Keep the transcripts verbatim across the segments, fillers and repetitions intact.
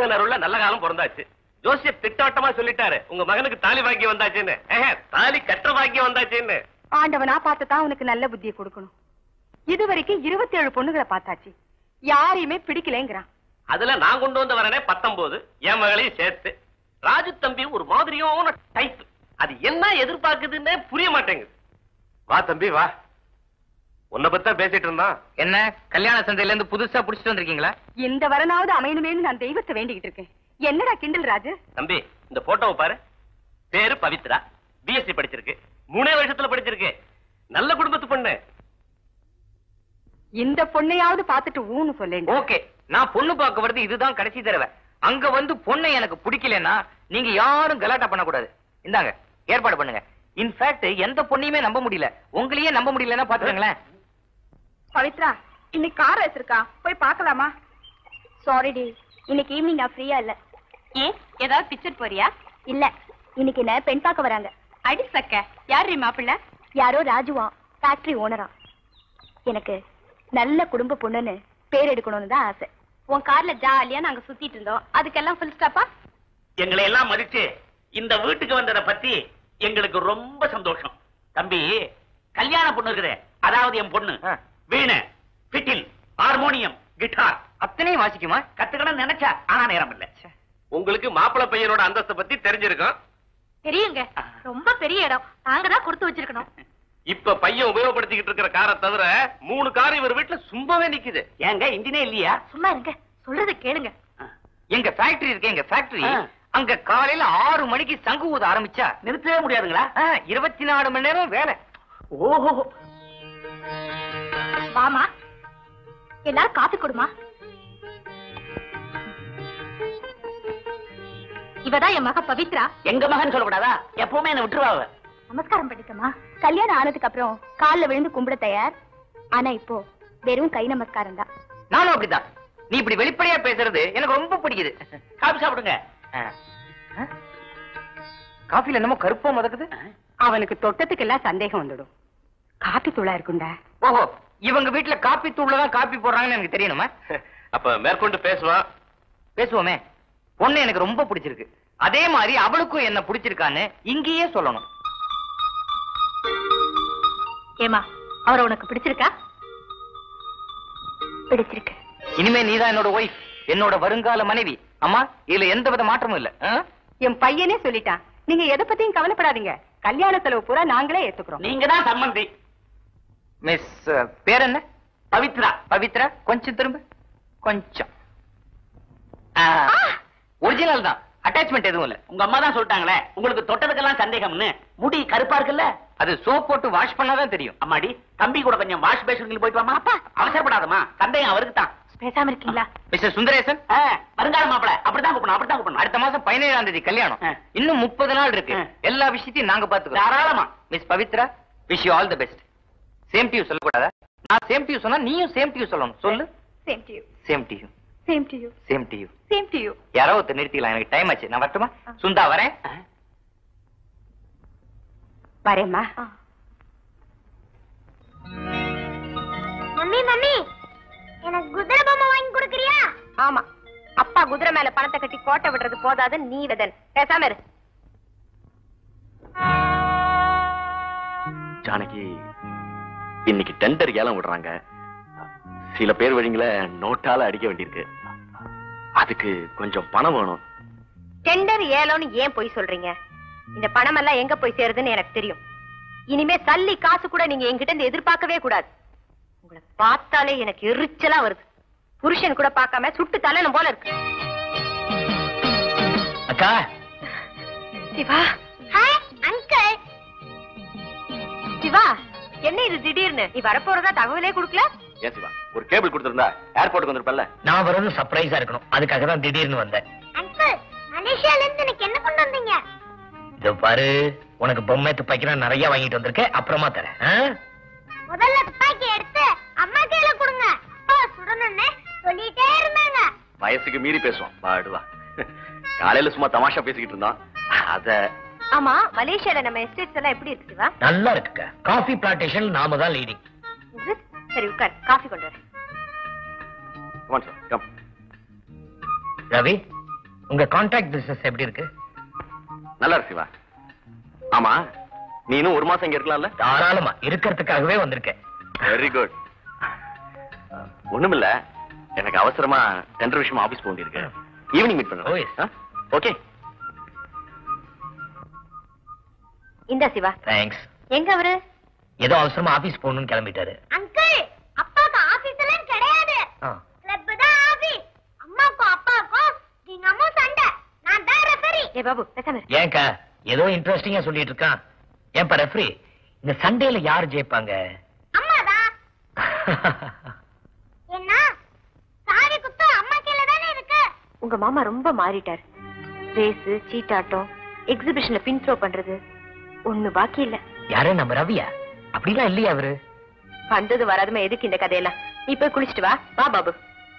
முருகன் அருள்ல நல்ல காலம் பிறந்தாச்சு. ஜோசியர் திட்டவட்டமா சொல்லிட்டாரு உங்க மகனுக்கு தாலி பாக்கியம் வந்தாச்சுன்னு. தாலி கற்ற பாக்கியம் வந்தாச்சுன்னு. ஆண்டவனா பார்த்துதான் உனக்கு நல்ல புத்தியை கொடுக்கணும். இதுவரைக்கும் இருபத்தி ஏழு பொண்ணுகளை பார்த்தாச்சு, யாரையுமே பிடிக்கலங்கிறான். அதுல நான் கொண்டு வந்து வரனே பத்தொன்பது, என் மகளையும் சேர்த்து. ராஜு தம்பி ஒரு மாதிரியான டைப். அது என்ன எதிர்பார்க்குதுன்னு புரிய மாட்டேங்குது. வா தம்பி வா, உன்னை பத்தா பேசிட்டு இருந்தான். என்ன கல்யாண சந்தையில இருந்து புதுசா புடிச்சிட்டு வந்திருக்கீங்களா? இந்த வரனாவது அமையணுமேனு நான் தெய்வத்தை வேண்டிக்கிட்டு இருக்கேன். என்னடா கிண்டல் ராஜு? தம்பி இந்த போட்டோவை பாரு. பேரு பவித்ரா, பிஎஸ்சி படிச்சிருக்கு, மூணே வருஷத்துல படிச்சிருக்கு, நல்ல குடும்பத்து பொண்ணு. இந்த பொண்ணையாவது பாத்துட்டு ஊன்னு சொல்லேன். ஓகே, நான் பொண்ணு பார்க்க வருது இதுதான் கடைசி தடவை. அங்க வந்து பொண்ணை எனக்கு பிடிக்கலன்னா நீங்க யாரும் கலாட்டா பண்ணக்கூடாது. இந்தாங்க ஏற்பாடு பண்ணுங்க. இன்ஃபேக்ட் எந்த பொண்ணையுமே நம்ப முடியல, உங்களையே நம்ப முடியலன்னா பாத்துக்கங்களேன். பவித்ரா இன்னைக்கு கார் வச்சிருக்கா, போய் பார்க்கலாமா? சாரி டி, இன்னைக்கு ஈவினிங் நான் ஃப்ரீயா இல்ல. ஏன் ஏதாவது பிக்சர் போறியா? இல்ல, இன்னைக்கு என்ன பெண் பார்க்க வராங்க. அடி சக்க, யாரு மாப்பிள்ள? யாரோ ராஜுவா, ஃபேக்டரி ஓனரா. எனக்கு நல்ல குடும்ப பொண்ணுன்னு பேர் எடுக்கணும்னு தான் ஆசை. உன் கார்ல ஜாலியா நாங்க சுத்திட்டு இருந்தோம், அதுக்கெல்லாம் ஃபுல் ஸ்டாப்பா? எங்களை எல்லாம் மதிச்சு இந்த வீட்டுக்கு வந்ததை பத்தி எங்களுக்கு ரொம்ப சந்தோஷம். தம்பி கல்யாண பொண்ணு இருக்குதே, அதாவது என் பொண்ணு வீணை, பிட்டில், ஹார்மோனியம், கிட்டார் அத்தனையும் வாசிக்குமா? கத்துக்கணும் நினைச்சா ஆனா நேரம் இல்ல. உங்களுக்கு மாப்பிள்ளை பையனோட அந்தஸ்தை பத்தி தெரிஞ்சிருக்கும். தெரியுங்க, ரொம்ப பெரிய இடம், நாங்க தான் கொடுத்து வச்சிருக்கணும். இப்ப பையன் உபயோகப்படுத்திக்கிட்டு இருக்கிற காரை தவிர மூணு கார் இவர் வீட்டுல சும்மாவே நிக்குது. ஏங்க இன்ஜினே இல்லையா? சும்மா இருங்க, சொல்றத கேளுங்க. எங்க ஃபேக்டரி இருக்கு, எங்க ஃபேக்டரி அங்க காலையில ஆறு மணிக்கு சங்கு ஊத ஆரம்பிச்சா நிறுத்தவே முடியாதுங்களா? இருபத்தி நாலு மணி நேரம் வேலை. ஓஹோ, வாமா எல்லாரும் காப்பி கொடுமா. இவதான் என் மக பவித்ரா. எங்க மகன் சொல்லக்கூடாதா? எப்பவுமே என்ன விட்டுருவாங்க. நமஸ்காரம் பண்ணிக்கமா. கல்யாணம் ஆனதுக்கு அப்புறம் கால்ல விழுந்து கும்பிட தயார். ஆனா இப்போ வெறும் கை நமஸ்காரம் தான். நானும் அப்படிதான். நீ இப்படி வெளிப்படையா பேசுறது எனக்கு ரொம்ப பிடிக்குது. காபி சாப்பிடுங்க. காஃபில என்னமோ கருப்பா மதக்குது. அவனுக்கு தொட்டத்துக்கு எல்லாம் சந்தேகம் வந்துடும். காப்பி தூளா இருக்குண்டா. ஓஹோ, இவங்க வீட்டுல காப்பி தூள்லதான் காப்பி போடுறாங்கன்னு எனக்கு தெரியணுமா? அப்ப மேற்கொண்டு பேசுவான். பேசுவோமே. பொண்ணு எனக்கு ரொம்ப பிடிச்சிருக்கு, அதே மாதிரி அவளுக்கும் என்ன பிடிச்சிருக்கான்னு இங்கேயே சொல்லணும். ஏமா, அவரை உனக்கு பிடிச்சிருக்கா? பிடிச்சிருக்கு. இனிமே நீதான் என்னோட ஒய்ஃப், என்னோட வருங்கால மனைவி. அம்மா, இதுல எந்த வித மாற்றமும் இல்ல. என் பையனே சொல்லிட்டான், நீங்க எதை பத்தியும் கவலைப்படாதீங்க, கல்யாண செலவு பூரா நாங்களே ஏத்துக்கிறோம். நீங்க தான் சம்மந்தி. மிஸ் பேர் என்ன? பவித்ரா. பவித்ரா, கொஞ்சம் திரும்ப. கொஞ்சம் ஒரிஜினல் தான், அட்டாச்மெண்ட் எதுவும் இல்ல. உங்க அம்மா தான் சொல்லிட்டாங்களே உங்களுக்கு தொட்டதுக்கெல்லாம் சந்தேகம்னு. முடி கருப்பா இருக்குல்ல, அது சோப் போட்டு வாஷ் பண்ணாதான் தெரியும். அம்மாடி, தம்பி கூட கொஞ்சம் வாஷ் பேஷனுக்கு போயிட்டு வாமா. அவசரப்படாதமா, சந்தேகம் அவருக்கு தான். பேசாம இருக்கீங்களா? மிஸ்டர் சுந்தரேசன், வருங்கால மாப்பிள அப்படிதான் கூப்பிடணும், அப்படிதான் கூப்பிடணும். அடுத்த மாசம் பதினேழாம் தேதி கல்யாணம், இன்னும் முப்பது நாள் இருக்கு. எல்லா விஷயத்தையும் நாங்க பாத்துக்கிறோம். தாராளமா. Miss Pavithra, wish you all the best. Same to you சொல்லக்கூடாதா? நான் சேம் டு யூ சொன்னா நீயும் சேம் டு யூ சொல்லணும். சொல்லு. Same to you. Same to you. Same to you. Same to you. Same to you. யாரோ ஒருத்தர் நிறுத்திக்கலாம், எனக்கு டைம் ஆச்சு. நான் வரட்டுமா? சுந்தா வரேன். வரேம்மா. மம்மி மம்மி, எனக்கு குதிரை பொம்மை வாங்கி கொடுக்கறியா? ஆமா, அப்பா குதிரை மேல பணத்தை கட்டி கோட்டை விடுறது போதாது, நீ விதன். பேசாம இரு. ஜானகி, இன்னைக்கு டெண்டர் ஏலம் விடுறாங்க. சில பேர் வழிங்கள நோட்டால அடிக்க வேண்டியிருக்கு. அதுக்கு கொஞ்சம் பணம் வேணும். டெண்டர் ஏலோன்னு ஏன் போய் சொல்றீங்க? இந்த பணம் எல்லாம் எங்க போய் சேருதுன்னு எனக்கு தெரியும். இனிமே சல்லி காசு கூட நீங்க என்கிட்ட இருந்து எதிர்பார்க்கவே கூடாது. உங்களை பார்த்தாலே எனக்கு எரிச்சலா வருது. புருஷன் கூட பார்க்காம சுட்டு தலைனும் போல இருக்கு. அக்கா. சிவா. Hi uncle. சிவா, என்ன இது திடீர்னு? நீ வரப்போறதா தகவலே கொடுக்கல? ஏன் சிவா, ஒரு கேபிள் கொடுத்திருந்தா ஏர்போர்ட்டுக்கு வந்திருப்பல்ல. நான் வரது சர்ப்ரைஸா இருக்கணும், அதுக்காக தான் திடீர்னு வந்தேன். அங்கிள், மலேசியால இருந்து எனக்கு என்ன கொண்டு வந்தீங்க? இதோ பாரு, உனக்கு பொம்மை துப்பாக்கி நிறைய வாங்கிட்டு வந்திருக்கேன், அப்புறமா தரேன். முதல்ல துப்பாக்கி எடுத்து அம்மா கையில கொடுங்க. அப்பா சுடணும்னு சொல்லிட்டே இருந்தாங்க. வயசுக்கு மீறி பேசுவோம். வாடுவா. காலையில சும்மா தமாஷா பேசிக்கிட்டு இருந்தோம். அத ஆமா, மலேசியால நம்ம எஸ்டேட்ஸ் எல்லாம் எப்படி இருக்கு சிவா? நல்லா இருக்குக்கா. காஃபி பிளான்டேஷன் நாம தான் லீடிங். சரி உட்கார், காஃபி கொண்டு வரேன். Come on, sir. Come. Ravi, உங்க கான்ட்ராக்ட் பிசினஸ் எப்படி இருக்கு? நல்லா இருக்கு சிவா. ஆமா, நீ இன்னும் ஒரு மாசம் இங்க இருக்கலாம்ல? தாராளமா, இருக்கிறதுக்காகவே வந்திருக்கேன். Very good. ஒண்ணுமில்ல, எனக்கு அவசரமா டெண்டர் விஷயமா ஆபீஸ் போக வேண்டியிருக்கு. ஈவினிங் மீட் பண்ணுறேன். ஓகே. இந்த சிவா. தேங்க்ஸ். எங்க அவரு? ஏதோ அவசரமா ஆபீஸ் போகணும்னு கிளம்பிட்டாரு. அங்கிள், அப்பாக்கு ஆபீஸ் எல்லாம் கிடையாது. கிளப் தான் ஆபீஸ். அம்மாக்கும் அப்பாக்கும் தினமும் சண்டை. நான் தான் ரெஃபரி. ஏ பாபு, பேசாம. ஏன்க்கா ஏதோ இன்ட்ரெஸ்டிங்கா சொல்லிட்டு இருக்கான். ஏன்பா ரெஃபரி, இந்த சண்டேல யார் ஜெயிப்பாங்க? அம்மாதான். என்ன சாரி குத்து அம்மா கையில தானே இருக்கு. உங்க மாமா ரொம்ப மாறிட்டார். ரேஸ், சீட்டாட்டம், எக்ஸிபிஷன்ல பின் த்ரோ பண்றது ஒண்ணு பாக்கி இல்ல. யாரு? நம்ம ரவியா? அப்படிலாம் இல்லையா அவரு? வந்தது வராதுமா எதுக்கு இந்த கதையெல்லாம்? நீ போய் குளிச்சுட்டு வா. வா பாபு.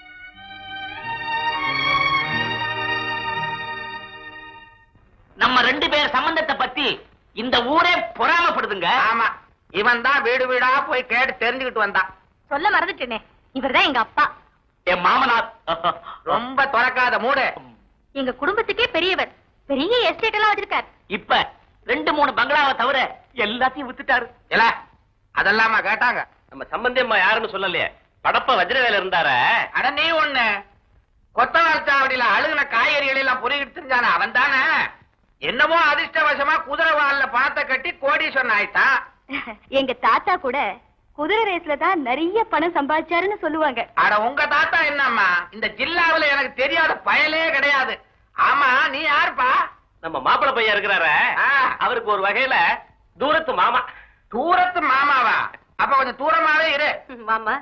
நம்ம ரெண்டு பேர் சம்பந்தத்தை பத்தி இந்த ஊரே பொறாமப்படுதுங்க. ஆமா, இவன் தான் வீடு வீடா போய் கேட்டு தெரிஞ்சுக்கிட்டு வந்தான். சொல்ல மறந்துட்டேனே, இவர்தான் எங்க அப்பா. என் மாமனார். ரொம்ப துறக்காத மூடு. எங்க குடும்பத்துக்கே பெரியவர். பெரிய எஸ்டேட் எல்லாம் வச்சிருக்கார். இப்ப ரெண்டு மூணு பங்களாவை தவிர எல்லாத்தையும் வித்துட்டாரு. இல்ல அதெல்லாமா கேட்டாங்க. நம்ம சம்பந்தியம்மா யாருன்னு சொல்லலையே, படப்ப வஜ்ரவேல இருந்தார. அட நீ ஒண்ணு கொத்தவார்ச்சாவடியில அழுகுன காய்கறிகள் எல்லாம் பொறிக்கிட்டு தெரிஞ்சான அவன் தானே. என்னமோ அதிர்ஷ்டவசமா குதிரை வால்ல பணத்தை கட்டி கோடீஸ்வரன் ஆயிட்டான். எங்க தாத்தா கூட குதிரை ரேஸ்ல தான் நிறைய பணம் சம்பாதிச்சாருன்னு சொல்லுவாங்க. அட உங்க தாத்தா என்னம்மா, இந்த ஜில்லாவுல எனக்கு தெரியாத பயலே கிடையாது. ஆமா, நீ யாருப்பா? நம்ம மாப்பிள்ளை பையன் இருக்கிறார, அவருக்கு ஒரு வகையில தூரத்து மாமா. தூரத்து மாமாவா? அப்ப கொஞ்சம் தூரமாவே இரு. மாமா,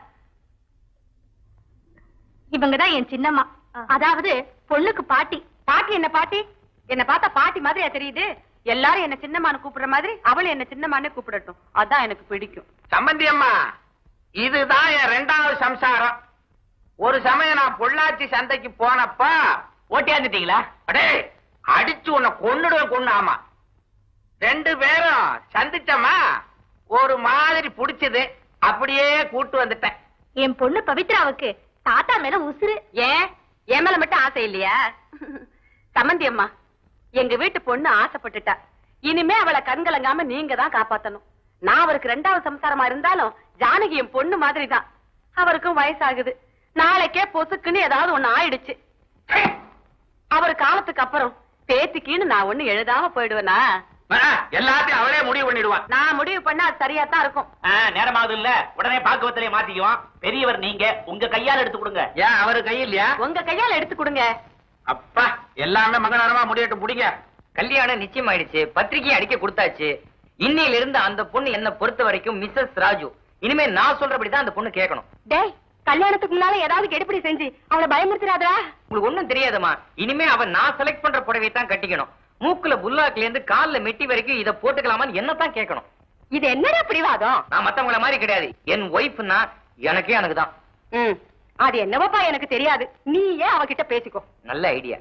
இவங்கதான் என் சின்னம்மா, அதாவது பொண்ணுக்கு பாட்டி. பாட்டி என்ன பாட்டி? என்ன பார்த்தா பாட்டி மாதிரியா தெரியுது? எல்லாரும் என்ன சின்னம்மான்னு கூப்பிடுற மாதிரி அவளும் என்ன சின்னம்மான்னு கூப்பிடட்டும். அதான் எனக்கு பிடிக்கும். சம்பந்தி அம்மா, இதுதான் என் ரெண்டாவது சம்சாரம். ஒரு சமயம் நான் பொள்ளாச்சி சந்தைக்கு போனப்ப ஓட்டியாந்துட்டீங்களா? அடே அடிச்சு உன்னை கொன்னுடுவேன் கொன்னு. ஆமா, ரெண்டு பேரும் சந்திச்சம்மா, ஒரு மாதிரி புடிச்சது, அப்படியே கூட்டு வந்துட்டேன். என் பொண்ணு பவித்ராவுக்கு தாத்தா மேல உசுறு. ஏன் என் மேல மட்டும் ஆசை இல்லையா? சம்மந்தி அம்மா, எங்க வீட்டு பொண்ணு ஆசைப்பட்டுட்டா. இனிமே அவளை கண்கலங்காம நீங்க தான் காப்பாத்தணும். நான் அவருக்கு ரெண்டாவது சம்சாரமா இருந்தாலும் ஜானகி என் பொண்ணு மாதிரி தான். அவருக்கும் வயசாகுது. நாளைக்கே பொசுக்குன்னு ஏதாவது ஒண்ணு ஆயிடுச்சு. அவர் காலத்துக்கு அப்புறம் பேத்திக்கின்னு நான் ஒண்ணு எழுதாம போயிடுவேனா? எல்லாத்தையும் அவளே முடிவு பண்ணிடுவான். நான் முடிவு பண்ணா அது சரியா தான் இருக்கும். நேரமாவது இல்ல, உடனே பாக்குவத்திலே மாத்திக்குவோம். பெரியவர் நீங்க, உங்க கையால எடுத்து கொடுங்க. ஏன் அவரு கையில் இல்லையா? உங்க கையால எடுத்து கொடுங்க. அப்பா, எல்லாமே மகனாரமா முடியட்டும். முடிங்க. கல்யாணம் நிச்சயம் ஆயிடுச்சு, பத்திரிகையை அடிக்க கொடுத்தாச்சு. இன்னையில இருந்து அந்த பொண்ணு என்ன பொறுத்த வரைக்கும் மிஸ்ஸஸ் ராஜு. இனிமே நான் சொல்றபடிதான் அந்த பொண்ணு கேட்கணும். டேய், கல்யாணத்துக்கு முன்னால ஏதாவது கெடுபடி செஞ்சு அவளை பயமுறுத்திராதா? உங்களுக்கு ஒண்ணும் தெரியாதமா. இனிமே அவன் நான் செலக்ட் பண்ற புடவை தான் கட்டிக்கணும். மூக்குல புல்லாக்குல இருந்து கால்ல மெட்டி வரைக்கும் இதை போட்டுக்கலாமான்னு என்னதான் கேட்கணும். இது என்னடா பிடிவாதம்? நான் மத்தவங்கள மாதிரி கிடையாது. என் ஒய்ஃப்னா எனக்கே எனக்கு தான். ம், அது என்னவப்பா எனக்கு தெரியாது. நீ ஏன் அவகிட்ட பேசிக்கோ. நல்ல ஐடியா.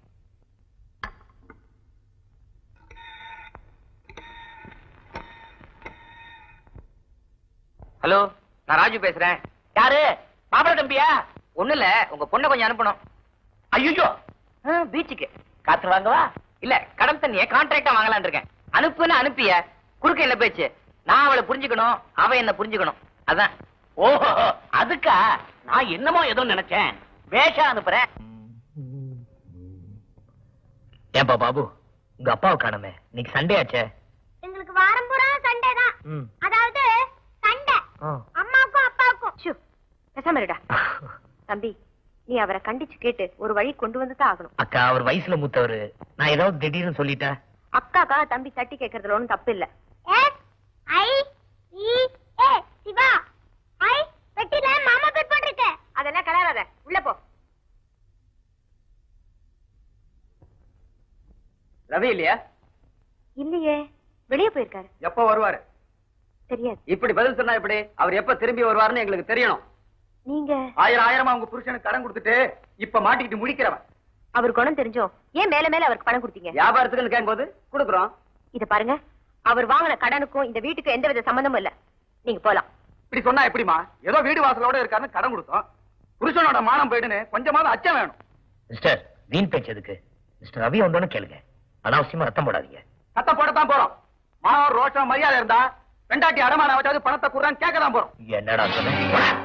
ஹலோ, நான் ராஜு பேசுறேன். யாரு? மாப்பிள தம்பியா? ஒண்ணு இல்ல, உங்க பொண்ணை கொஞ்சம் அனுப்பணும். ஐயோ, பீச்சுக்கு காத்து வாங்கவா? இல்ல, கடல் தண்ணிய கான்ட்ராக்டா வாங்கலான் இருக்கேன். அனுப்புன்னு அனுப்பிய குறுக்க என்ன பேச்சு? நான் அவளை புரிஞ்சுக்கணும், அவ என்ன புரிஞ்சுக்கணும். அதான். ஓஹோ, அதுக்கா? நான் என்னமோ ஏதோ நினைச்சேன். வேஷா அனுப்புறேன். ஏன்பா பாபு, உங்க அப்பாவை காணுமே. இன்னைக்கு சண்டே ஆச்சே. எங்களுக்கு வாரம் பூரா சண்டே தான். அதாவது சண்டை அம்மாக்கும் அப்பாவுக்கும். பேசாம இருடா. தம்பி, நீ அவரை கண்டிச்சு கேட்டு ஒரு வழி கொண்டு வந்து தான் ஆகணும். அக்கா, அவர் வயசுல மூத்தவரு. நான் ஏதாவது திடீர்னு சொல்லிட்டேன். அக்காக்காக தம்பி தட்டி கேட்கறதுல ஒண்ணும் தப்பு இல்ல. எஸ் ஐ இ ஏ சிவா. ஐ பெட்டில மாமா பேர் போட்டுருக்கு. அதெல்லாம் கலராத, உள்ள போ. ரவி இல்லையா? இல்லையே, வெளியே போயிருக்காரு. எப்ப வருவாரு? தெரியாது. இப்படி பதில் சொன்னா எப்படி? அவர் எப்ப திரும்பி வருவாருன்னு எங்களுக்கு தெரியணும். நீங்க ஆயிரம் ஆயிரமா உங்க புருஷனுக்கு கடன் கொடுத்துட்டு இப்ப மாட்டிக்கிட்டு முடிக்கிறவன். அவர் குணம் தெரிஞ்சோம் ஏன் மேல மேல அவருக்கு பணம் கொடுத்தீங்க? வியாபாரத்துக்குன்னு கேட்கும்போது கொடுக்குறோம். இத பாருங்க, அவர் வாங்கின கடனுக்கும் இந்த வீட்டுக்கு எந்த வித சம்பந்தமும் இல்ல. நீங்க போலாம். இப்படி சொன்னா எப்படிமா? ஏதோ வீடு வாசலோட இருக்காருன்னு கடன் கொடுத்தோம். புருஷனோட மானம் போயிடுன்னு கொஞ்சமாவது அச்சம் வேணும். மிஸ்டர், வீண் பேச்சு எதுக்கு? மிஸ்டர் ரவி வந்தோன்னு கேளுங்க, அனாவசியமா ரத்தம் போடாதீங்க. சத்தம் போடத்தான் போறோம். மாணவர் ரோஷம் மரியாதை இருந்தா ரெண்டாட்டி அடமான வச்சாவது பணத்தை கூறான்னு கேட்கதான் போறோம். என்னடா சொன்ன?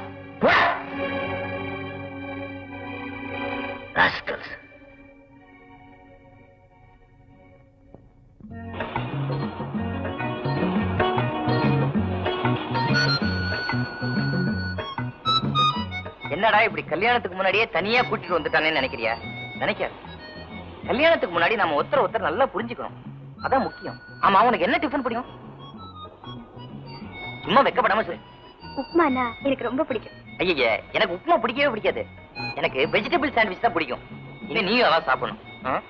என்னடா இப்படி கல்யாணத்துக்கு முன்னாடியே தனியா கூட்டிட்டு வந்துட்டானேன்னு நினைக்கிறியா? நினைக்காது. கல்யாணத்துக்கு முன்னாடி நம்ம ஒருத்தர் ஒருத்தர் நல்லா புரிஞ்சுக்கணும், அதான் முக்கியம். ஆமா, உனக்கு என்ன டிஃபன் பிடிக்கும்? சும்மா வெக்கப்படாம சொல்லு. உப்மானா எனக்கு ரொம்ப பிடிக்கும். ஐயா, எனக்கு உப்புமா பிடிக்கவே பிடிக்காது. எனக்கு வெஜிடபிள் சாண்ட்விச் தான் பிடிக்கும். இனி நீயும் அதான் சாப்பிடணும்.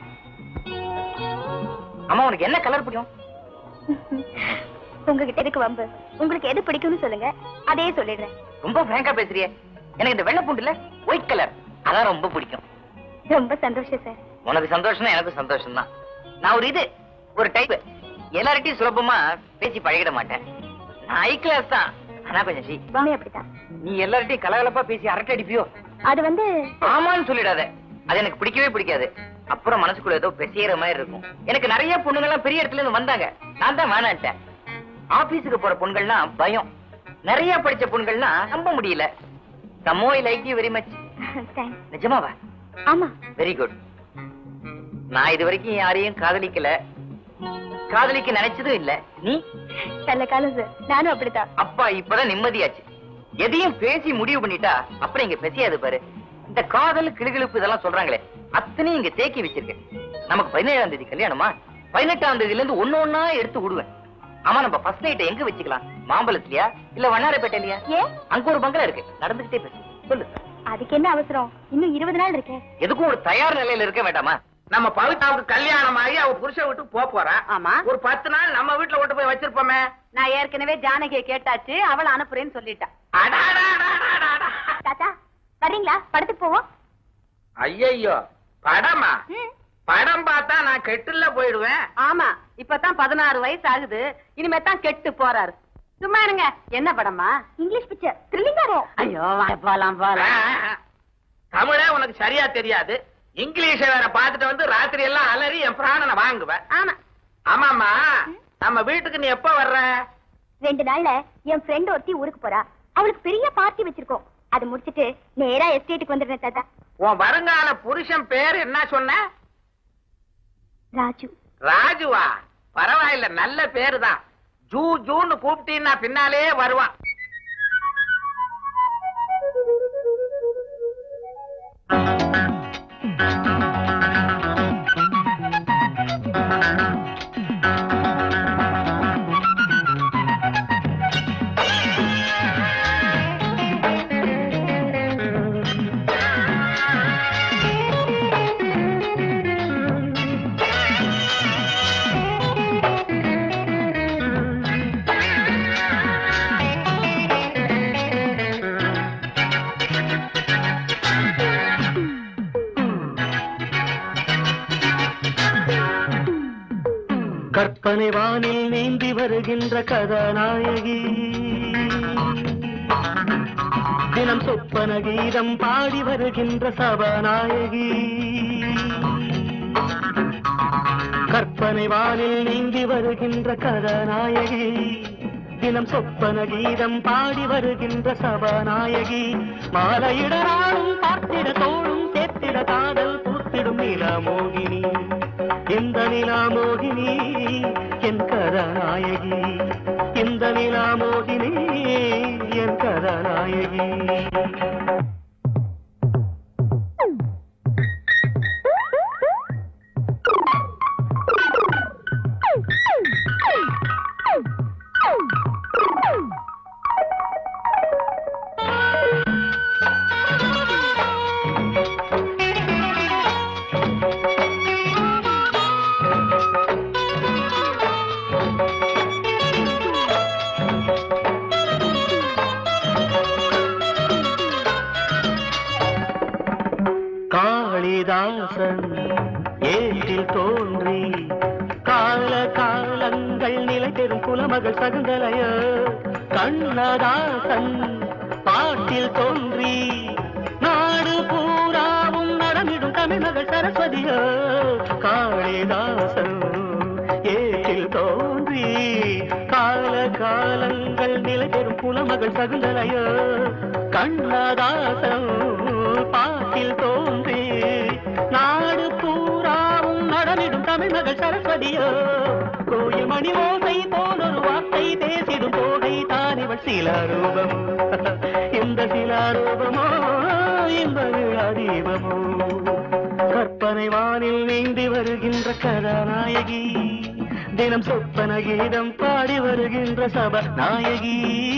ஆமா, உனக்கு என்ன கலர் பிடிக்கும்? உங்ககிட்ட எதுக்கு வம்பு? உங்களுக்கு எது பிடிக்கும்னு சொல்லுங்க, அதே சொல்லிடுறேன். ரொம்ப பிராங்கா பேசுறியே. எனக்கு இந்த வெள்ளை பூண்டு இல்ல, ஒயிட் கலர், அதான் ரொம்ப பிடிக்கும். ரொம்ப சந்தோஷம் சார். உனக்கு சந்தோஷம்னா எனக்கு சந்தோஷம் தான். நான் ஒரு இது ஒரு டைப், எல்லார்கிட்டையும் சுலபமா பேசி பழகிட மாட்டேன். நான் ஹை கிளாஸ் தான், ஆனா கொஞ்சம் சி. அப்படித்தான். நீ எல்லார்கிட்டையும் கலகலப்பா பேசி அரட்டை அடிப்பியோ? அது வந்து ஆமான்னு சொல்லிடாத, அது எனக்கு பிடிக்கவே பிடிக்காது. அப்புறம் மனசுக்குள்ள ஏதோ பெசியற மாதிரி இருக்கும். எனக்கு நிறைய பொண்ணுங்க எல்லாம் பெரிய இடத்துல இருந்து வந்தாங்க, நான் தான் வேணான்ட்டேன். ஆபீஸுக்கு போற பொண்கள்லாம் பயம், நிறைய படிச்ச பொண்கள்னா நம்ப முடியல. சமோ I like you very much. நிஜமாவா? ஆமா. Very good. நான் இது வரைக்கும் யாரையும் காதலிக்கல, காதலிக்க நினைச்சதும் இல்ல. நீ? நல்ல காலம் சார், நானும் அப்படித்தான். அப்பா இப்பதான் நிம்மதியாச்சு. எதையும் பேசி முடிவு பண்ணிட்டா அப்புறம் இங்க பேசியாது பாரு. இந்த காதல் கிளுகிழுப்பு இதெல்லாம் சொல்றாங்களே, அத்தனையும் இங்க தேக்கி வச்சிருக்கேன். நமக்கு பதினேழாம் தேதி கல்யாணமா, பதினெட்டாம் தேதியில இருந்து ஒண்ணு ஒண்ணா எடுத்து விடுவேன். ஆமா, நம்ம ஃபர்ஸ்ட் நைட் எங்க வச்சுக்கலாம்? மாம்பழத்திலயா இல்ல வண்ணாரப்பேட்டையிலயா? ஏன்? அங்க ஒரு பங்களா இருக்கு, நடந்துகிட்டே பேசு. சொல்லு. அதுக்கு என்ன அவசரம்? இன்னும் இருபது நாள் இருக்கு. எதுக்கும் ஒரு தயார் நிலையில இருக்க வேண்டாமா? நம்ம பவிதாவுக்கு கல்யாணம் ஆகி அவ புருஷ விட்டு போறா. ஆமா. ஒரு பத்து நாள் நம்ம வீட்டுல விட்டு போய் வச்சிருப்போமே. நான் ஏற்கனவே ஜானகியை கேட்டாச்சு, அவளை அனுப்புறேன்னு சொல்லிட்டா. தாத்தா வர்றீங்களா? படத்துக்கு போவோம். ஐயோ, படமா? படம் பார்த்தா நான் கெட்டுல போயிடுவேன். ஆமா, இப்பதான் பதினாறு வயசு ஆகுது, இனிமே தான் கெட்டு போறாரு. சும்மா இருங்க. என்ன படமா? இங்கிலீஷ் பிக்சர், த்ரில்லிங்கா. ஐயோ, போலாம் போலாம். தமிழே உனக்கு சரியா தெரியாது, இங்கிலீஷ வேற பாத்துட்டு வந்து ராத்திரி எல்லாம் அலறி என் பிராணனை வாங்குவேன். ஆமா. ஆமாமா, நம்ம வீட்டுக்கு நீ எப்ப வர்ற? ரெண்டு நாள்ல என் ஃப்ரெண்ட் ஒருத்தி ஊருக்கு போறா, அவளுக்கு பெரிய பார்ட்டி வச்சிருக்கோம். அது முடிச்சிட்டு நேரா எஸ்டேட்டுக்கு வந்துடுறேன் தாத்தா. உன் வருங்கால புருஷன் பேர் என்ன சொன்ன? ராஜு. ராஜுவா? பரவாயில்ல, நல்ல பேரு தான். ஜூ ஜூன்னு கூப்பிட்டீன்னா பின்னாலே வருவான். கற்பனை வானில் நீந்தி வருகின்ற கதாநாயகி, தினம் சொப்பன கீதம் பாடி வருகின்ற சபாநாயகி. கற்பனை வானில் நீந்தி வருகின்ற கதாநாயகி, தினம் சொப்பன கீதம் பாடி வருகின்ற சபாநாயகி. மாலையிட நாளும் பார்த்திட தோளும் சேர்த்திட காதல் பூத்திடும் நிலாமோகினி. இந்த நிலாமோகினி என் கதாநாயகி, இந்த நிலாமோகினி என் கதாநாயகி. காளிதாசன் ஏற்றில் தோன்றி கால காலங்கள் நிலை பெறும் குலமகள் சகுந்தலைய. கண்ணதாசன் பாட்டில் தோன்றி நாடு பூராவும் நடமிடும் தமிழ் மகள் சரஸ்வதியோ காளிதாசன் ஏற்றில் தோன்றி கால காலங்கள் நிலை பெறும் புலமகள் சகுந்தலையோ கண்ணதாசன் பாட்டில் தோன்றி நாடு பூராவும் நடனிடும் தமிழ் மகள் சரஸ்வதியோ கோயில் மணி ஓசை போல் ஒரு வார்த்தை பேசிடும் போகை தான் இவள் சிலாரூபம் இந்த சிலாரூபமோ இந்த விழாதீபமோ கற்பனை வானில் நீந்தி வருகின்ற கதாநாயகி தினம் சொப்பன கீதம் பாடி வருகின்ற சபநாயகி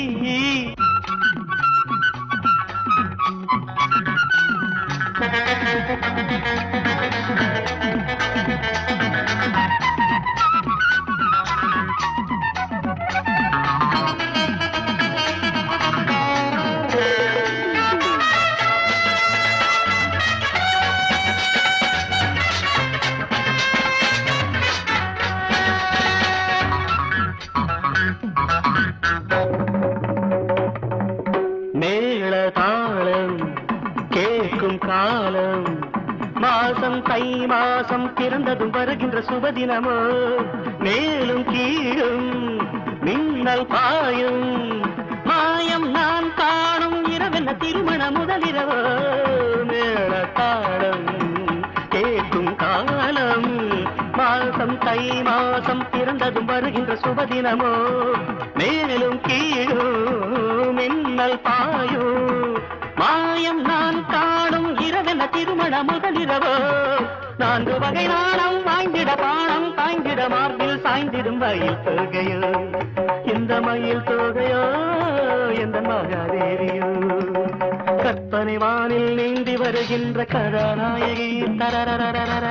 மேள தாளம் கேட்கும் காலம் மாசம் தை மாசம் பிறந்ததும் வருகின்ற சுபதினமோ மேலும் கீழும் மின்னல் பாயும் மாயம் நான் காணும் இரவென்ன திருமண முதலிரவோ மேள தாளம் கேட்கும் காலம் மாசம் தை மாசம் பிறந்ததும் வருகின்ற சுபதினமோ மேலும் கீழும் மின்னல் பாயும் மாயம் நான் காணும் இரவென்ன திருமண முதலிரவோ நான்கு வகை நாணம் வாய்ந்திட பாணம் தாய்ந்திட மார்பில் சாய்ந்திடும் மயில் தொகையோ இந்த மயில் தொகையோ எந்த மகாதேவியோ கற்பனை வானில் நீந்தி வருகின்ற கதாநாயகி தரரரரரர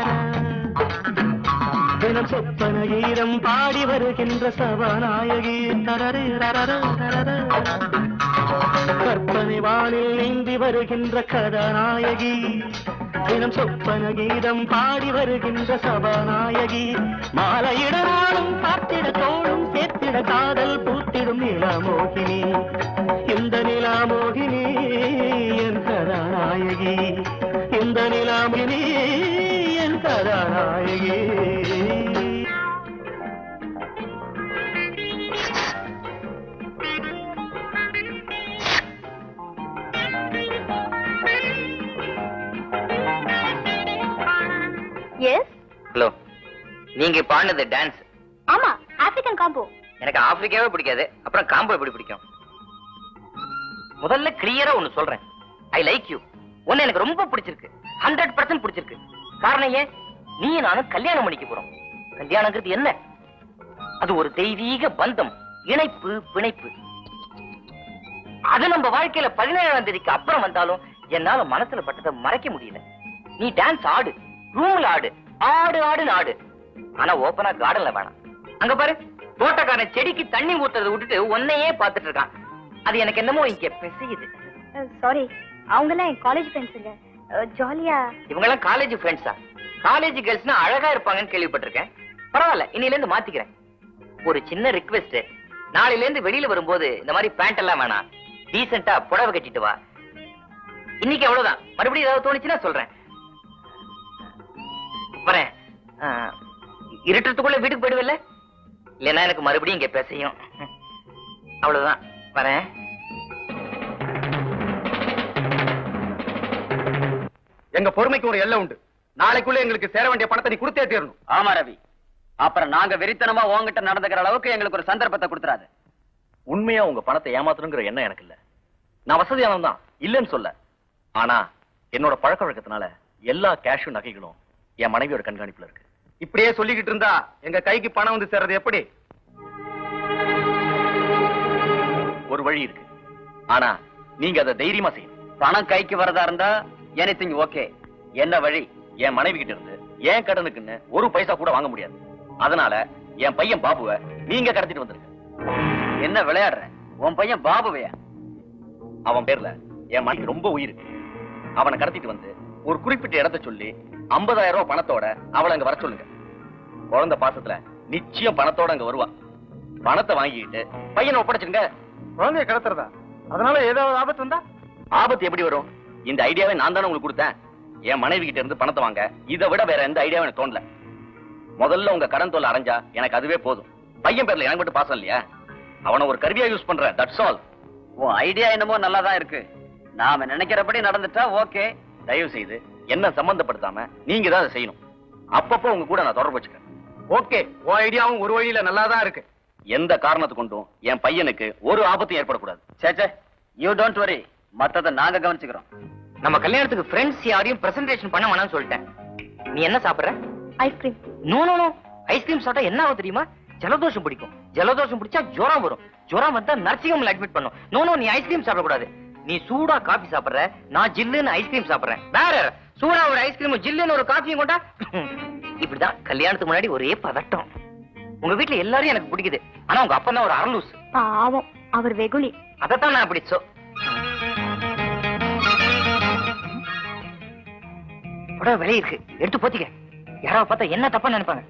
தினம் சொப்பன கீதம் பாடி வருகின்ற சபாநாயகி தரரரரரர கற்பனை வானில் நீந்தி வருகின்ற கதாநாயகி தினம் சொப்பன கீதம் பாடி வருகின்ற சபாநாயகி மாலையிட நாளும் பார்த்திட தோளும் சேர்த்திட காதல் பூத்திடும் நிலாமோகினி இந்த நிலாமோகினி என் கதாநாயகி இந்த நிலாமோகினி என் கதாநாயகி ஹலோ, நீங்க பாடுனது டான்ஸ்? ஆமா, ஆப்பிரிக்கன் காம்போ. எனக்கு ஆப்பிரிக்காவே பிடிக்காது, அப்புறம் காம்போ எப்படி பிடிக்கும்? முதல்ல கிளியரா ஒண்ணு சொல்றேன், ஐ லைக் யூ. ஒன்னு எனக்கு ரொம்ப பிடிச்சிருக்கு, ஹண்ட்ரட் பர்சன்ட் பிடிச்சிருக்கு. காரணம் ஏன்? நீ நானும் கல்யாணம் பண்ணிக்க போறோம். கல்யாணங்கிறது என்ன? அது ஒரு தெய்வீக பந்தம், இணைப்பு, பிணைப்பு. அது நம்ம வாழ்க்கையில பதினேழாம் தேதிக்கு அப்புறம் வந்தாலும் என்னால மனசுல பட்டதை மறைக்க முடியல. நீ டான்ஸ் ஆடு, ரூம்ல ஆடு, ஆடு ஆடுன்னு ஆடு. ஆனா ஓப்பனா கார்டன்ல வேணாம். அங்க பாரு, தோட்டக்காரன் செடிக்கு தண்ணி ஊத்துறதை விட்டுட்டு உன்னையே பாத்துட்டு இருக்கான். அது எனக்கு என்னமோ இங்க பெசியுது. சாரி, அவங்க எல்லாம் என் காலேஜ் ஃப்ரெண்ட்ஸுங்க. ஜாலியா. இவங்க எல்லாம் காலேஜ் ஃப்ரெண்ட்ஸா? காலேஜ் கேர்ள்ஸ்னா அழகா இருப்பாங்கன்னு கேள்விப்பட்டிருக்கேன். பரவாயில்ல, இன்னையில இருந்து மாத்திக்கிறேன். ஒரு சின்ன ரிக்வெஸ்ட், நாளையில இருந்து வெளியில வரும்போது இந்த மாதிரி பேண்ட் எல்லாம் வேணாம், டீசெண்டா புடவை கட்டிட்டு வா. இன்னைக்கு அவ்வளவுதான், மறுபடியும் ஏதாவது தோணுச்சுன்னா சொல்றேன். வரேன். இருட்டுறதுக்குள்ள வீட்டுக்கு போயிடுவில்ல? இல்லைன்னா எனக்கு மறுபடியும் இங்க பேசையும். அவ்வளவுதான், வரேன். எங்க பொறுமைக்கு ஒரு எல்லை உண்டு. நாளைக்குள்ள எங்களுக்கு சேர வேண்டிய பணத்தை நீ கொடுத்தே தீரணும். ஆமா ரவி, அப்புறம் நாங்க வெறித்தனமா உங்ககிட்ட நடந்துக்கிற அளவுக்கு எங்களுக்கு ஒரு சந்தர்ப்பத்தை கொடுத்துறாது. உண்மையா உங்க பணத்தை ஏமாத்தணுங்கிற எண்ணம் எனக்கு இல்ல. நான் வசதியானவன் தான், இல்லன்னு சொல்ல. ஆனா என்னோட பழக்க வழக்கத்தினால எல்லா கேஷும் நகைகளும் என் மனைவியோட கண்காணிப்புல இருக்கு. இப்படியே சொல்லிக்கிட்டு இருந்தா எங்க கைக்கு பணம் வந்து சேர்றது எப்படி? ஒரு வழி இருக்கு, ஆனா நீங்க அதை தைரியமா செய்யணும். பணம் கைக்கு வரதா இருந்தா எனிதிங் ஓகே. என்ன வழி? என் மனைவி கிட்ட இருந்து என் கடனுக்குன்னு ஒரு பைசா கூட வாங்க முடியாது. அதனால என் பையன் பாபுவை நீங்க கடத்திட்டு வந்துருங்க. என்ன விளையாடுற? உன் பையன் பாபுவையா? அவன் பேர்ல என் மனைவி ரொம்ப உயிர். அவனை கடத்திட்டு வந்து ஒரு குறிப்பிட்ட இடத்தை சொல்லி ஐம்பதாயிரம் ரூபாய் பணத்தோட அவளை அங்க வர சொல்லுங்க. குழந்தை பாசத்துல நிச்சயம் பணத்தோட அங்க வருவா. பணத்தை வாங்கிட்டு பையனை ஒப்படைச்சுங்க. குழந்தைய கடத்துறதா? அதனால ஏதாவது ஆபத்து வந்தா? ஆபத்து எப்படி வரும்? இந்த ஐடியாவை நான் தானே உங்களுக்கு கொடுத்தேன். என் மனைவி கிட்ட இருந்து பணத்தை வாங்க இதை விட வேற எந்த ஐடியாவும் எனக்கு தோணல. முதல்ல உங்க கடன் தொல்லை அடைஞ்சா எனக்கு அதுவே போதும். பையன் பேர்ல எனக்கு மட்டும் பாசம் இல்லையா? அவனை ஒரு கருவியா யூஸ் பண்றேன். That's all. உன் ஐடியா என்னமோ நல்லாதான் இருக்கு. நாம நினைக்கிறபடி நடந்துட்டா ஓகே. தயவு செய்து என்ன சம்பந்தப்படுத்தாம நீங்க தான் அதை செய்யணும். அப்பப்போ உங்க கூட நான் தொடர்பு வச்சுக்கிறேன். ஓகே, உன் ஐடியாவும் ஒரு வழியில நல்லாதான் இருக்கு. எந்த காரணத்து கொண்டும் என் பையனுக்கு ஒரு ஆபத்தும் ஏற்படக்கூடாது. சேச்சே, யூ டோன்ட் வரி. மத்தத நாங்க கவனிச்சுக்கிறோம். நம்ம கல்யாணத்துக்கு ஃப்ரெண்ட்ஸ் யாரையும் பிரசன்டேஷன் பண்ண வேணாம்னு சொல்லிட்டேன். நீ என்ன சாப்பிடுற? Ice cream. No no no. Ice cream சாப்பிட்டா என்ன ஆகும் தெரியுமா? ஜலதோஷம் பிடிக்கும். ஜலதோஷம் பிடிச்சா ஜுரம் வரும். ஜுரம் வந்தா நர்சிங் ஹோம்ல அட்மிட் பண்ணும். நோ நோ, நீ ஐஸ்கிரீம் சாப்பிட கூடாது. நீ சூடா காபி சாப்பிடுற, நான் ஜில்லுன்னு ஐஸ்கிரீம் சாப்பிடுறேன். வேற சூடா ஒரு ஐஸ்கிரீம் ஜில்லுன்னு ஒரு காஃபியும் கொண்டா. இப்படிதான் கல்யாணத்துக்கு முன்னாடி ஒரே பதட்டம். உங்க வீட்டுல எல்லாரும் எனக்கு பிடிக்குது. ஆனா உங்க அப்பா தான் ஒரு அரலூஸ். பாவம், அவர் வெகுளி. அதத்தான் நான் அப்படி சோ விலை இருக்கு, எடுத்து போத்திக்க. யாராவது பார்த்தா என்ன தப்பா நினைப்பாங்க.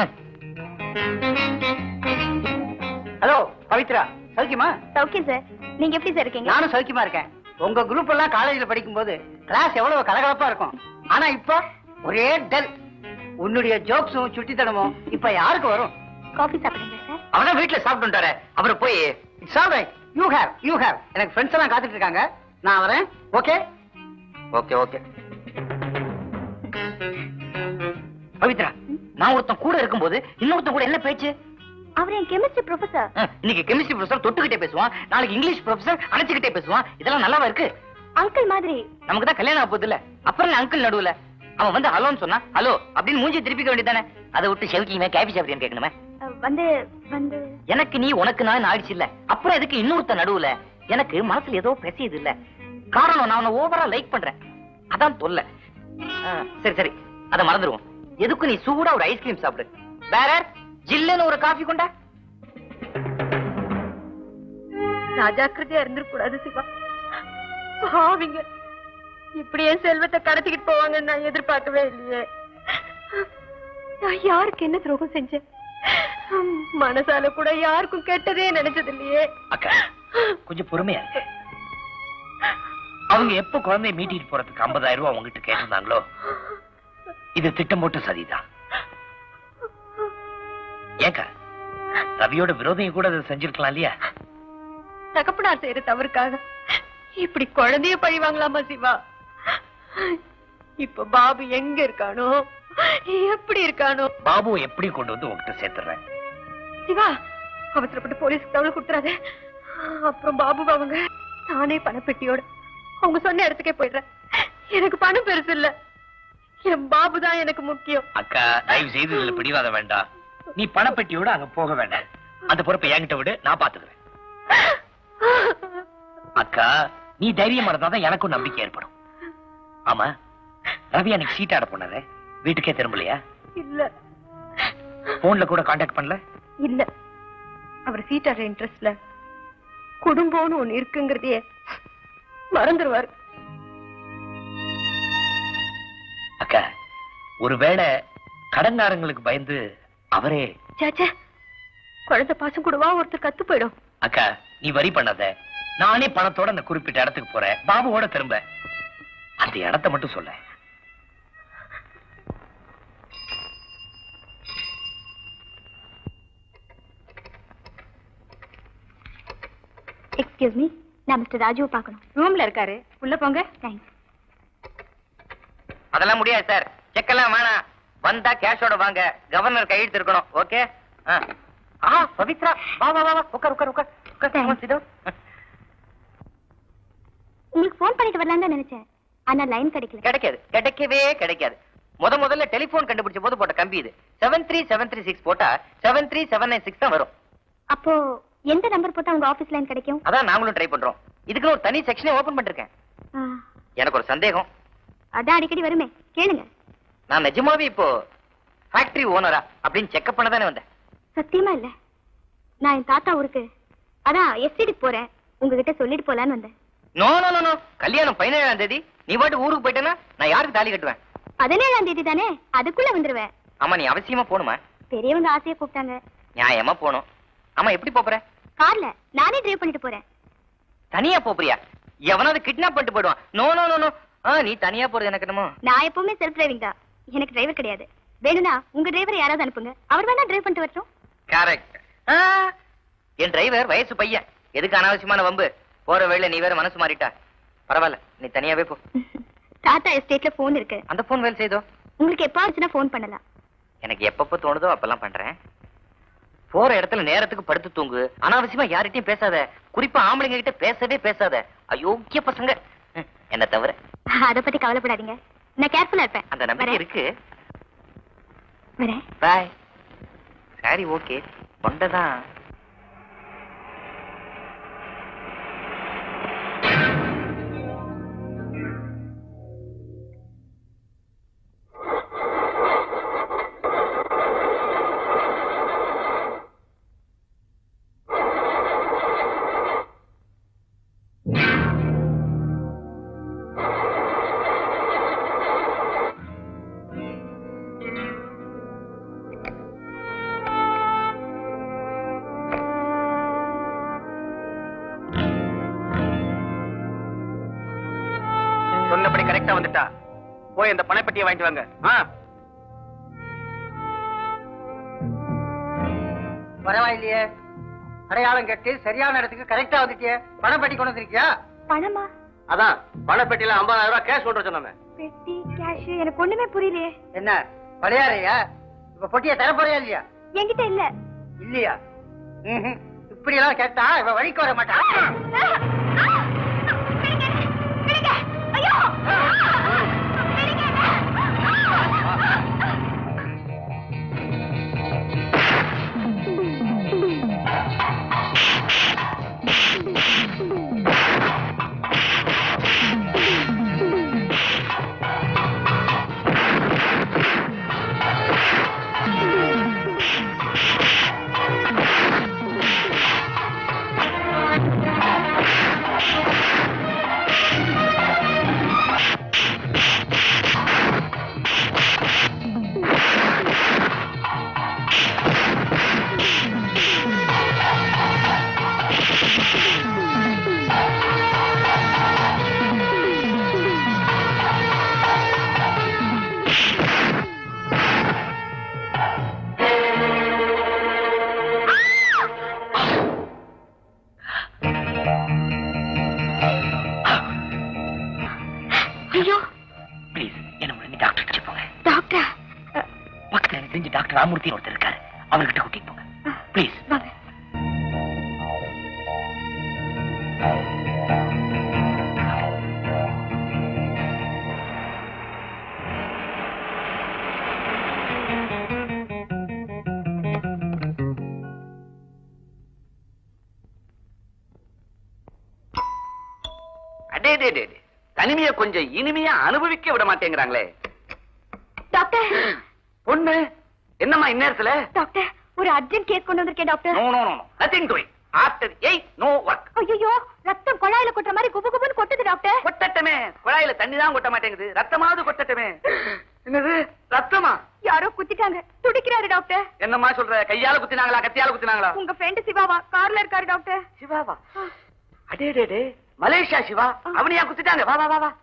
ஹலோ பவித்ரா, சௌக்கியமா? சௌக்கியம் சார். நீங்க எப்படி சார் இருக்கீங்க? நானும் சௌக்கியமா இருக்கேன். உங்க குரூப் எல்லாம் காலேஜ்ல படிக்கும் போது கிளாஸ் எவ்வளவு கலகலப்பா இருக்கும். ஆனா இப்போ ஒரே டல். உன்னுடைய ஜோக்ஸும் சுட்டித்தனமும் இப்ப யாருக்கு வரும்? காஃபி சாப்பிடுங்க சார். அவனா வீட்டுல சாப்பிட்டுட்டாரு. அவரை போய் it's all right. You have you have. எனக்கு ஃப்ரெண்ட்ஸ் எல்லாம் காத்துட்டு இருக்காங்க. நான் வரேன். Okay okay okay. பவித்ரா, நான் ஒருத்தன் கூட இருக்கும்போது இன்னொருத்தன் கூட என்ன பேச்சு? அவர் என் கெமிஸ்ட்ரி ப்ரொஃபசர். இன்னைக்கு கெமிஸ்ட்ரி ப்ரொஃபசர் தொட்டுக்கிட்டே பேசுவான், நாளைக்கு இங்கிலீஷ் ப்ரொஃபசர் அணைச்சுக்கிட்டே பேசுவான். இதெல்லாம் நல்லாவா இருக்கு? அங்கிள் மாதிரி. நமக்கு தான் கல்யாணம் ஆக போகுது இல்ல, அப்புறம் அங்கிள் நடுவுல. அவன் வந்து ஹலோன்னு சொன்னா ஹலோ அப்படின்னு மூஞ்சி திருப்பிக்க வேண்டியதானே. அதை விட்டு செவக்கியுமே கேபி சாப்பிட்டியான்னு கேட்கணுமே. வந்து வந்து எனக்கு நீ உனக்கு நான் ஆயிடுச்சு இல்ல, அப்புறம் எதுக்கு இன்னொருத்த நடுவுல? எனக்கு மனசுல ஏதோ பேசியது இல்ல. காரணம் நான் உன்னை ஓவரா லைக் பண்றேன், அதான் தொல்லை. சரி சரி, அதை மறந்துடுவோம். எதுக்கு நீ சூடா ஒரு ஐஸ்கிரீம் சாப்பிடு. வேற ஜில்லுன்னு ஒரு காஃபி கொண்டா. ராஜாக்கிரதையா இருந்திருக்கூடாது சிவா. பாவிங்க இப்படியே செல்வத்தை கடத்திக்கிட்டு போவாங்கன்னு நான் எதிர்பார்க்கவே இல்லையே. நான் யாருக்கு என்ன துரோகம் செஞ்சேன்? மனசால கூட யாருக்கும் கெட்டதே நினைச்சது இல்லையே. அக்கா கொஞ்சம் பொறுமையா இருக்கு. அவங்க எப்ப குழந்தைய மீட்டிட்டு போறதுக்கு ஐம்பதாயிரம் ரூபாய் உங்ககிட்ட கேட்டிருந்தாங்களோ, இது திட்டம் போட்டு சதிதான். ஏக்கா ரவியோட விரோதியும் கூட அதை செஞ்சிருக்கலாம் இல்லையா? தகப்பனார் செய்யற தவறுக்காக இப்படி குழந்தைய பழிவாங்கலாமா சிவா? இப்ப பாபு எங்க இருக்கானோ, எப்படி இருக்கானோ? பாபு எப்படி கொண்டு வந்து உங்ககிட்ட சேர்த்துறேன். சிவா, அவசரப்பட்டு போலீஸ்க்கு தகவல் கொடுத்துறாத. அப்புறம் பாபு அவங்க நானே பணப்பெட்டியோட அவங்க சொன்ன இடத்துக்கே போயிடுறேன். எனக்கு பணம் பெருசு இல்ல, என் பாபு தான் எனக்கு முக்கியம். அக்கா தயவு செய்து இதுல பிடிவாத வேண்டாம். நீ பணப்பெட்டியோட அங்க போக வேண்டாம். அந்த பொறுப்பை என்கிட்ட விடு, நான் பாத்துக்கிறேன். அக்கா நீ தைரியமா இருந்தாதான் எனக்கும் நம்பிக்கை ஏற்படும். ஆமா, ரவி அன்னைக்கு சீட்டாட போனது வீட்டுக்கே திரும்பலையா? இல்ல. போன்ல கூட கான்டாக்ட் பண்ணல? இல்ல. அவர் சீட்டாடுற இன்ட்ரெஸ்ட்ல குடும்பம்னு ஒண்ணு இருக்குங்கிறதையே மறந்துருவாரு. அக்கா ஒருவேளை கடன்காரங்களுக்கு பயந்து அவரே சாச்சா குழந்தை பாசம் கூடவா ஒருத்தர் கத்து போயிடும். அக்கா நீ வரி பண்ணாத, நானே பணத்தோட அந்த குறிப்பிட்ட இடத்துக்கு போறேன். பாபுவோட திரும்ப அந்த இடத்தை மட்டும் சொல்ல. எக்ஸ்கியூஸ் மீ, நான் மிஸ்டர் ராஜுவை பார்க்கணும். ரூம்ல இருக்காரு, உள்ள போங்க. தேங்க்ஸ். அதெல்லாம் முடியாது சார். செக்கெல்லாம் வேணாம். வந்தா கேஷோட வாங்க. கவர்னர் கையெழுத்து இருக்கணும். ஓகே? ஆ பவித்ரா, வா வா வா, உட்கார் உட்கார் உட்கார். உங்களுக்கு போன் பண்ணிட்டு வரலாம் தான் நினைச்சேன், ஆனா லைன் கிடைக்கல. கிடைக்காது, கிடைக்கவே கிடைக்காது. முத முதல்ல டெலிபோன் கண்டுபிடிச்ச போது போட்ட கம்பி இது. Seven three seven three six போட்டா seven three seven nine six தான் வரும். அப்போ எந்த நம்பர் போட்டா உங்க ஆபீஸ் லைன் கிடைக்கும்? அதான் நாங்களும் ட்ரை பண்றோம். இதுக்கு ஒரு தனி செக்ஷனே ஓபன் பண்ணிருக்கேன். எனக்கு ஒரு சந்தேகம். அதான் அடிக்கடி வருமே, கேளுங்க. நான் நிஜமாவே இப்போ ஃபேக்டரி ஓனரா அப்படின்னு செக்அப் பண்ண தானே வந்தேன். சத்தியமா இல்ல, நான் என் தாத்தா ஊருக்கு அதான் எஸ்டிக்கு போறேன், உங்ககிட்ட சொல்லிட்டு போலான்னு வந்தேன். நோ நோ நோ நோ, கல்யாணம் பதினேழாம் தேதி. நீ பாட்டு ஊருக்கு போயிட்டேன்னா நான் யாருக்கு தாலி கட்டுவேன்? பதினேழாம் தேதி தானே, அதுக்குள்ள வந்துருவேன். ஆமா, நீ அவசியமா போணுமா? பெரியவங்க ஆசையா கூப்பிட்டாங்க. நியாயமா போகணும். ஆமா, எப்படி போற? கார்ல நானே டிரைவ் பண்ணிட்டு போறேன். தனியா போறியா? எவனாவது கிட்னாப் பண்ணிட்டு போயிடுவான். நோ நோ நோ நோ, நீ தனியா போறது எனக்கு என்னமோ. நான் எப்பவுமே செல்ஃப் டிரைவிங் தான், எனக்கு டிரைவர் கிடையாது. வேணும்னா உங்க டிரைவர் யாராவது அனுப்புங்க, அவர் வேணா டிரைவ் பண்ணிட்டு வரட்டும். கரெக்ட். என் டிரைவர் வயசு பையன், எதுக்கு அனாவசியமான வம்பு? போற வழியில நீ வேற மனசு மாறிட்டா. பரவாயில்ல, நீ தனியாவே போ. டாடா எஸ்டேட்ல போன் இருக்கு, அந்த போன் வேலை செய்தோ. உங்களுக்கு எப்ப ஆச்சுன்னா போன் பண்ணலாம். எனக்கு எப்பப்போ தோணுதோ அப்பெல்லாம் பண்றேன். போற இடத்துல நேரத்துக்கு படுத்து தூங்கு, அனாவசியமா யார்கிட்டயும் பேசாத, குறிப்பா ஆம்பளைங்க கிட்ட பேசவே பேசாத, அயோக்கிய பசங்க என்ன தவிர. அத பத்தி கவலைப்படாதீங்க, நான் கேர்ஃபுல்லா இருப்பேன். அந்த நம்பிக்கை இருக்கு. வரேன். பாய். சரி, ஓகே. கொண்டதான். சொன்னபடி கரெக்டா வந்துட்டா. போய் அந்த பணப்பட்டியை வாங்கிட்டு வாங்க. பரவாயில்லையே, அடையாளம் கட்டி சரியான இடத்துக்கு கரெக்டா வந்துட்டியே. பணப்பட்டி கொண்டு வந்திருக்கியா? பணமா? அதான் பணப்பட்டியில ஐம்பதாயிரம் ரூபாய் கேஷ் கொண்டு சொன்னாங்க. பெட்டி கேஷ் எனக்கு ஒண்ணுமே புரியலையே. என்ன பழையாறையா? இப்ப பொட்டியை தர போறியா இல்லையா? என்கிட்ட இல்ல. இல்லையா? இப்படி எல்லாம் கேட்டா இவ வழிக்கு வர மாட்டா. டாக்டர் ராமூர்த்தி ஒருத்தர் இருக்காரு, அவர்கிட்ட கூட்டிட்டு போங்க ப்ளீஸ். அடே டே டே தனிமையை கொஞ்சம் இனிமையா அனுபவிக்க விட மாட்டேங்கிறாங்களே. டாக்டர் பொண்ணு என்னம்மா இந்நேரத்துல? டாக்டர் ஒரு அர்ஜென்ட் கேஸ் கொண்டு வந்திருக்கேன் doctor. No no no nothing doing after eight no work. ஐயோ ரத்தம் குழாயில கொட்டுற மாதிரி குபு குபுன்னு கொட்டுது டாக்டர். கொட்டட்டமே, குழாயில தண்ணி தான் கொட்ட மாட்டேங்குது, ரத்தமாவது கொட்டட்டமே. என்னது ரத்தமா? யாரோ குத்திட்டாங்க, துடிக்கிறாரு டாக்டர். என்னம்மா சொல்ற? கையால குத்தினாங்களா கத்தியால குத்தினாங்களா? உங்க ஃப்ரெண்ட் சிவாவா கார்ல இருக்காரு டாக்டர். சிவாவா? அடே டே டே மலேசியா சிவா, அவனையா குத்திட்டாங்க? வா வா வா வா.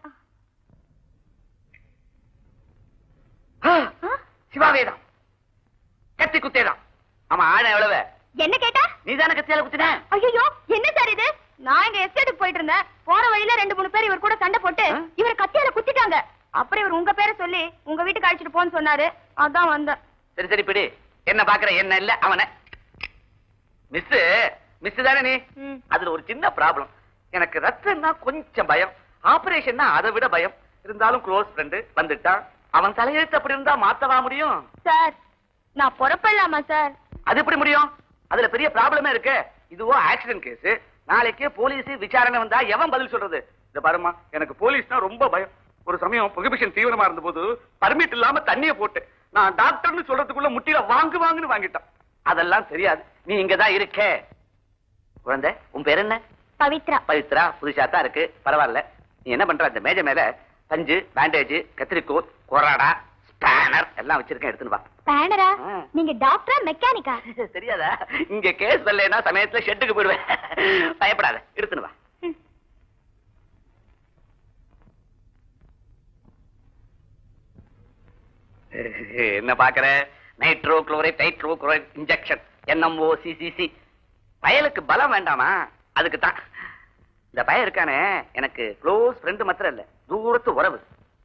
சிவாவேதான் கத்தி குத்தேதான். ஆமா ஆழம் எவ்வளவு? என்ன கேட்டா? நீ தானே கத்தியால குத்தின? ஐயோ என்ன சார் இது? நான் இங்க எஸ்டேட்டுக்கு போயிட்டு இருந்தேன், போற வழியில ரெண்டு மூணு பேர் இவர் கூட சண்டை போட்டு இவர் கத்தியால குத்திட்டாங்க. அப்புறம் இவர் உங்க பேரை சொல்லி உங்க வீட்டுக்கு அழைச்சிட்டு போன்னு சொன்னாரு, அதான் வந்தேன். சரி சரி பிடி. என்ன பாக்குற? என்ன இல்ல அவனை மிஸ் மிஸ் தானே நீ? அதுல ஒரு சின்ன ப்ராப்ளம். எனக்கு ரத்தம்னா கொஞ்சம் பயம், ஆபரேஷன்னா அதை விட பயம். இருந்தாலும் க்ளோஸ் ஃப்ரெண்டு வந்துட்டான், அவன் தலையெழுத்து அப்படி இருந்தா மாத்தவா முடியும்? சார் நான் புறப்படலாமா சார்? அது எப்படி முடியும்? அதுல பெரிய ப்ராப்ளமே இருக்கு. இதுவோ ஆக்சிடென்ட் கேஸ், நாளைக்கு போலீஸ் விசாரணை வந்தா எவன் பதில் சொல்றது? இந்த பாருமா, எனக்கு போலீஸ்னா ரொம்ப பயம். ஒரு சமயம் புகைபிஷன் தீவிரமா இருந்த போது பர்மிட் இல்லாம தண்ணிய போட்டு நான் டாக்டர்னு சொல்றதுக்குள்ள முட்டியில வாங்கு வாங்குன்னு வாங்கிட்டான். அதெல்லாம் தெரியாது, நீ இங்கதான் இருக்க. குழந்தை உன் பேர் என்ன? பவித்ரா. பவித்ரா புதுசா தான் இருக்கு, பரவாயில்ல. நீ என்ன பண்ற? அந்த மேஜை மேல பஞ்சு, பேண்டேஜ், கத்திரிக்கோல், கொராடா, ஸ்பேனர் எல்லாம் வச்சிருக்கேன், எடுத்துன்னு வா. ஸ்பேனரா? நீங்க டாக்டரா மெக்கானிக்கா? தெரியாதா? இங்க கேஸ் வரலன்னா சமயத்துல ஷெட்டுக்கு போயிடுவேன். பயப்படாத, எடுத்துன்னு வா. என்ன பாக்குற? Nitro chloride nitro chloride injection NMO CCC. பயலுக்கு பலம் வேண்டாமா? அதுக்கு தான் இந்த பய இருக்கானே எனக்கு க்ளோஸ் ஃப்ரெண்டு மாத்திரம் இல்ல, தூரத்து உறவு.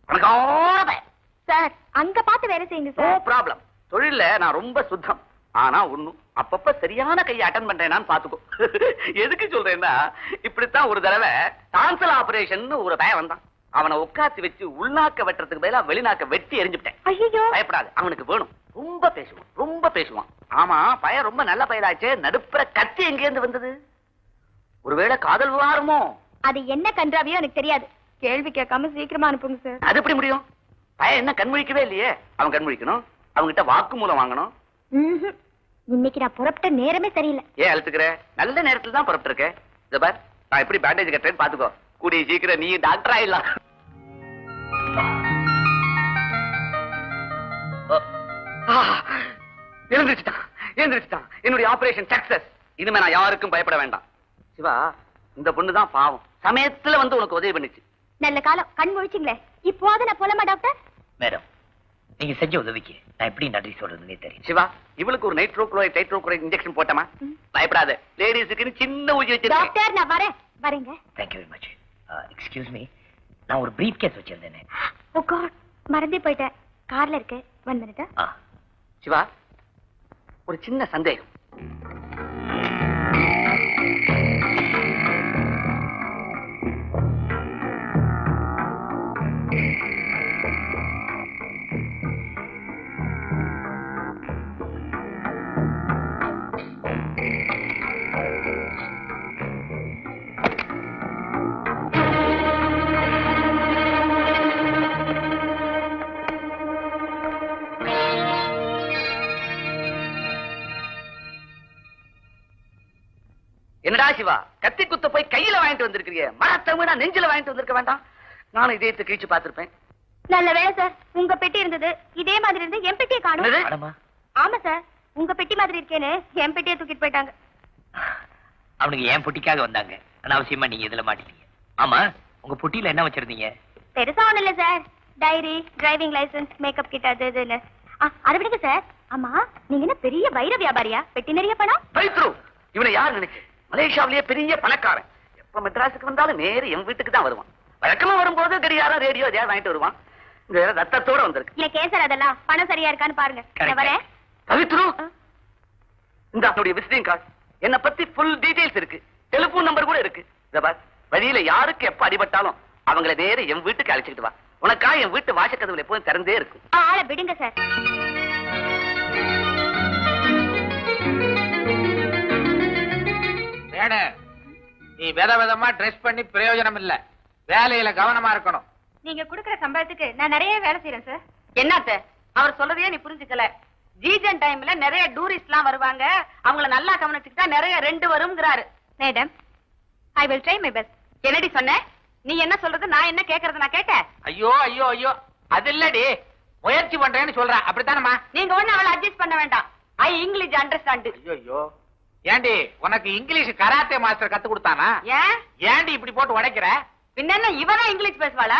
சார் அங்க பார்த்து வேலை செய்யுங்க நோ சார். ப்ராப்ளம். தொழில நான் ரொம்ப சுத்தம். ஆனா ஒண்ணும் அப்பப்ப சரியான கையை அட்டன் பண்றேனான்னு பாத்துக்கோ. எதுக்கு சொல்றேன்னா, இப்படித்தான் ஒரு தடவை டான்சல் ஆபரேஷன் ஒரு பய வந்தான். அவனை உட்காந்து வச்சு உள்நாக்க வெட்டுறதுக்கு பதிலா வெளிநாக்க வெட்டி எரிஞ்சுட்டேன். ஐயோ பயப்படாது, அவனுக்கு வேணும். ரொம்ப பேசுவான், ரொம்ப பேசுவான். ஆமா, பையன் ரொம்ப நல்ல பையனாச்சே. நடுப்புற கத்தி எங்க இருந்து வந்தது? ஒருவேளை காதல் விவகாரமோ? அது என்ன கன்றாவியோ எனக்கு தெரியாது. கேள்வி கேட்காம சீக்கிரமா அனுப்புங்க சார். அது எப்படி முடியும்? பையன் என்ன கண்முழிக்கவே இல்லையே. அவன் கண்முழிக்கணும், அவங்கிட்ட வாக்கு மூலம் வாங்கணும். ம்ஹும். இன்னைக்கு நான் புறப்பட்ட நேரமே சரியில்லை. ஏன் அழுத்துக்கிற? நல்ல நேரத்துல தான் புறப்பட்டு இருக்கேன். இத பார், நான் எப்படி பேண்டேஜ் கட்டுறேன்னு பாத்துக்கோ. கூடிய சீக்கிரம் நீ டாக்டர் ஆயிடலாம். எழுந்திருச்சுட்டான், எழுந்திருச்சுட்டான். என்னுடைய ஆபரேஷன் சக்சஸ். இனிமே நான் யாருக்கும் பயப்பட வேண்டாம். சிவா, இந்த பொண்ணுதான் பாவம். சமயத்துல வந்து உனக்கு உதவி பண்ணிச்சு. நல்ல காலம், கண் முழிச்சிங்களே. இப்போது நான் போலாமா டாக்டர்? மேடம், நீங்க செஞ்ச உதவிக்கு நான் எப்படி நன்றி சொல்றதுன்னே தெரியும். சிவா, இவளுக்கு ஒரு nitro chloride nitro chloride injection போட்டமா? பயப்படாத, லேடிஸுக்கு சின்ன ஊசி வச்சிருக்கேன். டாக்டர் நான் வரேன். வரேங்க. Thank you very much. Excuse me, நான் ஒரு பிரீஃப் கேஸ் வச்சிருந்தேனே. ஓ காட், மறந்தே போயிட்டேன். கார்ல இருக்கு, ஒன் மினிட். ஆ, சிவா, ஒரு சின்ன சந்தேகம். என்னடா சிவா, கத்தி குத்த போய் கையில வாங்கிட்டு வந்திருக்கீங்க. மரத்தமிழா நெஞ்சில வாங்கிட்டு வந்திருக்க வேண்டாம்? நானும் இதயத்தை கிழிச்சு பார்த்திருப்பேன். நல்ல வேலை சார், உங்க பெட்டி இருந்தது. இதே மாதிரி இருந்து என் பெட்டியை காணும். மேடமா, ஆமா சார், உங்க பெட்டி மாதிரி இருக்கேன்னு என் பெட்டியை தூக்கிட்டு போயிட்டாங்க. அவனுக்கு ஏன் பொட்டிக்காக வந்தாங்க. அனாவசியமா நீங்க இதுல மாட்டிட்டீங்க. ஆமா, உங்க பொட்டியில என்ன வச்சிருந்தீங்க? பெருசா ஒண்ணு இல்ல sir. Diary, driving licence, makeup kit, அது இதுன்னு. அதை விடுங்க சார். ஆமா, நீங்க என்ன பெரிய வைர வியாபாரியா? பெட்டி நிறைய பணம்? பைத்ரு, இவனை யார் நினைச்சு? மலேசியாவிலேயே பெரிய பணக்காரன். எப்ப மெட்ராஸுக்கு வந்தாலும் நேரு என் வீட்டுக்கு தான் வருவான். வழக்கமா வரும்போது கடிகாரம், ரேடியோ எதையாவது வாங்கிட்டு வருவான். இந்த ரத்தத்தோட வந்திருக்கு. எனக்கு ஏன் சார் அதெல்லாம்? பணம் சரியா இருக்கான்னு பாருங்க. நான் வரேன். பவித்ரு, இந்த அவனுடைய விசிட்டிங் கார்டு, என்ன பத்தி ஃபுல் டீடைல்ஸ் இருக்கு. டெலிபோன் நம்பர் கூட இருக்கு. இத பார், வழியில யாருக்கு எப்ப அடிபட்டாலும் அவங்கள நேரு என் வீட்டுக்கு அழைச்சிட்டு வா. உனக்கா என் வீட்டு வாசக்கதவுல எப்போதும் திறந்தே இருக்கும். ஆளை விடுங்க சார். நீ வித விதமா ட்ரெஸ் பண்ணி பிரயோஜனம் இல்ல. வேலையில கவனமா இருக்கணும். நீங்க குடுக்கற சம்பளத்துக்கு நான் நிறைய வேலை செய்யறேன் சார். என்னத்த அவர் சொல்றதையே நீ புரிஞ்சுக்கல. சீசன் டைம்ல நிறைய டூரிஸ்ட் எல்லாம் வருவாங்க. அவங்கள நல்லா கவனிச்சுக்கிட்டா நிறைய ரெண்டு வரும்ங்கறாரு. Madam, I will try my best. என்னடி சொன்ன? நீ என்ன சொல்றது, நான் என்ன கேக்குறது? நான் கேட்டேன். ஐயோ ஐயோ ஐயோ, அது இல்லடி, முயற்சி பண்றேன்னு சொல்ற. அப்படித்தானமா? நீங்க ஒண்ணு அவளை அட்ஜஸ்ட் பண்ண வேண்டாம். I English understand. ஐயோ ஐயோ, ஏண்டி உனக்கு இங்கிலீஷ் கராத்தே மாஸ்டர் கத்து கொடுத்தானா? ஏன் ஏண்டி இப்படி போட்டு உடைக்கிற? பின்ன இவரே இங்கிலீஷ் பேசுவாளா?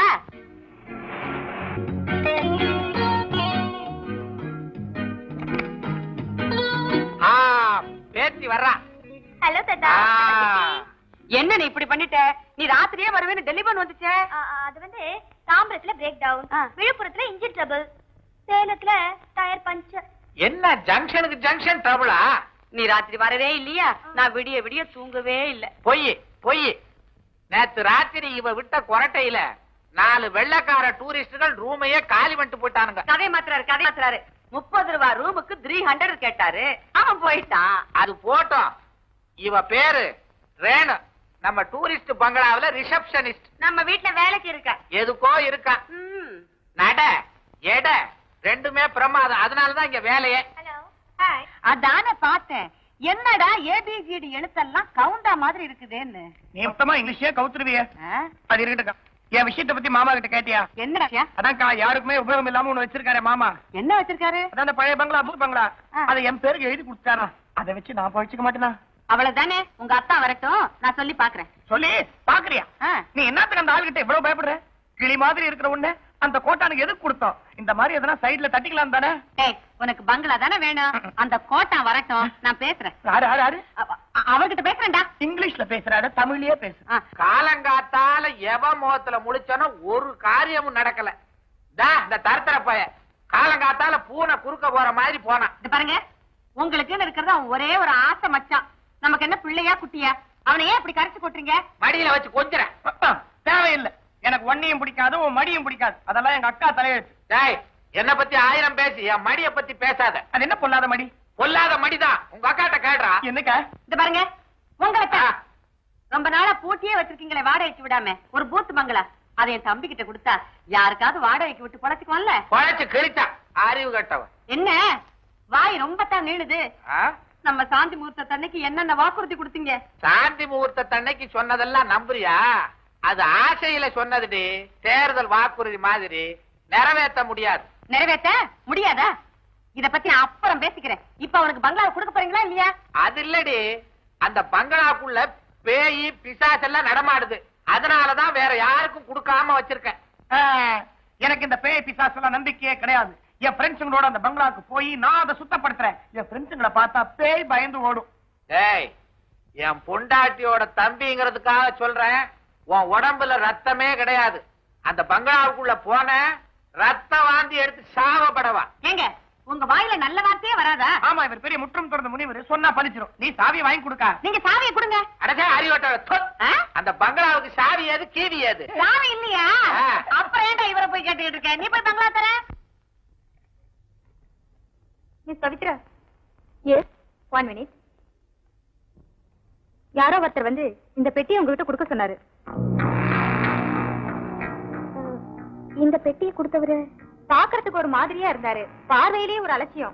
ஆ, பேத்தி வர்றா. ஹலோ தாத்தா. என்ன நீ இப்படி பண்ணிட்ட? நீ ராத்திரியே வருவேன்னு டெலிபோன் வந்துச்சே. அது வந்து தாம்பரத்துல பிரேக் டவுன், விழுப்புரத்துல இன்ஜின் ட்ரபிள், சேலத்துல டயர் பஞ்சர். என்ன ஜங்ஷனுக்கு ஜங்ஷன் ட்ரபிளா? நீ ராத்திரி வரவே இல்லையா? நான் விடிய விடிய தூங்கவே இல்ல. பொய் பொய். நேத்து ராத்திரி இவ விட்ட கொரட்டையில நாலு வெள்ளக்கார டூரிஸ்டுகள் ரூமையே காலி பண்ணிட்டு போயிட்டானுங்க. கதை மாத்துறாரு, கதை மாத்துறாரு. முப்பது ரூபாய் ரூமுக்கு த்ரீ ஹண்ட்ரட் கேட்டாரு. அவன் போயிட்டான். அது போட்டோம். இவ பேரு ரேணு. நம்ம டூரிஸ்ட் பங்களாவில ரிசப்ஷனிஸ்ட். நம்ம வீட்டுல வேலைக்கு இருக்க. எதுக்கோ இருக்கா. நட எட ரெண்டுமே பிரமாதம். அதனாலதான் இங்க வேலையே. அதான பார்த்தேன். என்னடா ஏபிசிடி எழுத்தெல்லாம் கவுண்டா மாதிரி இருக்குதேன்னு. நீ மொத்தமா இங்கிலீஷே கவுத்துருவிய. அது இருக்கட்டும். என் விஷயத்தை பத்தி மாமா கிட்ட கேட்டியா? என்ன அதான்க்கா, யாருக்குமே உபயோகம் இல்லாம ஒண்ணு வச்சிருக்காரு மாமா. என்ன வச்சிருக்காரு? அதான் அந்த பழைய பங்களா, புது பங்களா. அதை என் பேருக்கு எழுதி கொடுத்தாரா. அதை வச்சு நான் பழிச்சுக்க மாட்டேனா? அவ்வளவுதானே. உங்க அத்தா வரட்டும், நான் சொல்லி பாக்குறேன். சொல்லி பாக்குறியா? நீ என்னத்துக்கு அந்த ஆள்கிட்ட இவ்வளவு பயப்படுற? கிளி மாதிரி இருக்கிற உன்ன அந்த கோட்டானுக்கு எதுக்கு கொடுத்தோம்? இந்த மாதிரி எதனா சைடுல தட்டிக்கலாம் தானே? ஏய், உனக்கு பங்களா தானே வேணும்? அந்த கோட்டான் வரட்டும், நான் பேசுறேன். யாரு யாரு யாரு? அவர்கிட்ட பேசுறேன்டா. இங்கிலீஷ்ல பேசுறாரு, தமிழ்லயே பேசு. காலங்காத்தால எவ முகத்துல முடிச்சோன்னா ஒரு காரியமும் நடக்கல. இந்த தரத்தர பைய காலங்காத்தால பூனை குறுக்க போற மாதிரி போனான். இது பாருங்க, உங்களுக்கு இருக்கிறது ஒரே ஒரு ஆசை மச்சான். நமக்கு என்ன பிள்ளையா குட்டியா? அவனை ஏன் அப்படி கரைச்சு கொட்டுறீங்க? மடியில வச்சு கொஞ்சறேன். தேவையில்லை, எனக்கு ஒன்னையும் பிடிக்காது, உன் மடியும் பிடிக்காது. அதெல்லாம் எங்க அக்கா தலையெழுத்து. டேய், என்ன பத்தி ஆயிரம் பேசி என் மடிய பத்தி பேசாத. அது என்ன பொல்லாத மடி? பொல்லாத மடிதான். உங்க அக்காட்ட கேடுறா. என்னக்கா? இது பாருங்க, உங்களுக்கு ரொம்ப நாளா பூட்டியே வச்சிருக்கீங்களே வாடகைக்கு விடாம ஒரு பூத்து பங்களா, அதை என் தம்பி கிட்ட கொடுத்தா யாருக்காவது வாடகைக்கு விட்டு பொழைச்சுக்குவான்ல. பொழைச்சு கிழிச்சா அறிவு கட்டவன். என்ன வாய் ரொம்ப தான் நீளுது? நம்ம சாந்தி முகூர்த்த அன்னைக்கு என்னென்ன வாக்குறுதி கொடுத்தீங்க? சாந்தி முகூர்த்த அன்னைக்கு சொன்னதெல்லாம் நம்புறியா? அது ஆசையில சொன்னதுடி. தேர்தல் வாக்குறுதி மாதிரி நிறைவேற்ற முடியாது. நிறைவேற்ற முடியாதா? இத பத்தி நான் அப்புறம் பேசிக்கிறேன். இப்ப அவனுக்கு பங்களாவை கொடுக்க போறீங்களா இல்லையா? அது இல்லடி, அந்த பங்களாக்குள்ள பேயி பிசாசு எல்லாம் நடமாடுது. அதனாலதான் வேற யாருக்கும் கொடுக்காம வச்சிருக்கேன். எனக்கு இந்த பேய் பிசாசு எல்லாம் நம்பிக்கையே கிடையாது. என் ஃப்ரெண்ட்ஸுங்களோட அந்த பங்களாக்கு போய் நான் அதை சுத்தப்படுத்துறேன். என் ஃப்ரெண்ட்ஸுங்களை பார்த்தா பேய் பயந்து ஓடும். டேய், என் பொண்டாட்டியோட தம்பிங்கிறதுக்காக சொல்றேன். உன் உடம்புல ரத்தமே கிடையாது. அந்த பங்களாவுக்குள்ள போன ரத்த வாந்தி எடுத்து சாவப்படவா. ஏங்க, உங்க வாயில நல்ல வார்த்தையே வராதா? ஆமா, இவர் பெரிய முற்றம் திறந்த முனிவர், சொன்னா பலிச்சிரும். நீ சாவியை வாங்கி கொடுக்க. நீங்க சாவியை கொடுங்க. அடச்சே அறிவட்ட. அந்த பங்களாவுக்கு சாவி ஏது, கீவி ஏது? சாவி இல்லையா? அப்புறம் ஏன்டா இவரை போய் கேட்டுக்கிட்டு இருக்க? நீ போய் பங்களா தர. Miss Pavithra. Yes, one minute. யாரோ ஒருத்தர் வந்து இந்த பெட்டியை உங்ககிட்ட கொடுக்க சொன்னாரு. இந்த பெட்டியை கொடுத்தவரு பாக்குறதுக்கு ஒரு மாதிரியா இருந்தாரு. பார்வையிலேயே ஒரு அலட்சியம்.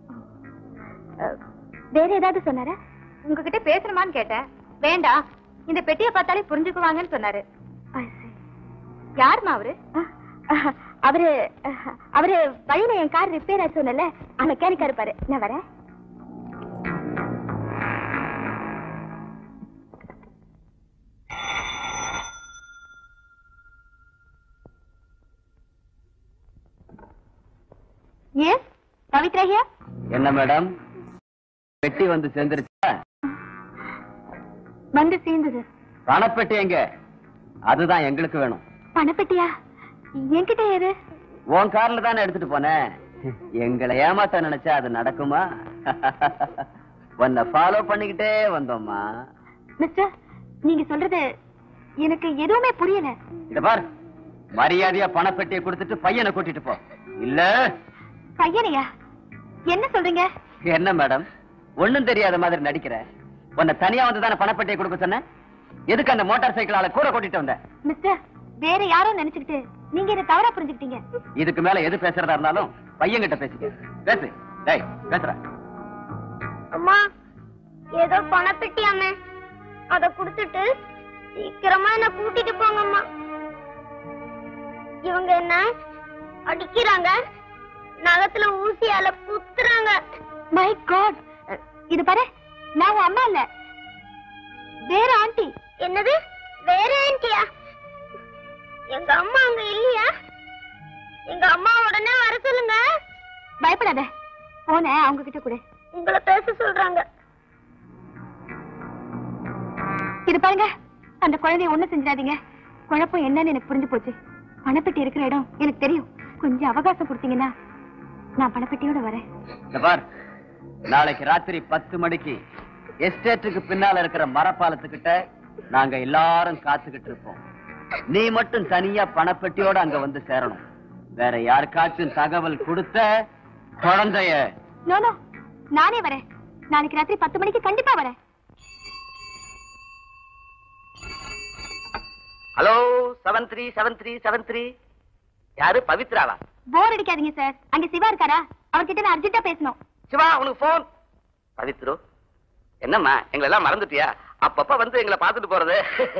வேற ஏதாவது சொன்னாரா? உங்ககிட்ட பேசணுமான்னு கேட்டேன். வேண்டாம், இந்த பெட்டியை பார்த்தாலே புரிஞ்சுக்குவாங்கன்னு சொன்னாரு. யாருமா அவரு? அவரு அவரு வழியில என் கார் ரிப்பேர் ஆச்சு சொன்னல, அந்த மெக்கானிக்கா இருப்பாரு. நான் வரேன். Yes, Pavithra here. என்ன மேடம், பெட்டி வந்து சேர்ந்துருச்சா? வந்து சேர்ந்தது. பணப்பெட்டி எங்க? அதுதான் எங்களுக்கு வேணும். பணப்பெட்டியா? என்கிட்ட ஏது? உன் கார்ல தானே எடுத்துட்டு போனேன். எங்களை ஏமாத்த நினைச்சா அது நடக்குமா? உன்னை ஃபாலோ பண்ணிக்கிட்டே வந்தோம்மா. மிஸ்டர், நீங்க சொல்றது எனக்கு எதுவுமே புரியல. இத பார், மரியாதையா பணப்பெட்டியை கொடுத்துட்டு பையனை கூட்டிட்டு போ. இல்ல பையனையா? என்ன சொல்றீங்க? என்ன மேடம், ஒண்ணும் தெரியாத மாதிரி நடிக்கிற? உன்னை தனியா வந்து தானே பணப்பெட்டியை கொடுக்க சொன்ன. எதுக்கு அந்த மோட்டார் சைக்கிளால கூட கூட்டிட்டு வந்த? மிஸ்டர், வேற யாரோ நினைச்சுக்கிட்டு நீங்க என்ன தவறா புரிஞ்சுக்கிட்டீங்க. இதுக்கு மேல எது பேசுறதா இருந்தாலும் பையன்கிட்ட பேசிக்க. பேசு. டேய், பேசுற. அம்மா, ஏதோ பணப்பெட்டியாமே, அத குடுத்துட்டு சீக்கிரமா என்ன கூட்டிட்டு போங்கம்மா. இவங்க என்ன அடிக்கிறாங்க, நகத்துல ஊசியால குத்துறாங்க. மை காட், இது பாரு, நான் உன் அம்மா இல்ல, வேற ஆண்டி. என்னது வேற ஆண்டியா? எங்க அம்மா அங்க இல்லையா? எங்க அம்மா உடனே வர சொல்லுங்க. பயப்படாத, போன அவங்க கிட்ட கூட உங்களை பேச சொல்றாங்க. இது பாருங்க, அந்த குழந்தைய ஒண்ணு செஞ்சிடாதீங்க. குழப்பம் என்னன்னு எனக்கு புரிஞ்சு போச்சு. பணப்பெட்டி இருக்கிற இடம் எனக்கு தெரியும். கொஞ்சம் அவகாசம் கொடுத்தீங்கன்னா நான் பணப்பெட்டியோட வரேன். பார், நாளைக்கு ராத்திரி பத்து மணிக்கு எஸ்டேட்டுக்கு பின்னால இருக்கிற மரப்பாலத்துக்கிட்ட நாங்க எல்லாரும் காத்துக்கிட்டு இருப்போம். நீ மட்டும் தனியா பணப்பெட்டியோட அங்க வந்து சேரணும். வேற யாருக்காச்சும் தகவல் கொடுத்த குழந்தைய. நோ நோ, நானே வரேன். நாளைக்கு ராத்திரி பத்து மணிக்கு கண்டிப்பா வரேன். Hello, seven three seven three seven three. யாரு? பவித்ராவா? போர் அடிக்காதீங்க சார், அங்க சிவா இருக்காரா? அவர்கிட்ட நான் அர்ஜென்ட்டா பேசணும். சிவா, உனக்கு போன். பவித்ரு, என்னம்மா எங்களை எல்லாம் மறந்துட்டியா? அப்பப்ப வந்து எங்களை பார்த்துட்டு போறது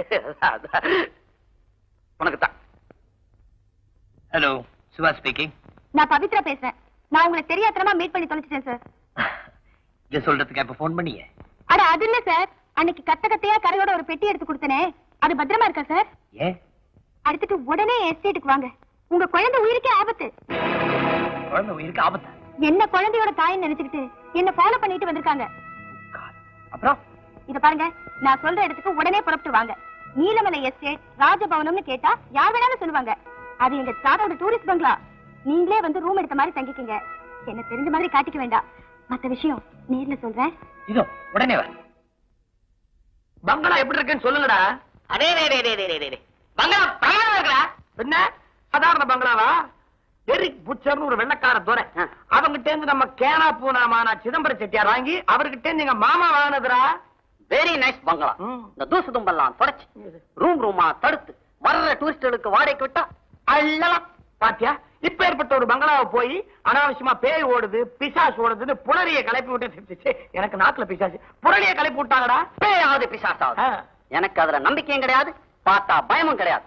உனக்கு தான். Hello, Shiva speaking. நான் பவித்ரா பேசுறேன். நான் உங்களை தெரியாதனமா மீட் பண்ணி தொலைச்சிட்டேன் சார். இத சொல்றதுக்கு இப்ப போன் பண்ணிய? அட அது இல்ல சார், அன்னைக்கு கத்த கத்தையா கரையோட ஒரு பெட்டி எடுத்து கொடுத்தனே, அது பத்திரமா இருக்கா சார்? ஏன்? அடுத்துட்டு உடனே எஸ்டேட்டுக்கு வாங்க. உங்க குழந்தை உயிருக்கே ஆபத்து. குழந்தை உயிருக்கு ஆபத்தா? என்ன குழந்தையோட தாயின்னு நினைச்சுக்கிட்டு என்ன ஃபாலோ பண்ணிட்டு வந்திருக்காங்க. அப்புறம் இத பாருங்க, நான் சொல்ற இடத்துக்கு உடனே புறப்பட்டு வாங்க. நீலமலை எஸ்டேட் ராஜபவனம்னு கேட்டா யார் வேணாலும் சொல்லுவாங்க. அது எங்க தாத்தாவோட டூரிஸ்ட் பங்களா. நீங்களே வந்து ரூம் எடுத்த மாதிரி தங்கிக்கங்க. என்ன தெரிஞ்ச மாதிரி காட்டிக்க வேண்டாம். மத்த விஷயம் நேர்ல சொல்றேன். இதோ உடனே வா. பங்களா எப்படி இருக்குன்னு சொல்லுங்கடா. அடே டே டே டே டே டே பங்களா பிரமாதமா இருக்குடா. என்ன சாதாரண பங்களாவா? எரிக் புச்சர்னு ஒரு வெள்ளக்கார துரை, அவங்கிட்ட இருந்து நம்ம கேனா பூனாமான சிதம்பரம் செட்டியார் வாங்கி அவர்கிட்ட இருந்து எங்க மாமா வாங்கினதுரா. வெரி நைஸ் பங்களா. இந்த தூசு தும்பெல்லாம் தொடச்சு ரூம் ரூமா தடுத்து வர்ற டூரிஸ்டுகளுக்கு வாடகைக்கு விட்டா அள்ளலாம். பாத்தியா, இப்ப ஏற்பட்ட ஒரு பங்களாவை போய் அனாவசியமா பேய் ஓடுது பிசாசு ஓடுதுன்னு புலரிய கிளப்பி விட்டு, எனக்கு நாக்குல பிசாசு புலரிய கிளப்பி விட்டாங்கடா. பேயாவது பிசாசாவது எனக்கு அதுல நம்பிக்கையும் கிடையாது, பார்த்தா பயமும் கிடையாது.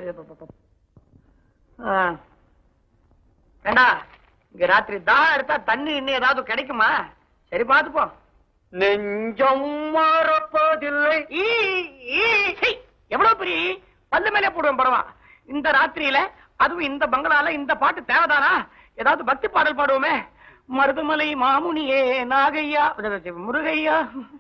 ஏண்டா, இங்க ராத்திரி தான் எடுத்தா தண்ணி இன்னும் ஏதாவது கிடைக்குமா? சரி பாத்துப்போம். நெஞ்சம் மாறப்போதில்லை. எவ்வளவு பெரிய பல்லு மேலே போடுவோம் படவா. இந்த ராத்திரியில அதுவும் இந்த பங்களால இந்த பாட்டு தேவைதானா? ஏதாவது பக்தி பாடல் பாடுவோமே. மருதமலை மாமுனியே நாகையா முருகையா.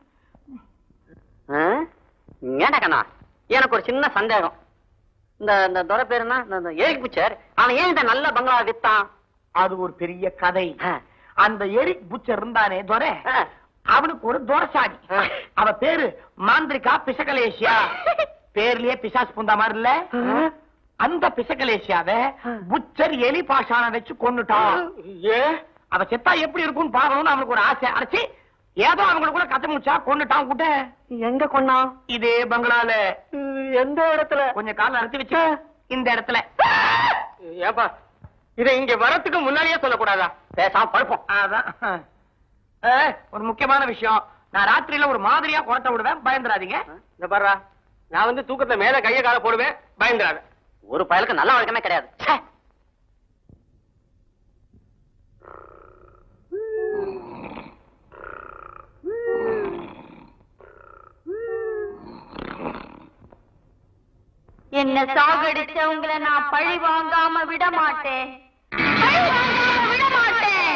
ஏண்டா எனக்கு ஒரு சின்ன சந்தேகம். இந்த இந்த துரை பேருனா எரிக் புச்சர், அவன் ஏன் இந்த நல்ல பங்களா வித்தான்? அது ஒரு பெரிய கதை. அந்த எரிக் புச்சர் இருந்தானே துரை, அவனுக்கு ஒரு துரசாடி. அவ பேரு மாந்திரிகா பிசகலேசியா. பேர்லயே பிசாஸ் புந்தா மாதிரி இல்ல. அந்த பிசகலேசியாவ புச்சர் எலி பாஷான வச்சு கொன்னுட்டான். அவ செத்தா எப்படி இருக்கும்னு பாக்கணும்னு அவனுக்கு ஒரு ஆசை. அரைச்சி ஏதோ அவங்களுக்கு கூட கத்த முடிச்சா கொன்னுட்டான். கூட எங்க கொன்னா? இதே பங்களால. எந்த இடத்துல? கொஞ்சம் கால அறுத்து வச்சு இந்த இடத்துல. ஏப்பா, இதை இங்க வரத்துக்கு முன்னாடியே சொல்லக்கூடாதா? பேசாம படுப்போம். அதான் ஒரு முக்கியமான விஷயம். நான் ராத்திரியில ஒரு மாதிரியா குரட்ட விடுவேன், பயந்துடாதீங்க. இந்த பாரு, நான் வந்து தூக்கத்துல மேல கைய கால போடுவேன், பயந்துடாத. ஒரு பயலுக்கு நல்ல வழக்கமே கிடையாது. என்ன சாகடிச்சவங்களை நான் பழி வாங்காம விட மாட்டேன். பழி வாங்காம விட மாட்டேன்.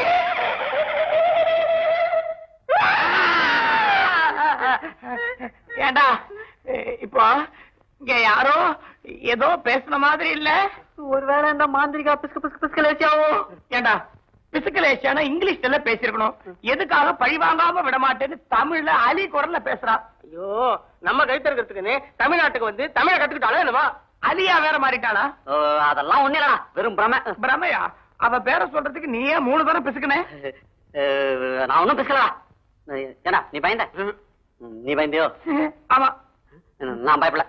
ஏண்டா, இப்போ இங்க யாரோ ஏதோ பேசுன மாதிரி இல்ல? ஒருவேளை இந்த மாந்திரிகா பிஸ்கு பிஸ்கு பிஸ்கலேசியாவோ? ஏண்டா, பிசிக்கலேசியானா இங்கிலீஷ்ல பேசிருக்கணும். எதுக்காக பழி வாங்காம விட மாட்டேன்னு தமிழ்ல அலி குரல்ல பேசுறா. ஐயோ, நம்ம கைத்த இருக்கிறதுக்குன்னு தமிழ்நாட்டுக்கு வந்து தமிழை கத்துக்கிட்டாலும் என்னவா? அலியா வேற மாறிட்டாளா? அதெல்லாம் ஒண்ணு இல்லடா, வெறும் பிரம. பிரமையா? அவ பேரை சொல்றதுக்கு நீயே மூணு தரம் பிசுக்குனே. நான் ஒன்னும் பிசுக்கலடா. ஏடா, நீ பயந்த? நீ பயந்தியோ? ஆமா. நான் பயப்படல.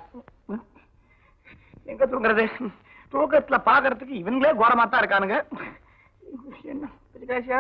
எங்க தூங்குறது? தூக்கத்துல பாக்குறதுக்கு இவங்களே கோரமா தான் இருக்கானுங்க. என்ன பிரிகாஷா?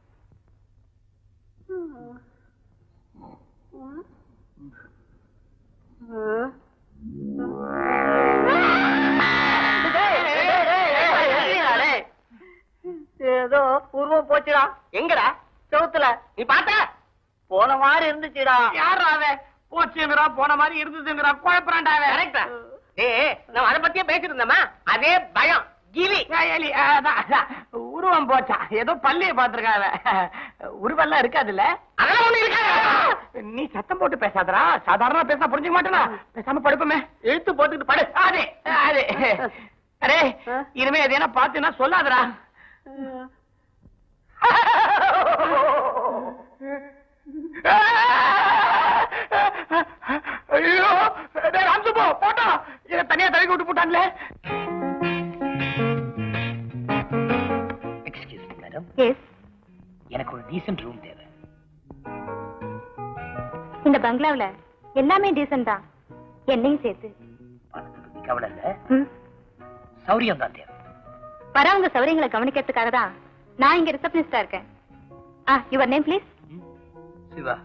ஏதோ உருவம் போச்சுடா. எங்கடா? செவுத்துல. நீ பார்த்த? போன மாதிரி இருந்துச்சுடா. யாரா அவன்? போச்சுங்கிறா, போன மாதிரி இருந்ததுங்கிறா, குழப்பறான்டா அவன். கரெக்டா? ஏய், நம்ம அதை பத்தியே பேசிட்டு இருந்தோமா? அதே பயம். கிளி எலி. உருவம் போச்சா? ஏதோ பள்ளிய பாத்துருக்காங்க. உருவெல்லாம் இருக்காதுல்ல? அதெல்லாம் ஒண்ணு இருக்காது. நீ சத்தம் போட்டு பேசாதடா. சாதாரண பேசா புரிஞ்சுக்க மாட்டேனா? பேசாம படுப்போமே. இழுத்து போட்டுட்டு படு. அதே அதே. அரே, இனிமே எது என்ன பாத்துன்னா சொல்லாதடா. ஐயோ, ராம்சு போ போட்டா. இதை தனியா தள்ளி விட்டு போட்டான்ல. Excuse me madam. எஸ், எனக்கு ஒரு டீசன்ட் ரூம் தேவை. இந்த பங்களாவுல எல்லாமே டீசன்ட் தான், என்னையும் சேர்த்து. பணத்தை பத்தி கவலை இல்ல, ம். சௌரியம் தான் தேவை. வரவங்க சௌரியங்களை கவனிக்கிறதுக்காக தான் நான் இங்க ரிசப்ஷனிஸ்டா இருக்கேன். ஆ, யுவர் நேம் ப்ளீஸ். சிவா.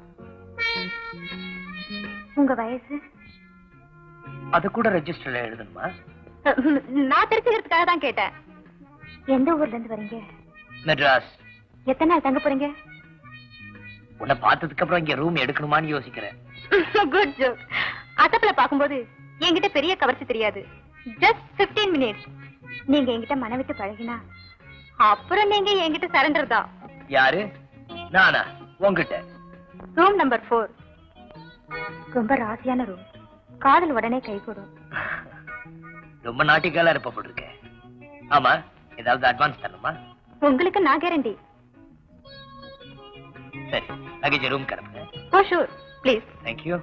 உங்க வயசு? அது கூட ரெஜிஸ்டர்ல எழுதணுமா? நான் தெரிஞ்சுக்கிறதுக்காக தான் கேட்டேன். எந்த ஊர்ல இருந்து வரீங்க? மெட்ராஸ். எத்தனை நாள் தங்க போறீங்க? உன்னை பார்த்ததுக்கு அப்புறம் இங்க ரூம் எடுக்கணுமான்னு யோசிக்கிறேன். Good joke. அசப்ல பாக்கும்போது என்கிட்ட பெரிய கவர்ச்சி தெரியாது. Just fifteen minutes. நீங்க என்கிட்ட மனவிட்டு பழகினா அப்புறம் நீங்க என்கிட்ட சரண்டர் தான். யாரு? நானா? உங்ககிட்ட? Room number four. ரொம்ப ராசியான ரூம். காதல் உடனே கை கூடும். ரொம்ப நாட்டிக்கால இருப்ப போட்டிருக்கேன். ஆமா, ஏதாவது அட்வான்ஸ் தரணுமா? உங்களுக்கு நான் கேரண்டி. சரி, லக்கேஜ் ரூம் கிளம்புங்க. Oh sure, please. Thank you.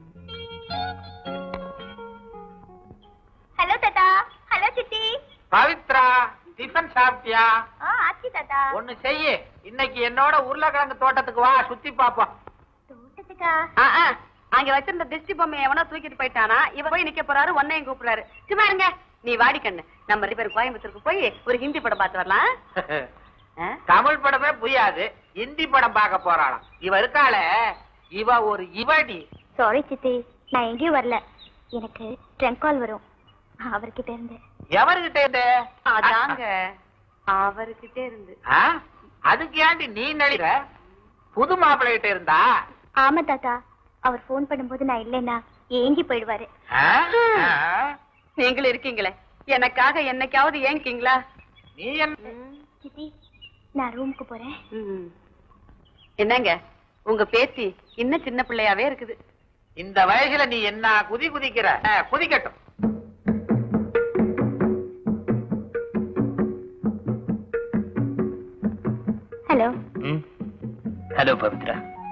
Hello தாத்தா. ஹலோ சித்தி. பவித்ரா, டிஃபன் சாப்பிட்டியா? ஆ ஆச்சி தாத்தா. ஒண்ணு செய்யு, இன்னைக்கு என்னோட உருளைக்கிழங்கு தோட்டத்துக்கு வா, சுத்தி பாப்போம். தோட்டத்துக்கா? அங்க வச்சிருந்த திருஷ்டி பொம்மையை எவனோ தூக்கிட்டு போயிட்டானா, இவ போய் நிக்க போறாரு, ஒன்னையும் கூப்பிடுறாரு. சும்மா இருங்க. நீ வாடி கண்ணு, நம்ம ரெண்டு பேரும் கோயம்புத்தூருக்கு போய் ஒரு ஹிந்தி படம் பார்த்து வரலாம். தமிழ் படமே புரியாது, ஹிந்தி படம் பார்க்க போறாளாம். இவ இருக்காள, இவ ஒரு இவடி. சாரி சித்தி, நான் எங்கேயும் வரல. எனக்கு ட்ரங்க் கால் வரும். அவர்கிட்ட இருந்து. எவர்கிட்ட இருந்து? அதாங்க அவர்கிட்ட இருந்து. அதுக்கு ஏண்டி நீ நடிக்கிற? புது மாப்பிள்ளை கிட்ட இருந்தா? ஆமா தாத்தா, அவர் போன் பண்ணும்போது நான் இல்லைன்னா ஏங்கி போயிடுவாரு. நீங்களும் இருக்கீங்களே, எனக்காக என்னைக்காவது ஏங்கிங்களா? நீ என்ன? சித்தி, நான் ரூமுக்கு போறேன். என்னங்க உங்க பேத்தி இன்னும் சின்ன பிள்ளையாவே இருக்குது. இந்த வயசுல நீ என்ன குதி குதிக்கிற? குதிக்கட்டும். ஹலோ. ஹலோ பவித்ரா.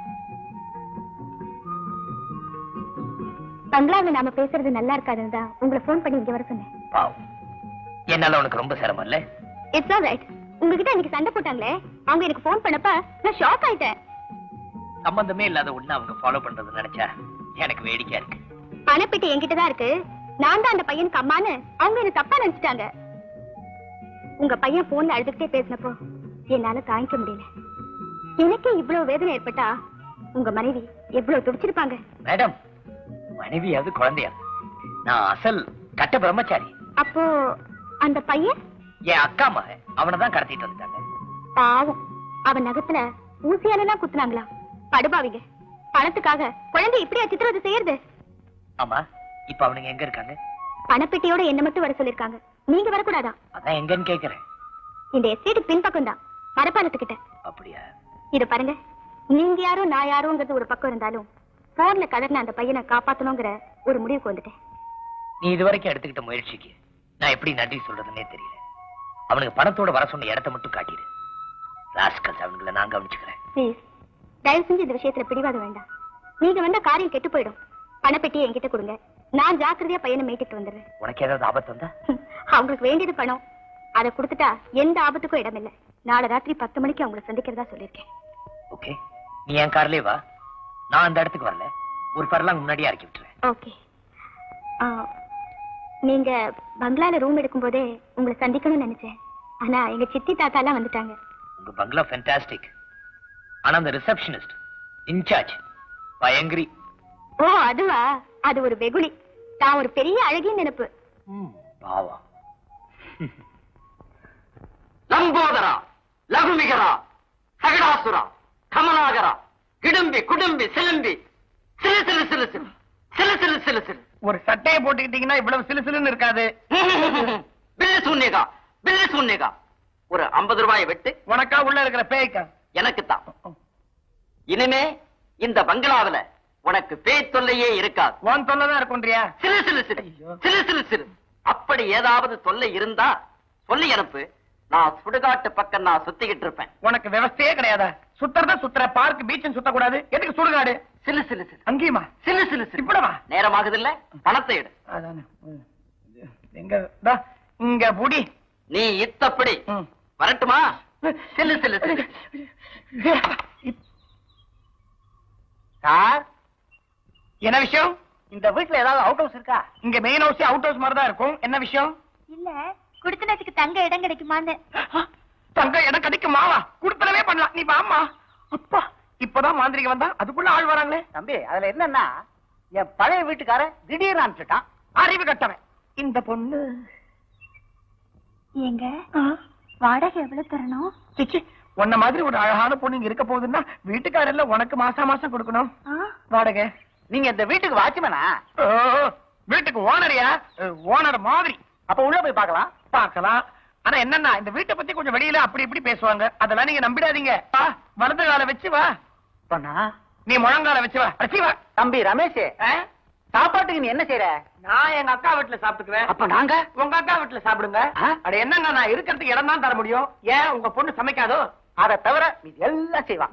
பங்களாவில் நாம பேசுறது நல்லா இருக்காதுன்னு தான் உங்களை போன் பண்ணி இங்க வர சொன்னேன். பாவம், என்னால உனக்கு ரொம்ப சிரமம் இல்ல? It's all right. உங்ககிட்ட இன்னைக்கு சண்டை போட்டாங்களே, அவங்க எனக்கு போன் பண்ணப்ப நான் ஷாக் ஆயிட்டேன். சம்பந்தமே இல்லாத ஒண்ணு அவங்க ஃபாலோ பண்றது நினைச்சா எனக்கு வேடிக்கையா இருக்கு. பணப்பெட்டி என்கிட்ட தான் இருக்கு. நான் தான் அந்த பையனுக்கு அம்மான்னு அவங்க என்ன தப்பா நினைச்சிட்டாங்க. உங்க பையன் போன்ல அழுதுகிட்டே பேசினப்போ என்னால தாங்கிக்க முடியல. எனக்கு இவ்வளவு வேதனை ஏற்பட்டா உங்க மனைவி எவ்வளவு துடிச்சிருப்பாங்க. மேடம், மனைவியாவது குழந்தையாது, நான் அசல் கட்ட பிரம்மச்சாரி. அப்போ அந்த பையன் என் அக்கா மகன், அவனதான் கடத்திட்டு வந்துட்டாங்க. பாவம், அவன் நகத்துல ஊசியாலெல்லாம் குத்துனாங்களா? படுபாவிங்க, பணத்துக்காக குழந்தை இப்படியா சித்திரவதை செய்யறது? ஆமா, இப்ப அவனுங்க எங்க இருக்காங்க? பணப்பெட்டியோட என்ன மட்டும் வர சொல்லிருக்காங்க. நீங்க வரக்கூடாதா? அதான் எங்கன்னு கேக்குறேன். இந்த எஸ்டேட் பின்பக்கம் தான், மரப்பாலத்துக்கிட்ட. அப்படியா? இத பாருங்க, நீங்க யாரோ நான் யாரோங்கிறது ஒரு பக்கம் இருந்தாலும் போன்ல கலர்ன அந்த பையனை காப்பாத்தணுங்கிற ஒரு முடிவுக்கு வந்துட்டேன். நீ இதுவரைக்கும் எடுத்துக்கிட்ட முயற்சிக்கு நான் எப்படி நன்றி சொல்றதுன்னே தெரியல. அவனுக்கு பணத்தோட வர சொன்ன இடத்தை மட்டும் காட்டிடு. ராஸ்கல்ஸ் அவனுங்களை நான் கவனிச்சுக்கிறேன். ப்ளீஸ், தயவு செஞ்சு இந்த விஷயத்துல பிடிவாத வேண்டாம். நீங்க வந்த காரியம் கெட்டு போயிடும். பணப்பெட்டியை என்கிட்ட கொடுங்க, நான் ஜாக்கிரதையா பையனை மீட்டுட்டு வந்துடுறேன். உனக்கு ஏதாவது ஆபத்து வந்தா? அவங்களுக்கு வேண்டியது பணம், அதை கொடுத்துட்டா எந்த ஆபத்துக்கும் இடம் இல்லை. நாளை ராத்திரி பத்து மணிக்கு அவங்களை சந்திக்கிறதா சொல்லியிருக்கேன். ஓகே, நீ என் கார்லயே வா. நான் அந்த இடத்துக்கு வரல, ஒரு பரலாம் முன்னாடியே இறக்கி விட்டுறேன். ஓகே. நீங்க பங்களால ரூம் எடுக்கும் போதே உங்களை சந்திக்கணும்னு நினைச்சேன். ஆனா எங்க சித்தி தாத்தா எல்லாம் வந்துட்டாங்க. உங்க பங்களா ஃபேண்டாஸ்டிக். ஆனா அந்த ரிசப்ஷனிஸ்ட் இன்சார்ஜ் பயங்கரி. ஓ அதுவா? அது ஒரு வெகுளி. தான் ஒரு பெரிய அழகிய நினைப்பு. பாவா. லம்போதரா, லகுமிகரா, சகடாசுரா, கமலாகரா, கிடும்பி குடும்பி சிலும்பி சிலு சிலு சிலு சிலு சிலு சிலு சிலு சிலு. ஒரு சட்டையை போட்டுக்கிட்டீங்கன்னா இவ்வளவு சிலு சிலுன்னு இருக்காது. பில்லு சூன்யகா, பில்லு சூன்யகா. ஒரு ஐம்பது ரூபாயை வெட்டு. உனக்கா உள்ள இருக்கிற பேய்க்கா? எனக்குத்தான். இனிமே இந்த பங்களாவில உனக்கு பேய் தொல்லையே இருக்காது. உன் தொல்லைதான் இருக்குன்றியா? சிலு சிலு சிலு சிலு சிலு சிலு. அப்படி ஏதாவது தொல்லை இருந்தா சொல்லி அனுப்பு. நான் சுடுகாட்டு பக்கம் நான் சுத்திக்கிட்டு இருப்பேன். உனக்கு விவசாயே கிடையாதா? சுத்துறத சுத்துற, பார்க் பீச் சுத்த கூடாது. எதுக்கு சுடுகாடு? சிலு சிலு சிலு. அங்கேயுமா? சிலு சிலு சிலு. இப்படவா? நேரமாகுது இல்ல, பணத்தை எடு. அதானே. எங்க இங்க புடி. நீ இத்தப்படி வரட்டுமா? சிலு சிலு சிலு. சார், என்ன விஷயம்? இந்த வீட்டுல ஏதாவது அவுட் ஹவுஸ் இருக்கா? இங்க மெயின் ஹவுஸ் அவுட் ஹவுஸ் மாதிரி தான் இருக்கும். என்ன விஷயம்? இல்ல, குடுத்தனத்துக்கு தங்க இடம் கிடைக்குமான்னு. தங்க இடம் கிடைக்குமாவா? குடுத்தனவே பண்ணலாம். நீ வாமா. அப்பா, இப்பதான் மாந்திரிக வந்தா, அதுக்குள்ள ஆள் வராங்களே. தம்பி, அதுல என்னன்னா, என் பழைய வீட்டுக்காரன் திடீர்னு அனுப்பிச்சுட்டான். அறிவு கட்டவன். இந்த பொண்ணு எங்க வாடகை எவ்வளவு தரணும்? சிச்சி, உன்ன மாதிரி ஒரு அழகான பொண்ணு இங்க இருக்க போகுதுன்னா வீட்டுக்காரல்ல உனக்கு மாசம் மாசம் கொடுக்கணும் வாடகை. நீங்க இந்த வீட்டுக்கு வாட்ச்மேனா? வீட்டுக்கு ஓனரியா? ஓனர் மாதிரி அப்ப உள்ள போய் பார்க்கலாம். பார்க்கலாம். ஆனா என்னன்னா இந்த வீட்டை பத்தி கொஞ்சம் வெளியில அப்படி இப்படி பேசுவாங்க. அதெல்லாம் நீங்க நம்பிடாதீங்க. வா, வலது கால வச்சு வா. பண்ணா நீ முழங்கால வச்சு வா. அடிச்சு வா. தம்பி ரமேஷ், சாப்பாட்டுக்கு நீ என்ன செய்யற? நான் எங்க அக்கா வீட்டுல சாப்பிட்டுக்குவேன். அப்ப நாங்க உங்க அக்கா வீட்டுல சாப்பிடுங்க. அட என்னங்க, நான் இருக்கிறதுக்கு இடம் தான் தர முடியும். ஏன் உங்க பொண்ணு சமைக்காதோ? அதை தவிர நீ எல்லாம் செய்வான்.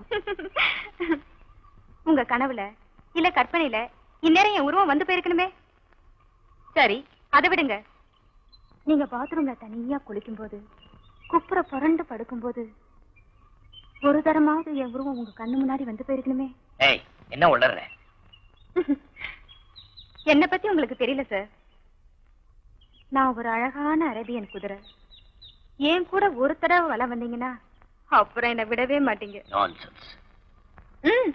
உங்க கனவுல இல்ல கற்பனையில இந்நேரம் என் உருவம் வந்து போயிருக்கணுமே. சரி, அதை விடுங்க. நீங்க பாத்ரூம்ல தனியா குளிக்கும் போது, குப்புற புரண்டு படுக்கும் போது ஒரு தரமாவது என் உருவம் உங்க கண்ணு முன்னாடி வந்து போயிருக்கணுமே. ஏய், என்ன உளறற? என்ன பத்தி உங்களுக்கு தெரியல சார். நான் ஒரு அழகான அரேபியன் குதிரை. ஏன் கூட ஒரு தடவை வள வந்தீங்கன்னா அப்புறம் என்ன விடவே மாட்டீங்க. நான்சென்ஸ். ம்.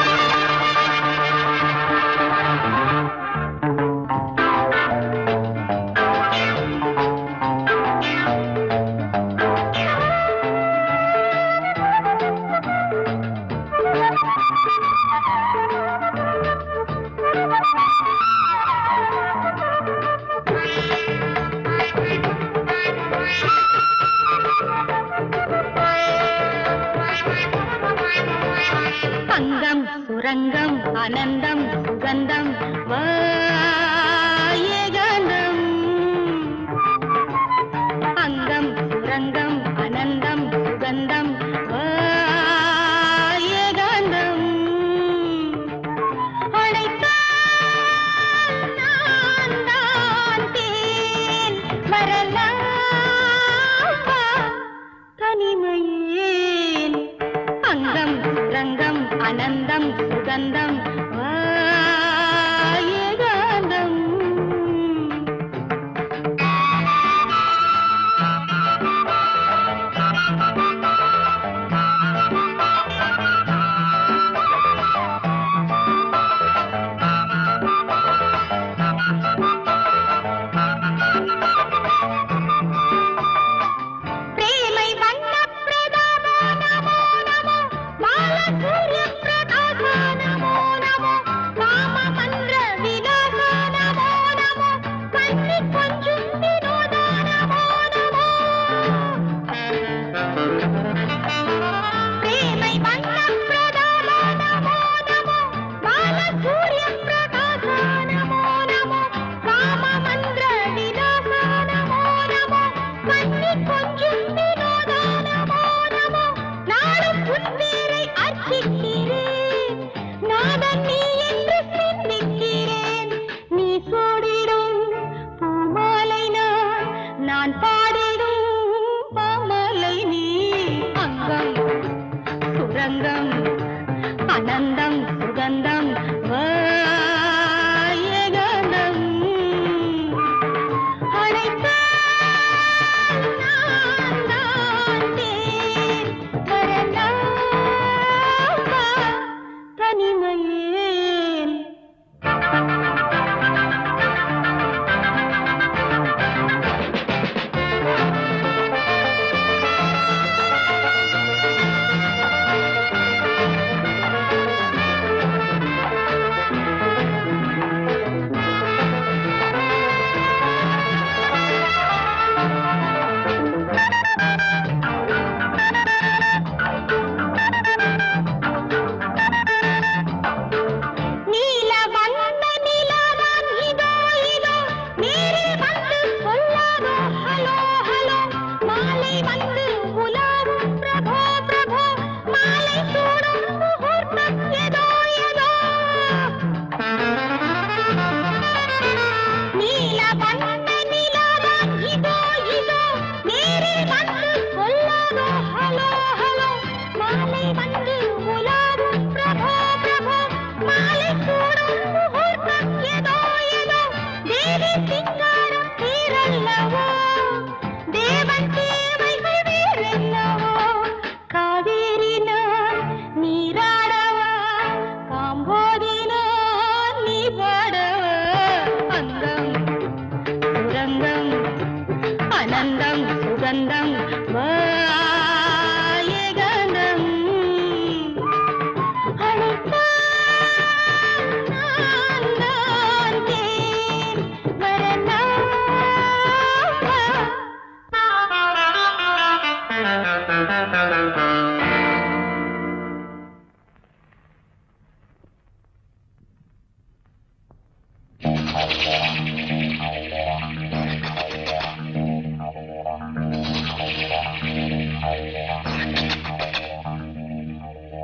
அங்கம் சுரங்கம் அனந்தம் சுகந்தம் வாயகந்தம். அங்கம் சுரங்கம் அனந்தம் சுகந்தம் வாயகந்தம். அழைத்தால் நான் தான் தேன் வரலாம் தனிமையேன். அங்கம் சுரங்கம் அனந்தம் சுகந்தம் வாயகந்தம். பிரேமை வண்ண பிரதாபோ நமோ நமோ பாலசூரிய பிரகாசோ நமோ நமோ காம மந்திர விலாசோ நமோ நமோ கண்ணி கொஞ்சும் வினோதோ நமோ நமோ. பிரேமை வண்ண பிரதாபோ நமோ நமோ பாலசூரிய பிரகாசோ நமோ நமோ காம மந்திர விலாசோ நமோ நமோ கண்ணி கொஞ்சும் வினோதோ நமோ நமோ. நாளும் உன் பேரை அர்ச்சிக்கிறேன், நாதன் நீ என்று சிந்திக்கிறேன். நீ சூடிடும் பூமாலை நான், நான் பாடிடும் பாமாலை நீ. அங்கம் சுரங்கம் அனந்தம் சுகந்தம் வாயகந்தம். அழைத்தால் நான் தான் தேன் வரலாம் தனிமையேன்.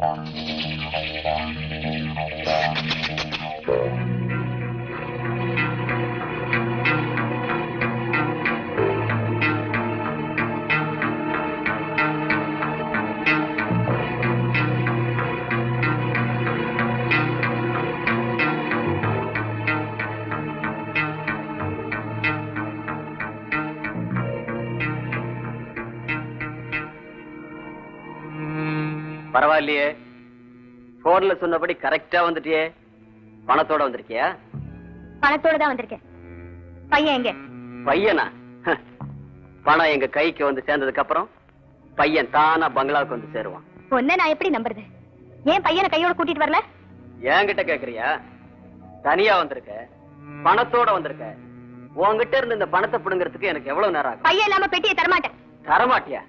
பரவாயில்லையே, போன்ல சொன்னபடி கரெக்டா வந்துட்டியே. பணத்தோட வந்திருக்கியா? பணத்தோட தான் வந்திருக்கேன். பையன் எங்க? பையனா? பணம் எங்க கைக்கு வந்து சேர்ந்ததுக்கு அப்புறம் பையன் தானா பங்களாவுக்கு வந்து சேருவான். பொண்ணை நான் எப்படி நம்புறது? ஏன் பையனை கையோட கூட்டிட்டு வரல? என்கிட்ட கேக்குறியா? தனியா வந்திருக்க, பணத்தோட வந்திருக்க. உன்கிட்ட இருந்து இந்த பணத்தை புடுங்கிறதுக்கு எனக்கு எவ்வளவு நேரம் ஆகும்? பையன் இல்லாம பெட்டியை தரமாட்டேன். தரமாட்டியா?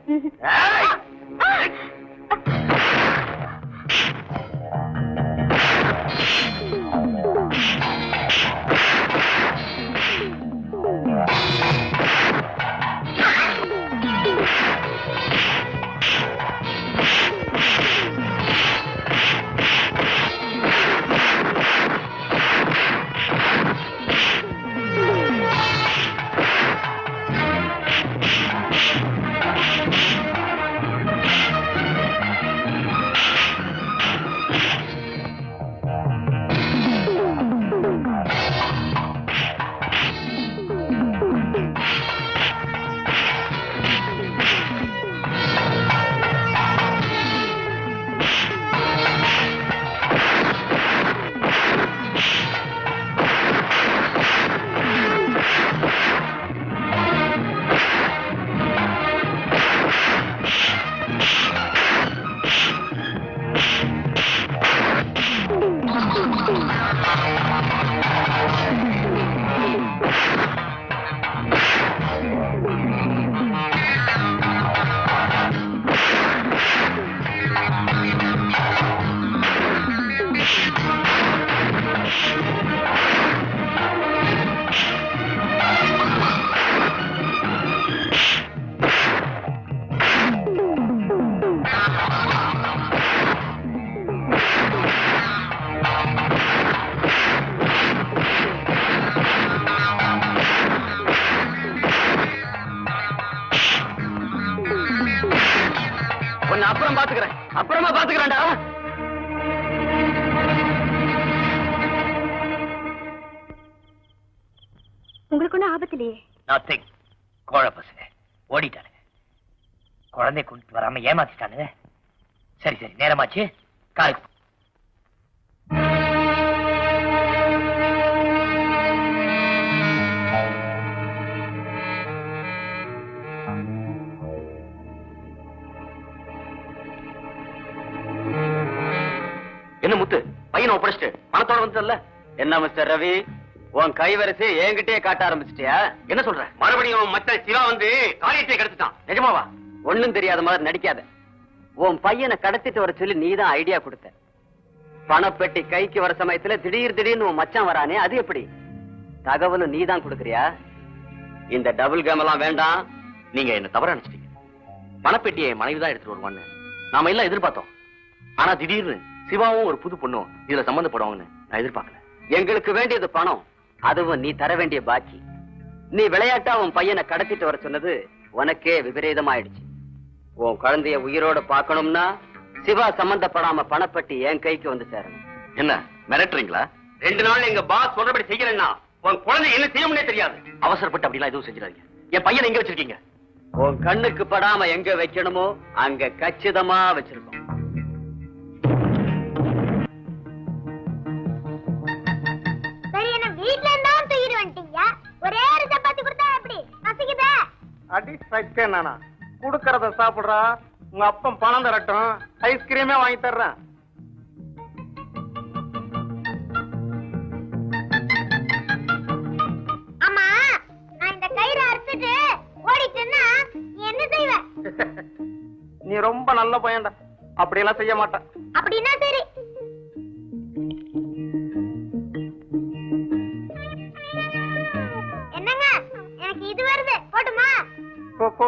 அப்புறம் பாத்துக்கிறேன், அப்புறமா பாத்துக்கிறேன்டா. உங்களுக்கு ஒன்னும் ஆபத்து இல்லையே? நத்திங். கோழ பசங்க ஓடிட்டானுங்க. குழந்தை கொண்டு வராம ஏமாத்திட்டானுங்க. சரி சரி, நேரமாச்சு, காலுக்கு. என்ன முத்து, பையனை ஒப்படைச்சிட்டு பணத்தோட வந்துட்டல? என்ன மிஸ்டர் ரவி, உன் கைவரிசை என்கிட்டயே காட்ட ஆரம்பிச்சிட்டியா? என்ன சொல்ற? மறுபடியும் மத்த சிவா வந்து காரியத்தை கடத்திட்டான். நிஜமாவா? ஒண்ணும் தெரியாத மாதிரி நடிக்காத. உன் பையனை கடத்திட்டு வர சொல்லி நீதான் ஐடியா கொடுத்த. பணப்பெட்டி கைக்கு வர சமயத்துல திடீர் திடீர்னு உன் மச்சான் வரானே, அது எப்படி? தகவலும் நீதான் கொடுக்கறியா? இந்த டபுள் கேம் எல்லாம் வேண்டாம். நீங்க என்ன தவறா நினைச்சிட்டீங்க. பணப்பெட்டியை மனைவிதான் எடுத்துட்டு வருவான்னு நாம எல்லாம் எதிர்பார்த்தோம். ஆனா திடீர்னு சிவாவும் ஒரு புது பொண்ணும் இதுல சம்பந்தப்படுவாங்கன்னு நான் எதிர்பார்க்கல. எங்களுக்கு வேண்டியது பணம், அதுவும் நீ தர வேண்டிய பாக்கி. நீ விளையாட்டா உன் பையனை கடத்திட்டு வர சொன்னது உனக்கே விபரீதமாயிடுச்சு. உன் குழந்தைய உயிரோட பாக்கணும்னா சிவா சம்பந்தப்படாம பணப்பட்டி என் கைக்கு வந்து சேரணும். என்ன மிரட்டுறீங்களா? ரெண்டு நாள் எங்க பாஸ் சொல்றபடி செய்யலன்னா உன் குழந்தை என்ன செய்யும்னே தெரியாது. அவசரப்பட்டு அப்படிலாம் எதுவும் செஞ்சிடாதீங்க. என் பையனை எங்க வச்சிருக்கீங்க? உன் கண்ணுக்கு படாம எங்க வைக்கணுமோ அங்க கச்சிதமா வச்சிருக்கோம். வீட்ல இருந்தா தூக்கிட்டு வந்துட்டீங்க. ஒரே ஒரு சப்பாத்தி கொடுத்தா எப்படி பசிக்குதே? அடி சக்கே நானா குடுக்கறத சாப்பிடுறா. உங்க அப்பன் பணம் தரட்டும், ஐஸ்கிரீமே வாங்கி தர்றேன். ஆமா, நான் இந்த கயிறை அறுத்துட்டு ஓடிட்டேன்னா என்ன செய்வ? நீ ரொம்ப நல்ல பையன்டா, அப்படியெல்லாம் செய்ய மாட்டேன். அப்படின்னா சரி. என்னங்க, எனக்கு இது வருது, போட்டுமா? போ போ.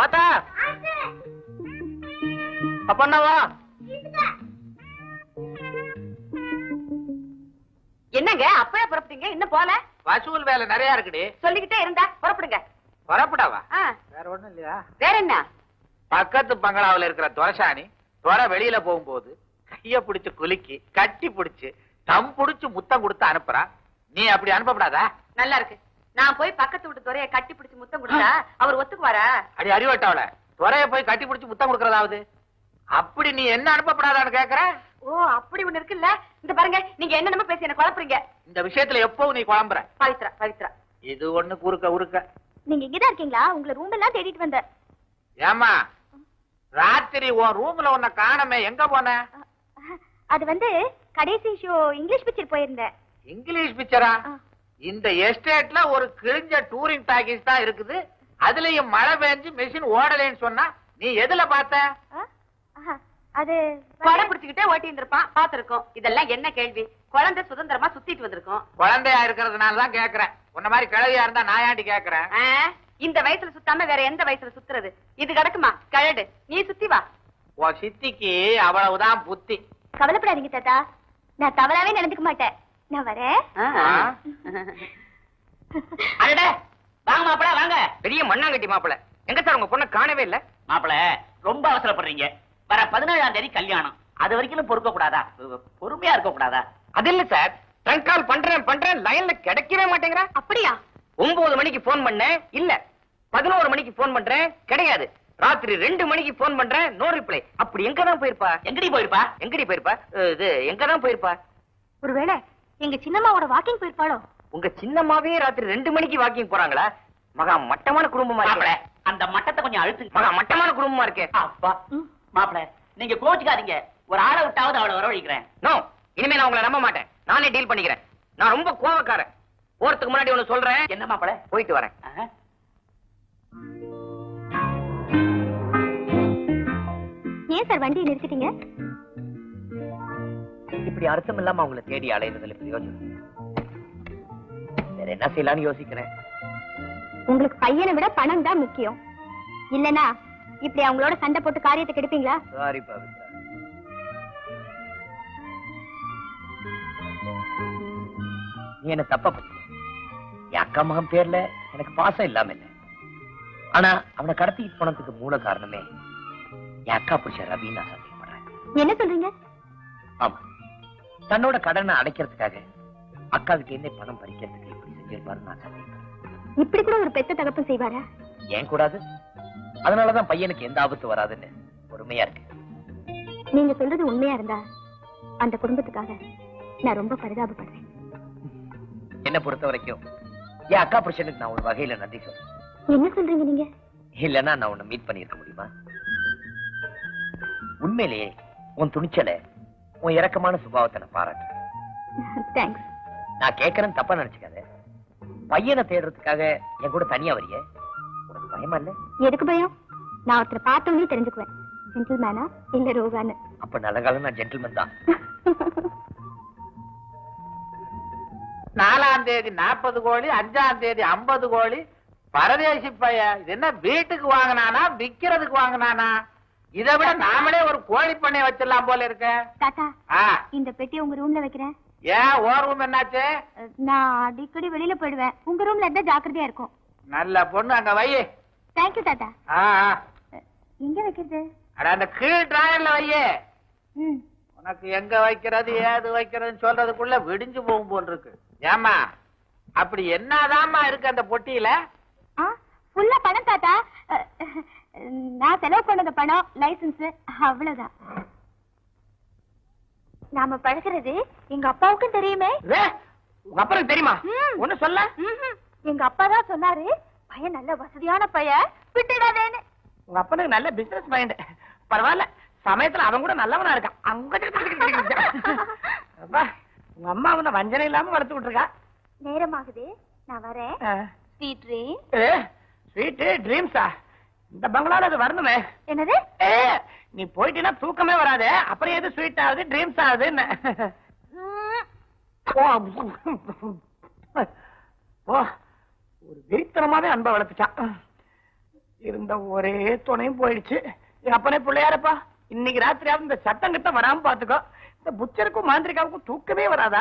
தாத்தா அப்பண்ணாவா என்னங்க அப்பவே புறப்பட்டீங்க இன்னும் போல? வசூல் வேலை நிறைய இருக்குடி. சொல்லிக்கிட்டே இருந்தா புறப்படுங்க. புறப்படாவா? ஆ. வேற ஒண்ணும் இல்லையா? வேற என்ன? பக்கத்து பங்களாவுல இருக்கிற துரசாணி துறை வெளியில போகும்போது கைய பிடிச்சு குலுக்கி கட்டி பிடிச்சு தம் பிடிச்சு முத்தம் கொடுத்து அனுப்புறா. நீ அப்படி அனுப்பப்படாதா? நல்லா இருக்கு. நான் போய் பக்கத்து வீட்டு துறையை கட்டி பிடிச்சு முத்தம் கொடுத்தா அவர் ஒத்துக்குவாரா? அடி அறிவட்டாவல துறைய போய் கட்டி பிடிச்சு முத்தம் கொடுக்கறதாவது அப்படி நீ என்ன அனுப்பப்படாதான்னு கேக்குற? ஓ அப்படி ஒண்ணு இருக்குல்ல. இந்த பாருங்க நீங்க என்னென்னமோ பேசி என்ன குழப்பறீங்க. இந்த விஷயத்துல எப்பவும் நீ குழம்புற. பவித்ரா பவித்ரா இது ஒண்ணு குறுக்க உருக்க. நீங்க இங்கதான் இருக்கீங்களா? உங்களை ரூம் எல்லாம் தேடிட்டு வந்தேன். ஏமா ராத்திரி உன் ரூம்ல உன்னை காணமே, எங்க போன? அது வந்து கடைசி ஷோ இங்கிலீஷ் பிக்சர் போயிருந்தேன். இங்கிலீஷ் பிக்சரா? இந்த எஸ்டேட்ல ஒரு கிழிஞ்ச டூரிங் பேக்கேஜ் தான் இருக்குது. அதுலயும் மழை பெஞ்சு மெஷின் ஓடலைன்னு சொன்னா நீ எதுல பார்த்த? அது கொடை பிடிச்சுக்கிட்டே ஓட்டி இருந்திருப்பான் பாத்துருக்கோம். இதெல்லாம் என்ன கேள்வி? குழந்தை சுதந்திரமா சுத்திட்டு வந்திருக்கோம். குழந்தையா இருக்கிறதுனாலதான் கேக்குறேன். உன்ன மாதிரி கிழவியா இருந்தா நான் ஏன்டி கேக்குறேன்? இந்த வயசுல சுத்தாம வேற எந்த வயசுல சுத்துறது? இது கிடக்குமா கழடு? நீ சுத்தி வா. உன் சித்திக்கு அவ்வளவுதான் புத்தி. கவலைப்படாதீங்க தாத்தா, நான் தவறாவே நடந்துக்க மாட்டேன். நான் வரேன். அடட வாங்க மாப்பிள வாங்க. பெரிய மண்ணாங்கட்டி மாப்பிள. எங்க சார் உங்க பொண்ணை காணவே இல்ல? மாப்பிள ரொம்ப அவசரப்படுறீங்க. வர பதினேழாம் தேதி கல்யாணம். அது வரைக்கும் பொறுக்க கூடாதா? பொறுமையா இருக்க கூடாதா? அது இல்ல சார், ட்ரங்க் கால் பண்றேன் பண்றேன் லைன்ல கிடைக்கவே மாட்டேங்கிற. அப்படியா? ஒன்பது மணிக்கு போன் பண்ணேன் இல்ல, பதினோரு மணிக்கு போன் பண்றேன் கிடையாது, ராத்திரி ரெண்டு மணிக்கு போன் பண்றேன் நோ ரிப்ளை. அப்படி எங்க தான் போயிருப்பா? எங்கடி போயிருப்பா? எங்கடி போயிருப்பா? இது எங்க தான் போயிருப்பா? ஒருவேளை எங்க சின்னம்மாவோட வாக்கிங் போயிருப்பாளோ? உங்க சின்னம்மாவே ராத்திரி ரெண்டு மணிக்கு வாக்கிங் போறாங்களா? மகா மட்டமான குடும்பமா மாப்பிள இருக்கே. அந்த மட்டத்தை கொஞ்சம் அழுத்து. மகா மட்டமான குடும்பமா இருக்கே. அப்பா மாப்பிள நீங்க கோச்சுக்காதீங்க. ஒரு ஆளை விட்டாவது அவளை வரவழைக்கிறேன். நோ, இனிமே நான் உங்களை நம்ப மாட்டேன். நானே டீல் பண்ணிக்கிறேன். நான் ரொம்ப கோவக்காரன். போறதுக்கு முன்னாடி ஒண்ணு சொல்றேன். என்ன மாப்பிள? போயிட்டு வரேன். ஏன் சார் வண்டியை நிறுத்திட்டீங்க? இப்படி அர்த்தம் இல்லாம அவங்களை தேடி அலையிறதுல பிரயோஜனம். வேற என்ன செய்யலாம்னு யோசிக்கிறேன். உங்களுக்கு பையனை விட பணம் தான் முக்கியம். இல்லனா இப்படி அவங்களோட சண்டை போட்டு காரியத்தை கெடுப்பீங்களா? சாரி பவித்ரா. நீ என்ன தப்பா பத்தி. என் அக்கா மகன் பேர்ல எனக்கு பாசம் இல்லாம இல்ல. ஆனா அவனை கடத்திட்டு போனதுக்கு மூல காரணமே என் அக்கா புருஷ ரவி. நான் சந்தேகப்படுறேன். என்ன சொல்றீங்க? ஆமா, தன்னோட கடனை அடைக்கிறதுக்காக அக்கா கிட்ட இருந்தே பணம் பறிக்கிறதுக்கு இப்படி செஞ்சிருப்பாரு நான் சந்தேகப்படுறேன். இப்படி கூட ஒரு பெத்த தகப்பன் செய்வாரா? ஏன் கூடாது? அதனாலதான் பையனுக்கு எந்த ஆபத்து வராதுன்னு பொறுமையா இருக்கு. நீங்க சொல்றது உண்மையா இருந்தா அந்த குடும்பத்துக்காக நான் ரொம்ப பரிதாபப்படுறேன். என்ன பொறுத்த வரைக்கும் என் அக்கா புருஷனுக்கு நான் ஒரு வகையில நன்றி சொல்றேன். என்ன சொல்றீங்க நீங்க? இல்லன்னா நான் உன்னை மீட் பண்ணிருக்க முடியுமா? உண்மையிலேயே உன் துணிச்சலை, உன் இரக்கமான சுபாவத்தை நான் பாராட்டுறேன். தேங்க்ஸ். நான் கேட்கறேன்னு தப்பா நினைச்சுக்காத. பையனை தேடுறதுக்காக என் கூட தனியா வரிய உனக்கு பயமா இல்ல? எதுக்கு பயம்? நான் ஒருத்தரை பார்த்தோன்னே தெரிஞ்சுக்குவேன், ஜென்டில்மேனா இல்ல ரோகான்னு. அப்ப நல்ல காலம் நான் ஜென்டில்மேன் தான். நாலாம் தேதி நாற்பது கோழி, அஞ்சாம் தேதி ஐம்பது கோழி. பரதேசி பைய இது என்ன வீட்டுக்கு வாங்கினானா விக்கிறதுக்கு வாங்கினானா? இதை விட நாமளே ஒரு கோழி பண்ணை வச்சிடலாம் போல இருக்க. தாத்தா, ஆ, இந்த பெட்டியை உங்க ரூம்ல வைக்கிறேன். ஏன் ஓர் ரூம் என்னாச்சு? நான் அடிக்கடி வெளியில போயிடுவேன். உங்க ரூம்ல இருந்தா ஜாக்கிரதையா இருக்கும். நல்ல பொண்ணு, அங்க வை. தேங்க்யூ தாத்தா. ஆ, எங்க வைக்கிறது? அட அந்த கீழ் டிராயர்ல வையே. ம். உனக்கு எங்க வைக்கிறது ஏது வைக்கிறதுன்னு சொல்றதுக்குள்ள விடிஞ்சு போகும் போல் இருக்கு. ஏமா அப்படி என்னதாம்மா இருக்கு அந்த பொட்டியில? ஆ, ஃபுல்லா பணம் தாத்தா. நான் செலவு பண்ணத பணம், லைசன்ஸ், அவ்வளவுதான். நாம பழகிறது எங்க அப்பாவுக்கும் தெரியுமே. உங்க அப்பாவுக்கு தெரியுமா? ஒண்ணு சொல்ல. எங்க அப்பா தான் சொன்னாரு, பையன் நல்ல வசதியான பையன், விட்டுடாதேன்னு. உங்க அப்பனுக்கு நல்ல பிசினஸ் மைண்ட். பரவாயில்ல, சமயத்துல அவன் கூட நல்லவனா இருக்கான். அப்பா, உங்க அம்மா உன்னை வஞ்சனை இல்லாம வளர்த்து விட்டுருக்கா. நேரமாகுது, நான் வரேன். Sweet dream. ஸ்வீட் ட்ரீம்ஸா? இந்த பங்களால அது வரணுமே. என்னது? நீ போயிட்டீன்னா தூக்கமே வராது. அப்புறம் எது ஸ்வீட் ஆகுது ட்ரீம்ஸ் ஆகுதுன்னு. ஓ, ஒரு வெறித்தனமாவே அன்பை வளர்த்துச்சான். இருந்த ஒரே துணையும் போயிடுச்சு. என் அப்பனே பிள்ளையாரப்பா, இன்னைக்கு ராத்திரியாவது இந்த சட்டம் கிட்ட வராம பாத்துக்கோ. இந்த புச்சருக்கும் மாந்திரிகாவுக்கும் தூக்கமே வராதா?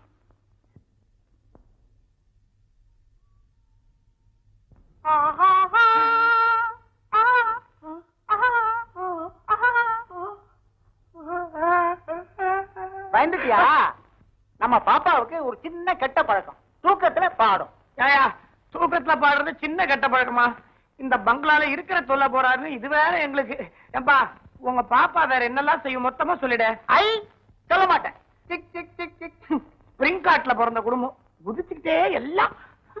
பயந்துட்டியா? நம்ம பாப்பாவுக்கு ஒரு சின்ன கெட்ட பழக்கம், தூக்கத்துல பாடும். ஏயா, தூக்கத்துல பாடுறது சின்ன கெட்ட பழக்கமா? இந்த பங்களால இருக்கிற சொல்ல போறாருன்னு இது வேற எங்களுக்கு. ஏம்பா, உங்க பாப்பா வேற என்னெல்லாம் செய்யும் மொத்தமா சொல்லிட. ஐ சொல்ல மாட்டேன். Tick tick tick tick. Spring காட்ல பிறந்த குடும்பம், குதிச்சுக்கிட்டே எல்லாம்.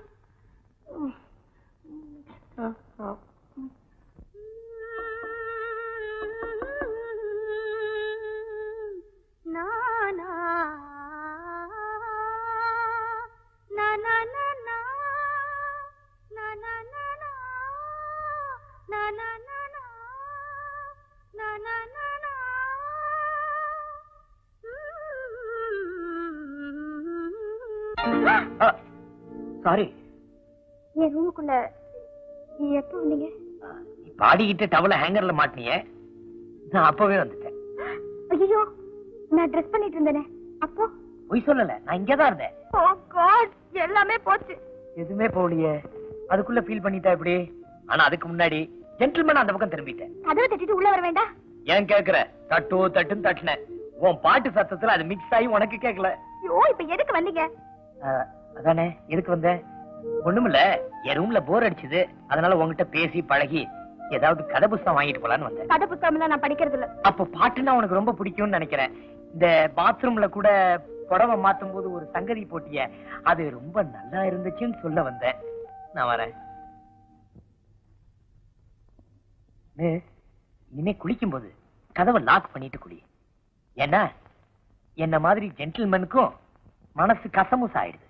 சாரி. என் ரூமுக்குள்ள எப்ப வந்தீங்க? பாடிக்கிட்டு டவல ஹேங்கர்ல மாட்டினியே, நான் அப்பவே வந்துட்டேன். ஐயோ, நான் ட்ரெஸ் பண்ணிட்டு இருந்தேனே அப்போ? பொய் சொல்லல, நான் இங்கதான் இருந்தேன். ஓ காட், எல்லாமே போச்சு. எதுவுமே போகலையே, அதுக்குள்ள ஃபீல் பண்ணிட்டா இப்படி? ஆனா அதுக்கு முன்னாடி ஜென்டில்மேன் அந்த பக்கம் திரும்பிட்டேன். கதவை தட்டிட்டு உள்ள வர வேண்டாம்? ஏன் கேக்குற? தட்டோ தட்டுன்னு தட்டுனேன். உன் பாட்டு சத்தத்துல அது மிக்ஸ் ஆகி உனக்கு கேட்கல. ஐயோ, இப்ப எதுக்கு வந்தீங்க? அதானே, எதுக்கு வந்தேன்? ஒண்ணுமில்ல, என் ரூம்ல போர் அடிச்சுது, அதனால உங்ககிட்ட பேசி பழகி ஏதாவது கதை புத்தகம் வாங்கிட்டு போலான்னு வந்தேன். கதை புத்தகம் எல்லாம் நான் படிக்கிறது இல்ல. அப்ப பாட்டுன்னா உனக்கு ரொம்ப பிடிக்கும்னு நினைக்கிறேன். இந்த பாத்ரூம்ல கூட புடவை மாத்தும் போது ஒரு சங்கதி போட்டிய, அது ரொம்ப நல்லா இருந்துச்சுன்னு சொல்ல வந்தேன். நான் வரேன். இனிமே குளிக்கும் போது கதவை லாக் பண்ணிட்டு குளி. ஏன்னா என்ன மாதிரி ஜென்டில்மேனுக்கும் மனசு கசமுச ஆயிடுது.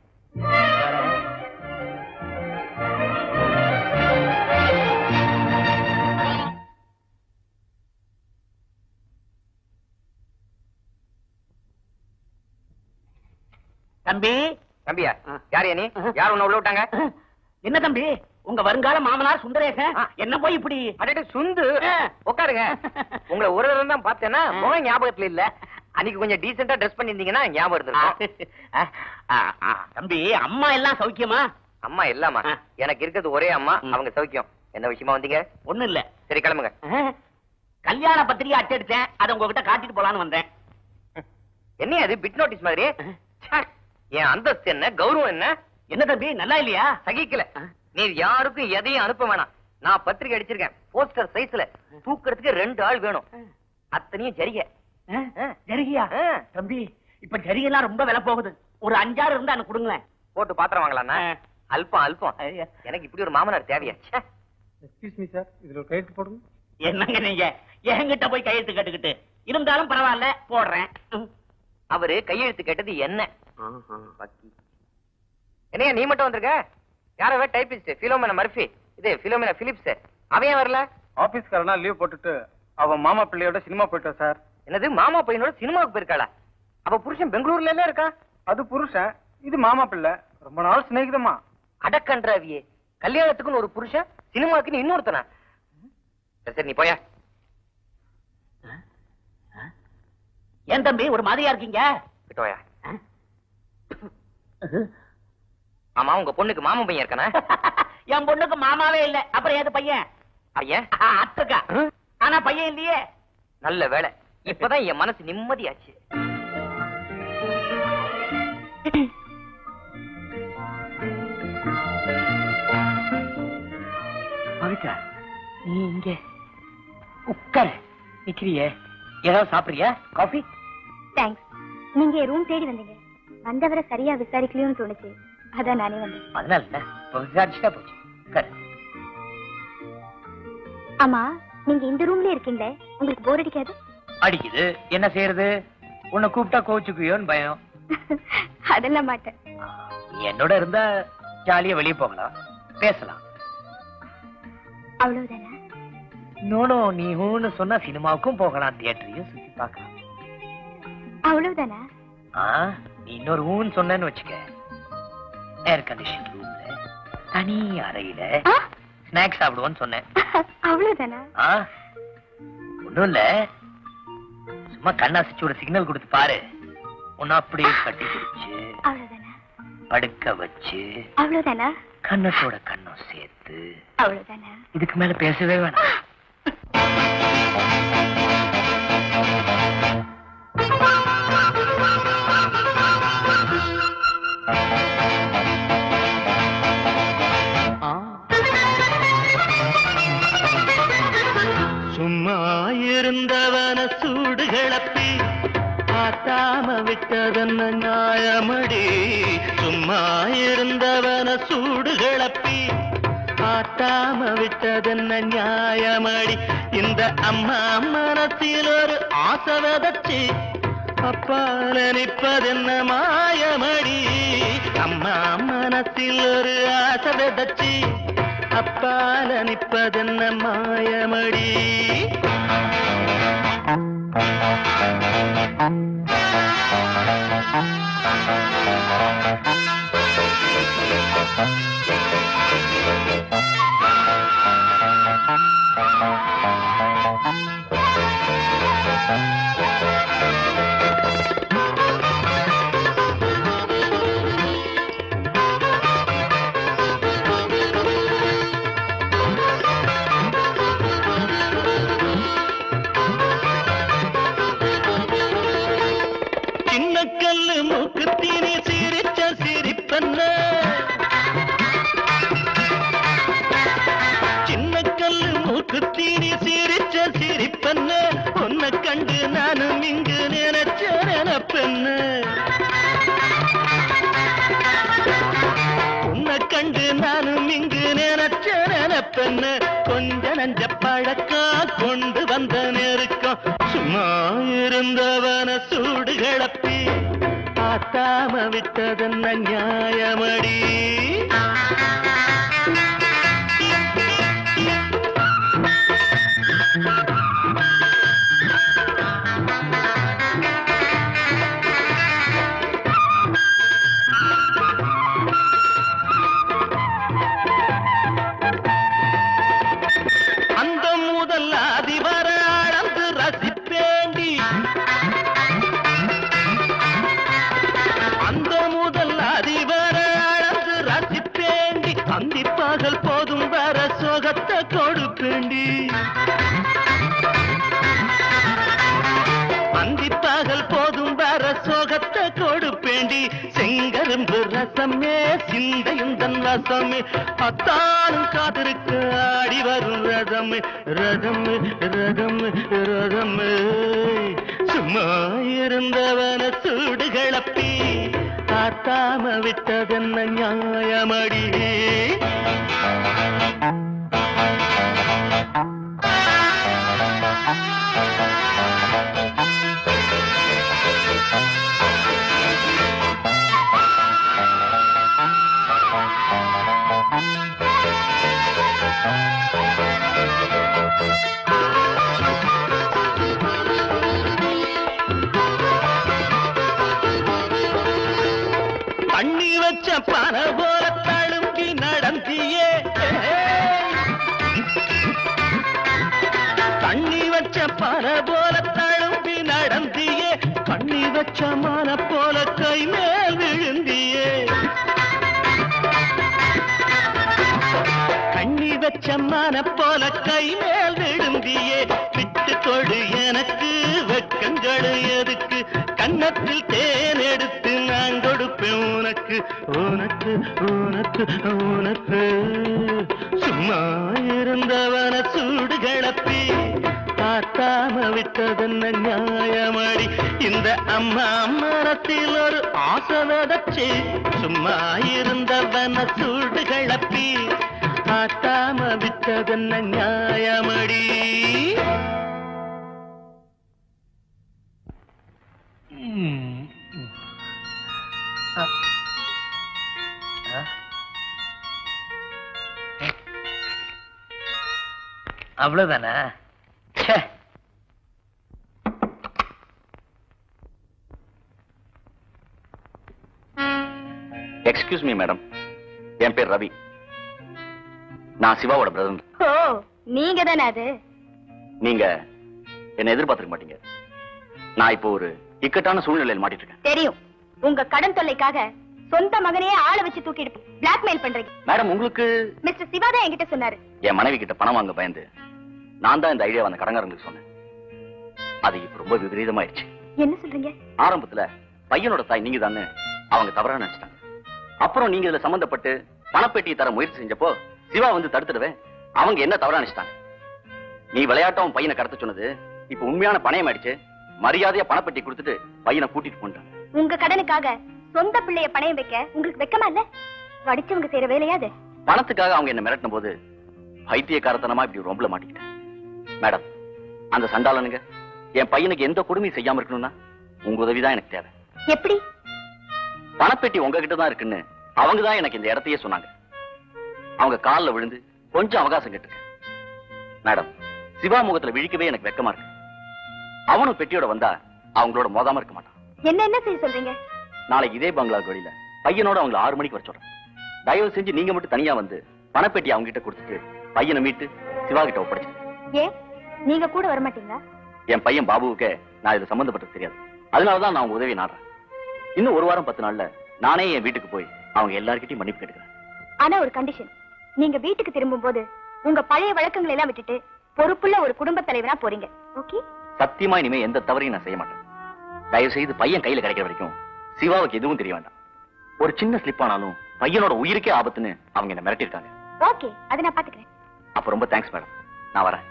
தம்பி. தம்பியா? யார் நீ? யார் உன்னை உள்ள விட்டாங்க? என்ன தம்பி, உங்க வருங்கால மாமனார் சுந்தரேசன் என்ன போய் இப்படி? அடே சுந்து, உட்காருங்க. உங்களை ஒரு தடவை தான் பார்த்தேன்னா முகம் ஞாபகத்துல இல்ல. அன்னைக்கு கொஞ்சம் டீசெண்டா ட்ரெஸ் பண்ணிருந்தீங்கன்னா ஞாபகம் இருந்திருக்கும். தம்பி, அம்மா எல்லாம் சௌக்கியமா? அம்மா இல்லாமா? எனக்கு இருக்கிறது ஒரே அம்மா, அவங்க சௌக்கியம். என்ன விஷயமா வந்தீங்க? ஒண்ணும் இல்ல. சரி கிளம்புங்க. கல்யாண பத்திரிகை அச்சடிச்சேன், அதை உங்ககிட்ட காட்டிட்டு போலான்னு வந்தேன். என்ன அது பிட் நோட்டீஸ் மாதிரி? என் அந்தஸ்து என்ன, கௌரவம் என்ன? என்ன தம்பி, நல்லா இல்லையா? சகிக்கல. நீ யாருக்கும் எதையும் அனுப்ப வேணாம். நான் பத்திரிகை அடிச்சிருக்கேன், போஸ்டர் சைஸ்ல. தூக்குறதுக்கு ரெண்டு ஆள் வேணும். அத்தனையும் ஜரிகை. ஜரிகையா? தம்பி, இப்ப ஜரிகெல்லாம் ரொம்ப விலை போகுது. ஒரு அஞ்சாறு இருந்தா எனக்கு கொடுங்களேன். போட்டு பாத்திரம் வாங்கலாம்னா? அல்பம் அல்பம். எனக்கு இப்படி ஒரு மாமனார் தேவையா? எக்ஸ்கியூஸ் மீ சார், இதுல ஒரு கையெழுத்து போடுங்க. என்னங்க நீங்க என்கிட்ட போய் கையெழுத்து கேட்டுக்கிட்டு? இருந்தாலும் பரவாயில்ல, போடுறேன். அவரு கையெழுத்து கேட்டது என்ன? என்னையா நீ மட்டும் வந்திருக்க? யாரவே டைபிஸ்ட் பிலோமினா மர்ஃபி, இது பிலோமினா பிலிப்ஸ், அவன் வரல? ஆபீஸ்காரனா லீவ் போட்டுட்டு அவன் மாமா பிள்ளையோட சினிமா போயிட்டா சார். என்னது, மாமா பையனோட சினிமாவுக்கு போயிருக்காளா? அவ புருஷன் பெங்களூர்ல எல்லாம் இருக்கான். அது புருஷன், இது மாமா பிள்ளை. ரொம்ப நாள் சிநேகிதமா. அடக்கன்றாவியே, கல்யாணத்துக்குன்னு ஒரு புருஷன், சினிமாக்குன்னு இன்னொருத்தனா? சரி நீ போயா. ஏன் தம்பி ஒரு மாதிரியா இருக்கீங்க? கிட்டோயா. ஆமா, உங்க பொண்ணுக்கு மாமா பையன் இருக்கானே? என் பொண்ணுக்கு மாமாவே இல்ல, அப்புறம் ஏது பையன்? ஐயன் அத்துக்கா, ஆனா பையன் இல்லையே. நல்ல வேலை, இப்பதான் என் மனசு நிம்மதியாச்சு. பவித்ரா, நீ இங்க உட்கார நிக்கிறியே, ஏதாவது சாப்பிடுறியா? காஃபி? தேங்க்ஸ். நீங்க ரூம் தேடி வந்தீங்க, வந்தவரை சரியா விசாரிக்கலையோன்னு தோணுச்சு, அதான் நானே வந்தேன். அதனால இல்ல, விசாரிச்சுட்டா போச்சு. உட்காரு. ஆமா, நீங்க இந்த ரூம்ல இருக்கீங்களே, உங்களுக்கு போர் அடிக்காது? அடிக்குது, என்ன செய்யறது? உன்னை கூப்பிட்டா கோச்சுக்குயோன்னு பயம். அதெல்லாம் மாட்டேன். நீ என்னோட இருந்தா ஜாலியா வெளியே போகலாம், பேசலாம். அவ்வளவுதானா? நோனோ, நீ ஹூன்னு சொன்னா சினிமாவுக்கும் போகலாம், தியேட்டரையும் சுத்தி பார்க்கலாம். அவ்வளவுதானா? ஆ, நீ இன்னொரு ஊன்னு சொன்னேன்னு வச்சுக்க, ஏர் கண்டிஷன் ரூம்ல, தனி அறையில ஸ்நாக்ஸ் சாப்பிடுவோன்னு சொன்னேன். அவ்வளவுதானா? ஒண்ணும் இல்ல, சும்மா கண்ணாசிச்சோட சிக்னல் கொடுத்து பாரு. உன்ன அப்படியே கட்டி பிடிச்சு அவ்வளவுதானா? படுக்க வச்சு அவ்வளவுதானா? கண்ணத்தோட கண்ணம் சேர்த்து அவ்வளவுதானா? இதுக்கு மேல பேசவே வேணாம். சும்மா இருந்தவன சூடு கிளப்பி பார்த்தாம விட்டதென்ன நியாயமடி. சும்மா இருந்தவன சூடு கிளப்பி பார்த்தாம விட்டதென்ன நியாயமடி. இந்த அம்மா மனத்தில் ஒரு ஆசை விதைச்சு அப்பால நிற்பதென்ன மாயமடி. அம்மா மனத்தில் ஒரு ஆசை விதைச்சு அப்பால நிற்பதென்ன மாயமடி. சின்னக்கல்லு மூக்குத்தீனி சிரிச்ச சிரிப்பன்ன, சின்னக்கல்லு மூக்குத்தீனி சிரிச்ச சிரிப்பன்ன, உன்னை கண்டு நானும் இங்கு நினைச்ச நினைப்பென்ன. உன்னை கண்டு நானும் இங்கு நினைச்ச நினைப்பென்ன. கொஞ்ச நஞ்ச பழக்கா கொண்டு வந்த நெருக்கம். சும்மா இருந்தவன சூடு கிளப்பி பார்த்தாம விட்டதென்ன நியாயமடி. அந்த முதல் அதிபர அளந்து ரசிப்பேண்டி, அந்த முதல் அதிபர அளந்து ரசிப்பேண்டி. அந்திப்பாகல் போதும் வர சோகத்தை கொடுப்பேண்டி. அந்திப்பாகல் போதும் வர சோகத்தை கொடுப்பேண்டி. செங்கரும்பு ரசமே சிந்தையுந்தன் ரசமே அத்தானும் காத்திருக்கு ஆடி வரும் ரதமே ரதமே ரதமே ரதமே. சும்மா இருந்தவன சூடு கிளப்பி பார்த்தாம விட்டதென்ன நியாயமடி. தண்ணி வச்ச பன போல தழும்பி நடந்தியே, தண்ணி வச்ச பன போல தழும்பி நடந்தியே. கண்ணி வச்ச மான போல கை மேல் விழுந்தியே. கண்ணி வச்ச மான போல கை மேல் விழுந்தியே. விட்டு கொடு எனக்கு வெக்கங்கள் எதுக்கு. கன்னத்தில் தேன் எடுத்து நான் கொடுப்பேன் உனக்கு உனக்கு உனக்கு உனக்கு. சும்மா இருந்தவன சூடு கிளப்பி பார்த்தாம விட்டதென்ன நியாயமடி. இந்த அம்மா மனத்தில் ஒரு ஆசை விதைச்சு சும்மா இருந்தவன சூடு கிளப்பி பார்த்தாம விட்டதென்ன நியாயமடி. அவ்வளவுதானா? எக்ஸ்கியூஸ் மீ மேடம், என் பேர் ரவி. நான் சிவாவோட பிரதர். ஓ, நீங்க தானே அது? நீங்க என்ன எதிர்பார்த்திருக்க மாட்டீங்க. நான் இப்போ ஒரு இக்கட்டான சூழ்நிலையில் மாட்டிட்டு இருக்கேன். தெரியும். உங்க கடன் தொல்லைக்காக சொந்த மகனையே ஆள வச்சு தூக்கிட்டு பிளாக்மெயில் பண்றீங்க. மேடம், உங்களுக்கு மிஸ்டர் சிவா தான் என்கிட்ட சொன்னாரு. என் மனைவி கிட்ட பணம் வாங்க பயந்து நான் தான் இந்த ஐடியா அந்த கடங்காரங்களுக்கு சொன்னேன். அது இப்ப ரொம்ப விபரீதமாயிடுச்சு. என்ன சொல்றீங்க? ஆரம்பத்துல பையனோட தாய் நீங்க தானே அவங்க தவறா நினைச்சிட்டாங்க. அப்புறம் நீங்க இதுல சம்பந்தப்பட்டு பணப்பெட்டியை தர முயற்சி செஞ்சப்போ சிவா வந்து தடுத்துடுவேன். அவங்க என்ன தவறா நினைச்சிட்டாங்க. நீ விளையாட்டம் பையனை கடத்த சொன்னது இப்ப உண்மையான பணயம் ஆயிடுச்சு. மரியாதையா பணப்பெட்டி கொடுத்துட்டு பையனை கூட்டிட்டு போட்டாங்க. உங்க கடனுக்காக சொந்த பிள்ளைய பணயம் வைக்க உங்களுக்கு வெக்கமா இல்ல? வடிச்சவங்க செய்யற வேலையாது. பணத்துக்காக அவங்க என்ன மிரட்டின போது பைத்தியக்காரத்தனமா இப்படி ரொம்பல மாட்டிக்கிட்டேன். மேடம், அந்த சண்டாளனுங்க என் பையனுக்கு எந்த கொடுமையும் செய்யாம இருக்கணும்னா உங்க உதவிதான் எனக்கு தேவை. எப்படி? பணப்பெட்டி உங்ககிட்ட தான் இருக்குன்னு அவங்கதான் எனக்கு இந்த இடத்தையே சொன்னாங்க. அவங்க காலில் விழுந்து கொஞ்சம் அவகாசம் கேட்டுங்க. மேடம், சிவா முகத்துல விழிக்கவே எனக்கு வெக்கமா இருக்கு. அவனும் பெட்டியோட வந்தா அவங்களோட மோதாம இருக்க மாட்டான். என்ன என்ன செய்ய சொல்றீங்க? நாளைக்கு இதே பங்களா வெளியில பையனோட அவங்களை ஆறு மணிக்கு வர சொல்றேன். தயவு செஞ்சு நீங்க மட்டும் தனியா வந்து பணப்பெட்டி அவங்க கிட்ட கொடுத்துட்டு பையனை மீட்டு சிவா கிட்ட ஒப்படைச்சு. ஏன் நீங்க கூட வர மாட்டீங்களா? என் பையன் பாபுவுக்கு நான் இது சம்பந்தப்பட்டது தெரியாது. அதனாலதான் நான் உங்க உதவி நாடுறேன். இன்னும் ஒரு வாரம் பத்து நாள்ல நானே என் வீட்டுக்கு போய் அவங்க எல்லார்கிட்டையும் மன்னிப்பு கேட்டுக்கிறேன். ஆனா ஒரு கண்டிஷன். நீங்க வீட்டுக்கு திரும்பும் போது உங்க பழைய வழக்கங்களை எல்லாம் விட்டுட்டு பொறுப்புள்ள ஒரு குடும்ப தலைவரா போறீங்க. ஓகே? சத்தியமா இனிமே எந்த தவறையும் நான் செய்ய மாட்டேன். தயவு செய்து பையன் கையில கிடைக்கிற வரைக்கும் சிவாவுக்கு எதுவும் தெரிய வேண்டாம். ஒரு சின்ன ஸ்லிப் ஆனாலும் பையனோட உயிருக்கே ஆபத்துன்னு அவங்க என்ன மிரட்டிருக்காங்க. ஓகே, அதை நான் பாத்துக்கிறேன். அப்ப ரொம்ப தேங்க்ஸ் மேடம். நான் வரேன்.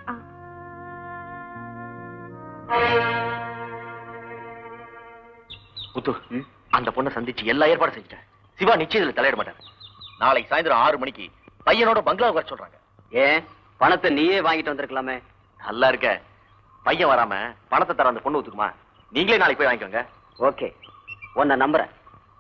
முத்து, அந்த பொண்ணை சந்திச்சு எல்லா ஏற்பாடும் செஞ்சுட்டேன். சிவா நிச்சயத்துல தலையிட மாட்டாரு. நாளைக்கு சாயந்தரம் ஆறு மணிக்கு பையனோட பங்களாவுக்கு வர சொல்றாங்க. ஏன் பணத்தை நீயே வாங்கிட்டு வந்திருக்கலாமே. நல்லா இருக்க. பையன் வராம பணத்தை தர அந்த பொண்ணு ஒத்துக்குமா? நீங்களே நாளைக்கு போய் வாங்கிக்கோங்க. ஓகே, உன்னை நம்புறேன்.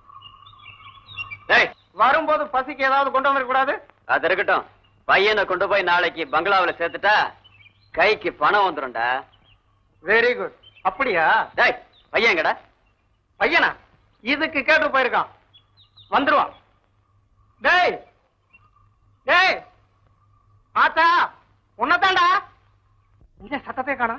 வரும்போது பசிக்கு ஏதாவது கொண்டு வந்துட கூடாது. அது இருக்கட்டும். பையனை கொண்டு போய் நாளைக்கு பங்களாவில சேர்த்துட்டா கைக்கு பணம் வந்துரும்டா. Very good. அப்படியா? டேய், பையன் எங்கடா? பையனா? இதுக்கு கேட்டு போயிருக்கான். வந்துருவான். டேய் டேய் ஆத்தா, உன்னதாண்டா. இங்க சத்தத்தை காணா.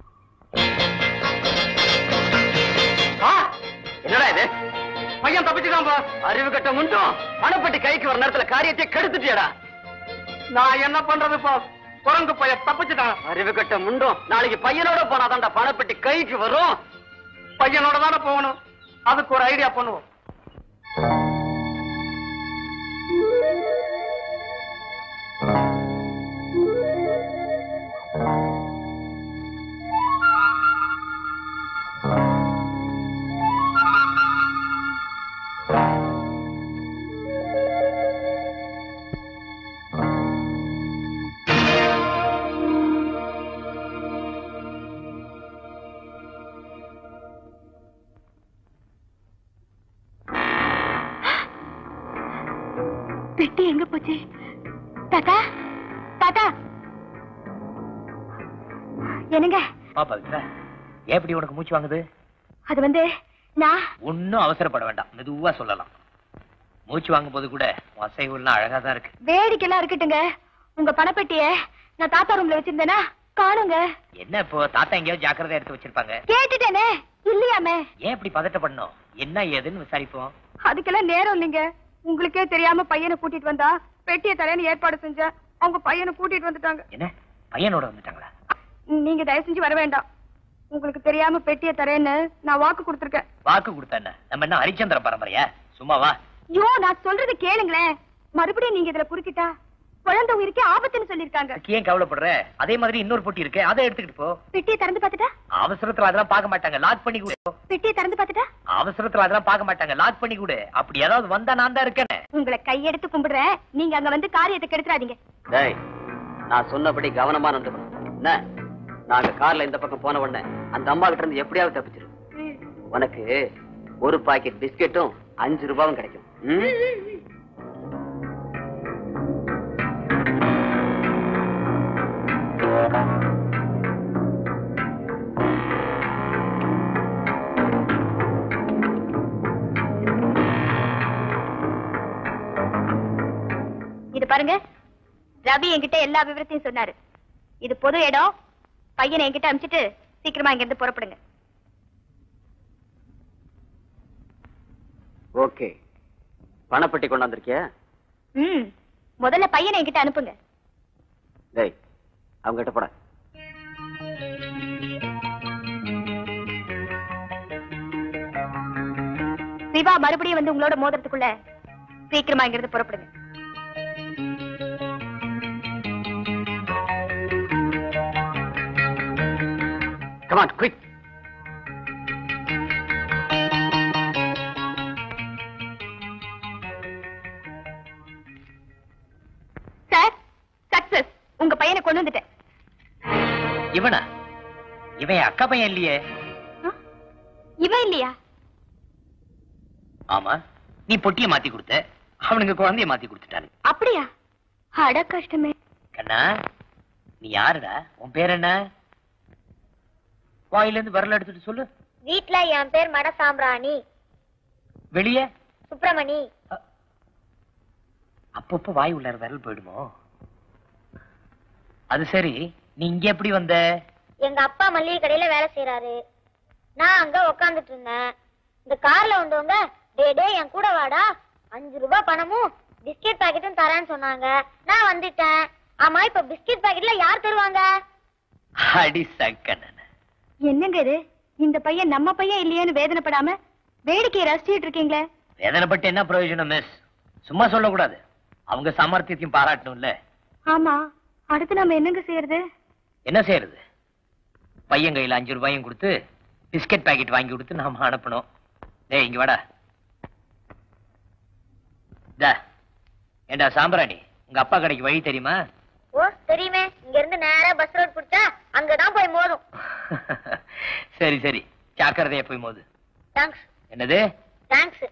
என்னடா இது? பையன் தப்பிச்சுட்டான் பா. அறிவு கட்ட முண்டும் பணப்பட்டி கைக்கு வர நேரத்துல காரியத்தை கெடுத்துட்டியடா. நான் என்ன பண்றது பா? குரங்கு பையன் தப்பிச்சுட்டான். அறிவு கட்ட முண்டும் நாளைக்கு பையனோட போனாதான்டா பணப்பட்டி கைக்கு வரும். பையனோட தானே போகணும். அதுக்கு ஒரு ஐடியா பண்ணுவோம். பெட்டி எங்க போச்சு? தாத்தா, தாத்தா, என்னங்க? எப்படி உனக்கு மூச்சு வாங்குது? அது வந்து நான் ஒன்னும் அவசரப்பட வேண்டாம், மெதுவா சொல்லலாம். மூச்சு வாங்கும் போது கூட அசைவுலாம் அழகா தான் இருக்கு. வேடிக்கைலாம் இருக்கட்டுங்க. உங்க பணப்பெட்டிய நான் தாத்தா ரூம்ல வச்சிருந்தேனா காணுங்க. என்ன இப்போ தாத்தா எங்கேயாவது ஜாக்கிரதை எடுத்து வச்சிருப்பாங்க? கேட்டுட்டேனே. இல்லையாமே. ஏன் இப்படி பதட்டப்படணும்? என்ன ஏதுன்னு விசாரிப்போம். அதுக்கெல்லாம் நேரம் இல்லைங்க. உங்களுக்கே தெரியாம பையனை கூட்டிட்டு வந்தா பெட்டியை தரேன்னு ஏற்பாடு செஞ்ச அவங்க பையனை கூட்டிட்டு வந்துட்டாங்க. என்ன பையனோட வந்துட்டாங்களா? நீங்க தயவு செஞ்சு வர வேண்டாம். உங்களுக்கு தெரியாம பெட்டியை தரேன்னு நான் வாக்கு கொடுத்திருக்கேன். வாக்கு கொடுத்த என்ன? நம்ம என்ன ஹரிச்சந்திர பரம்பரையா? சும்மாவா? ஐயோ, நான் சொல்றது கேளுங்களேன். மறுபடியும் நீங்க இதுல குறுக்கிட்டா குழந்தை உயிருக்கே ஆபத்துன்னு சொல்லிருக்காங்க. ஏன் கவலைப்படுற? அதே மாதிரி இன்னொரு பொட்டி இருக்கு, அதை எடுத்துக்கிட்டு போ. பெட்டியை திறந்து பாத்துட்டா? அவசரத்துல அதெல்லாம் பார்க்க மாட்டாங்க, லாக் பண்ணி கொடு. பெட்டியை திறந்து பாத்துட்டா? அவசரத்துல அதெல்லாம் பார்க்க மாட்டாங்க, லாக் பண்ணி கொடு. அப்படி ஏதாவது வந்தா நான் தான் இருக்கேன். உங்களை கையெடுத்து கும்பிடுறேன். நீங்க அங்க வந்து காரியத்தை கெடுத்துறாதீங்க. டேய், நான் சொன்னபடி கவனமா நடந்துக்கணும். என்ன, நாங்க கார்ல இந்த பக்கம் போன உடனே அந்த அம்மா கிட்ட இருந்து எப்படியாவது தப்பிச்சிரு. உனக்கு ஒரு பாக்கெட் பிஸ்கெட்டும் அஞ்சு ரூபாயும் கிடைக்கும். இது பாருங்க, ரவி என்கிட்ட எல்லா விவரத்தையும் சொன்னாரு. இது பொது இடம். பையனை என்கிட்ட அனுப்பிச்சிட்டு சீக்கிரமா இங்க இருந்து புறப்படுங்க. ஓகே. பணப்பட்டி கொண்டாந்துருக்கிய? ம், முதல்ல பையனை என்கிட்ட அனுப்புங்க. டேய், அவங்க கிட்ட போட. சிவா மறுபடியும் வந்து உங்களோட மோதிரத்துக்குள்ள சீக்கிரமா இங்க இருந்து புறப்படுங்க. Come on, quick. Sir, success. உங்க பையனை கொண்டு வந்துட்டேன். இவனா? இவன் அக்கா பையன் இல்லையே. இவன் இல்லையா? ஆமா, நீ பொட்டிய மாத்தி கொடுத்த, அவனுக்கு குழந்தைய மாத்தி கொடுத்துட்டாரு. அப்படியா? அட கஷ்டமே. கண்ணா, நீ யாருடா? உன் பேர் என்ன? வாயில இருந்து விரல் எடுத்துட்டு சொல்லு. வீட்ல என் பேர் மட சாம்பிராணி. வெளியே? சுப்பிரமணி. அப்பப்ப வாய் உள்ள விரல் போயிடுமோ? அது சரி, நீ இங்க எப்படி வந்த? எங்க அப்பா மல்லிகை கடையில வேலை செய்யறாரு. நான் அங்க உக்காந்துட்டு இருந்தேன். இந்த கார்ல வந்தவங்க, டே டே என் கூட வாடா, அஞ்சு ரூபாய் பணமும் பிஸ்கெட் பாக்கெட்டும் தரேன்னு சொன்னாங்க. நான் வந்துட்டேன். ஆமா, இப்ப பிஸ்கெட் பாக்கெட்ல யார் தருவாங்க? அடி சக்கன. என்னங்க இது? இந்த பையன் நம்ம பையன் இல்லையேன்னு வேதனைப்படாம வேடிக்கையை ரசிச்சுட்டு இருக்கீங்களே. வேதனைப்பட்டு என்ன பிரயோஜனம் மிஸ்? சும்மா சொல்லக்கூடாது, அவங்க சாமர்த்தியத்தையும் பாராட்டணும்ல. ஆமா, அடுத்து நம்ம என்னங்க செய்யறது? என்ன செய்யறது? பையன் கையில அஞ்சு ரூபாயும் கொடுத்து பிஸ்கெட் பாக்கெட் வாங்கி கொடுத்து நாம அனுப்பணும். டேய், இங்க வாடா. ஏண்டா சாம்பிராணி, உங்க அப்பா கடைக்கு வழி தெரியுமா? ஓ, தெரியுமே. இங்க இருந்து நேரா பஸ் ரோட் புடிச்சா அங்கதான் போய் மோதும். சரி சரி, ஜாக்கிரதையா போய் மோது. தேங்க்ஸ். என்னது? தேங்க்ஸ்.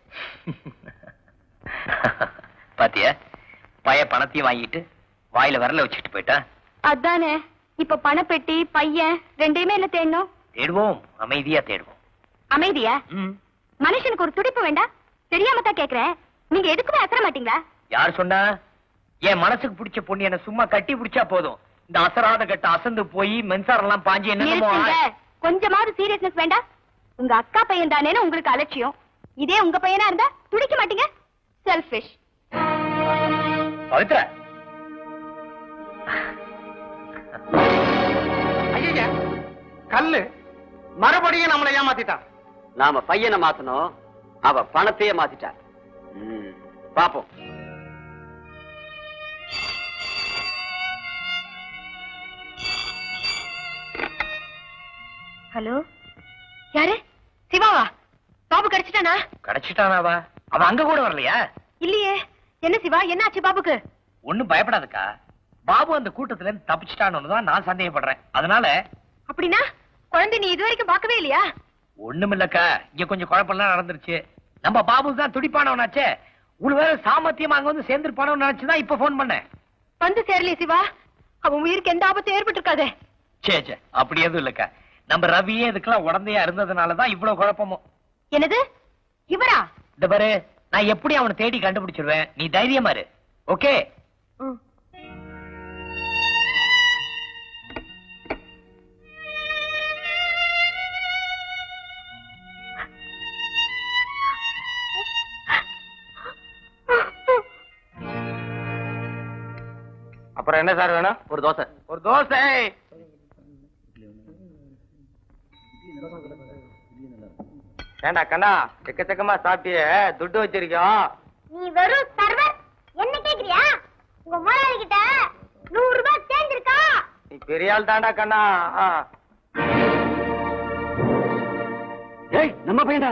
பாத்தியா, பைய பணத்தையும் வாங்கிட்டு வாயில வரல வச்சுட்டு போயிட்டா. அதானே, இப்ப பணப்பெட்டி பையன் ரெண்டையுமே என்ன தேடணும்? தேடுவோம், அமைதியா தேடுவோம். அமைதியா? மனுஷனுக்கு ஒரு துடிப்பு வேண்டாம்? தெரியாம தான் கேக்குறேன். நீங்க எதுக்குமே அசர மாட்டீங்களா? யார் சொன்னா? என் மனசுக்கு பிடிச்ச பொண்ணு என்ன சும்மா கட்டி பிடிச்சா போதும், இந்த அசராத கட்ட அசந்து போய் மின்சாரம் எல்லாம் பாஞ்சு என்ன. கொஞ்சமாவது சீரியஸ்னஸ் வேண்டாம்? உங்க அக்கா பையன் தானேன்னு உங்களுக்கு அலட்சியம். இதே உங்க பையனா இருந்தா துடிக்க மாட்டீங்க. செல்ஃபிஷ். பவித்ரா, ஐயா, கல்லு மறுபடியும் நம்மளை ஏமாத்திட்டான். நாம பையனை மாத்தணும், அவ பணத்தையே மாத்திட்டா. பாப்போம். ஹலோ, யாரு? சிவாவா? பாபு கிடைச்சிட்டானா? கிடைச்சிட்டானாவா? அவன் அங்க கூட வரலையா? இல்லையே. என்ன சிவா, என்னாச்சு பாபுக்கு? ஒண்ணும் பயப்படாதக்கா, பாபு அந்த கூட்டத்துல இருந்து தப்பிச்சிட்டான்னு தான் நான் சந்தேகப்படுறேன். அதனால. அப்படின்னா குழந்தை நீ இது வரைக்கும் பார்க்கவே இல்லையா? ஒண்ணும் இல்லக்கா, இங்க கொஞ்சம் குழப்பம்லாம் நடந்துருச்சு. நம்ம பாபு தான் துடிப்பானவனாச்சே, ஒருவேளை சாமர்த்தியமா அங்க வந்து சேர்ந்துருப்பானவன் நினைச்சுதான் இப்ப போன் பண்ணேன். வந்து சேரலையே சிவா, அவன் உயிருக்கு எந்த ஆபத்தும் ஏற்பட்டு இருக்காதே. சே சே, அப்படி எதுவும் இல்லக்கா, நம்ம ரவியே இதுக்கெல்லாம் உடந்தையா இருந்ததுனாலதான் இவ்வளவு குழப்பமும். என்னது? இவரா? இந்த பாரு, நான் எப்படி அவனை தேடி கண்டுபிடிச்சிருவேன், நீ தைரியமா இரு. ஓகே? அப்புறம் என்ன சார் வேணும்? ஒரு தோசை. ஒரு தோசை. ஏண்டா கண்ணா, எக்கச்சக்கமா சாப்பிட்டிய, துட்டு வச்சிருக்கோம். நீ வெறும் சர்வர் என்ன கேக்குறியா? உங்க முதலாளி கிட்ட நூறு ரூபாய் சேர்ந்திருக்கா? நீ பெரிய ஆள் தாண்டா கண்ணா. ஏய், நம்ம பையன்டா.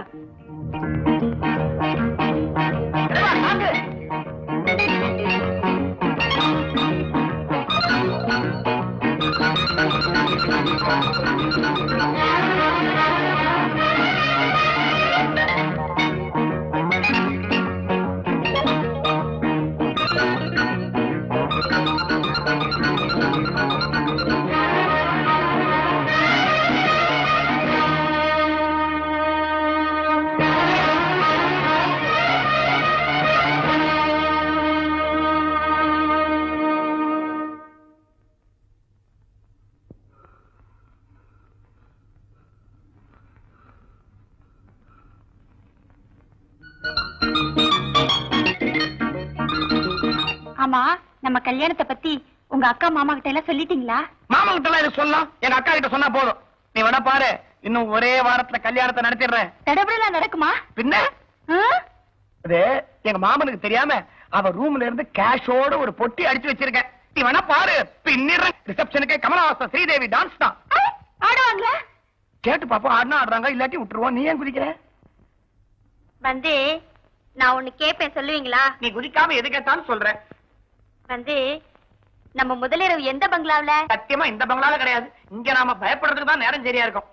ஆமா, நம்ம கல்யாணத்தை பத்தி உங்க அக்கா மாமா கிட்ட எல்லாம் சொல்லிட்டீங்களா? மாமா கிட்ட எல்லாம் இது சொல்லலாம், எங்க அக்கா கிட்ட சொன்னா போதும். நீ வேணா பாரு, இன்னும் ஒரே வாரத்துல கல்யாணத்தை நடத்திடுறேன். தடபுடலாம் நடக்குமா? பின்ன அது எங்க மாமனுக்கு தெரியாம அவ ரூம்ல இருந்து கேஷோட ஒரு பொட்டி அடிச்சு வச்சிருக்கேன். நீ வேணா பாரு, பின்னிடுறேன். ரிசப்ஷனுக்கு கமலஹாசன் ஸ்ரீதேவி டான்ஸ் தான். ஆடுவாங்களா? கேட்டு பாப்போம், ஆடுனா ஆடுறாங்க, இல்லாட்டி விட்டுருவோம். நீ ஏன் குதிக்கிற? வந்து நான் ஒண்ணு கேட்பேன், சொல்லுவீங்களா? நீ குதிக்காம எது கேட்டாலும் சொல்றேன். வந்து நம்ம முதலிரவு எந்த பங்களாவுல? சத்தியமா இந்த பங்களால கிடையாது. இங்க நாம பயப்படுறதுக்கு தான் நேரம் சரியா இருக்கும்.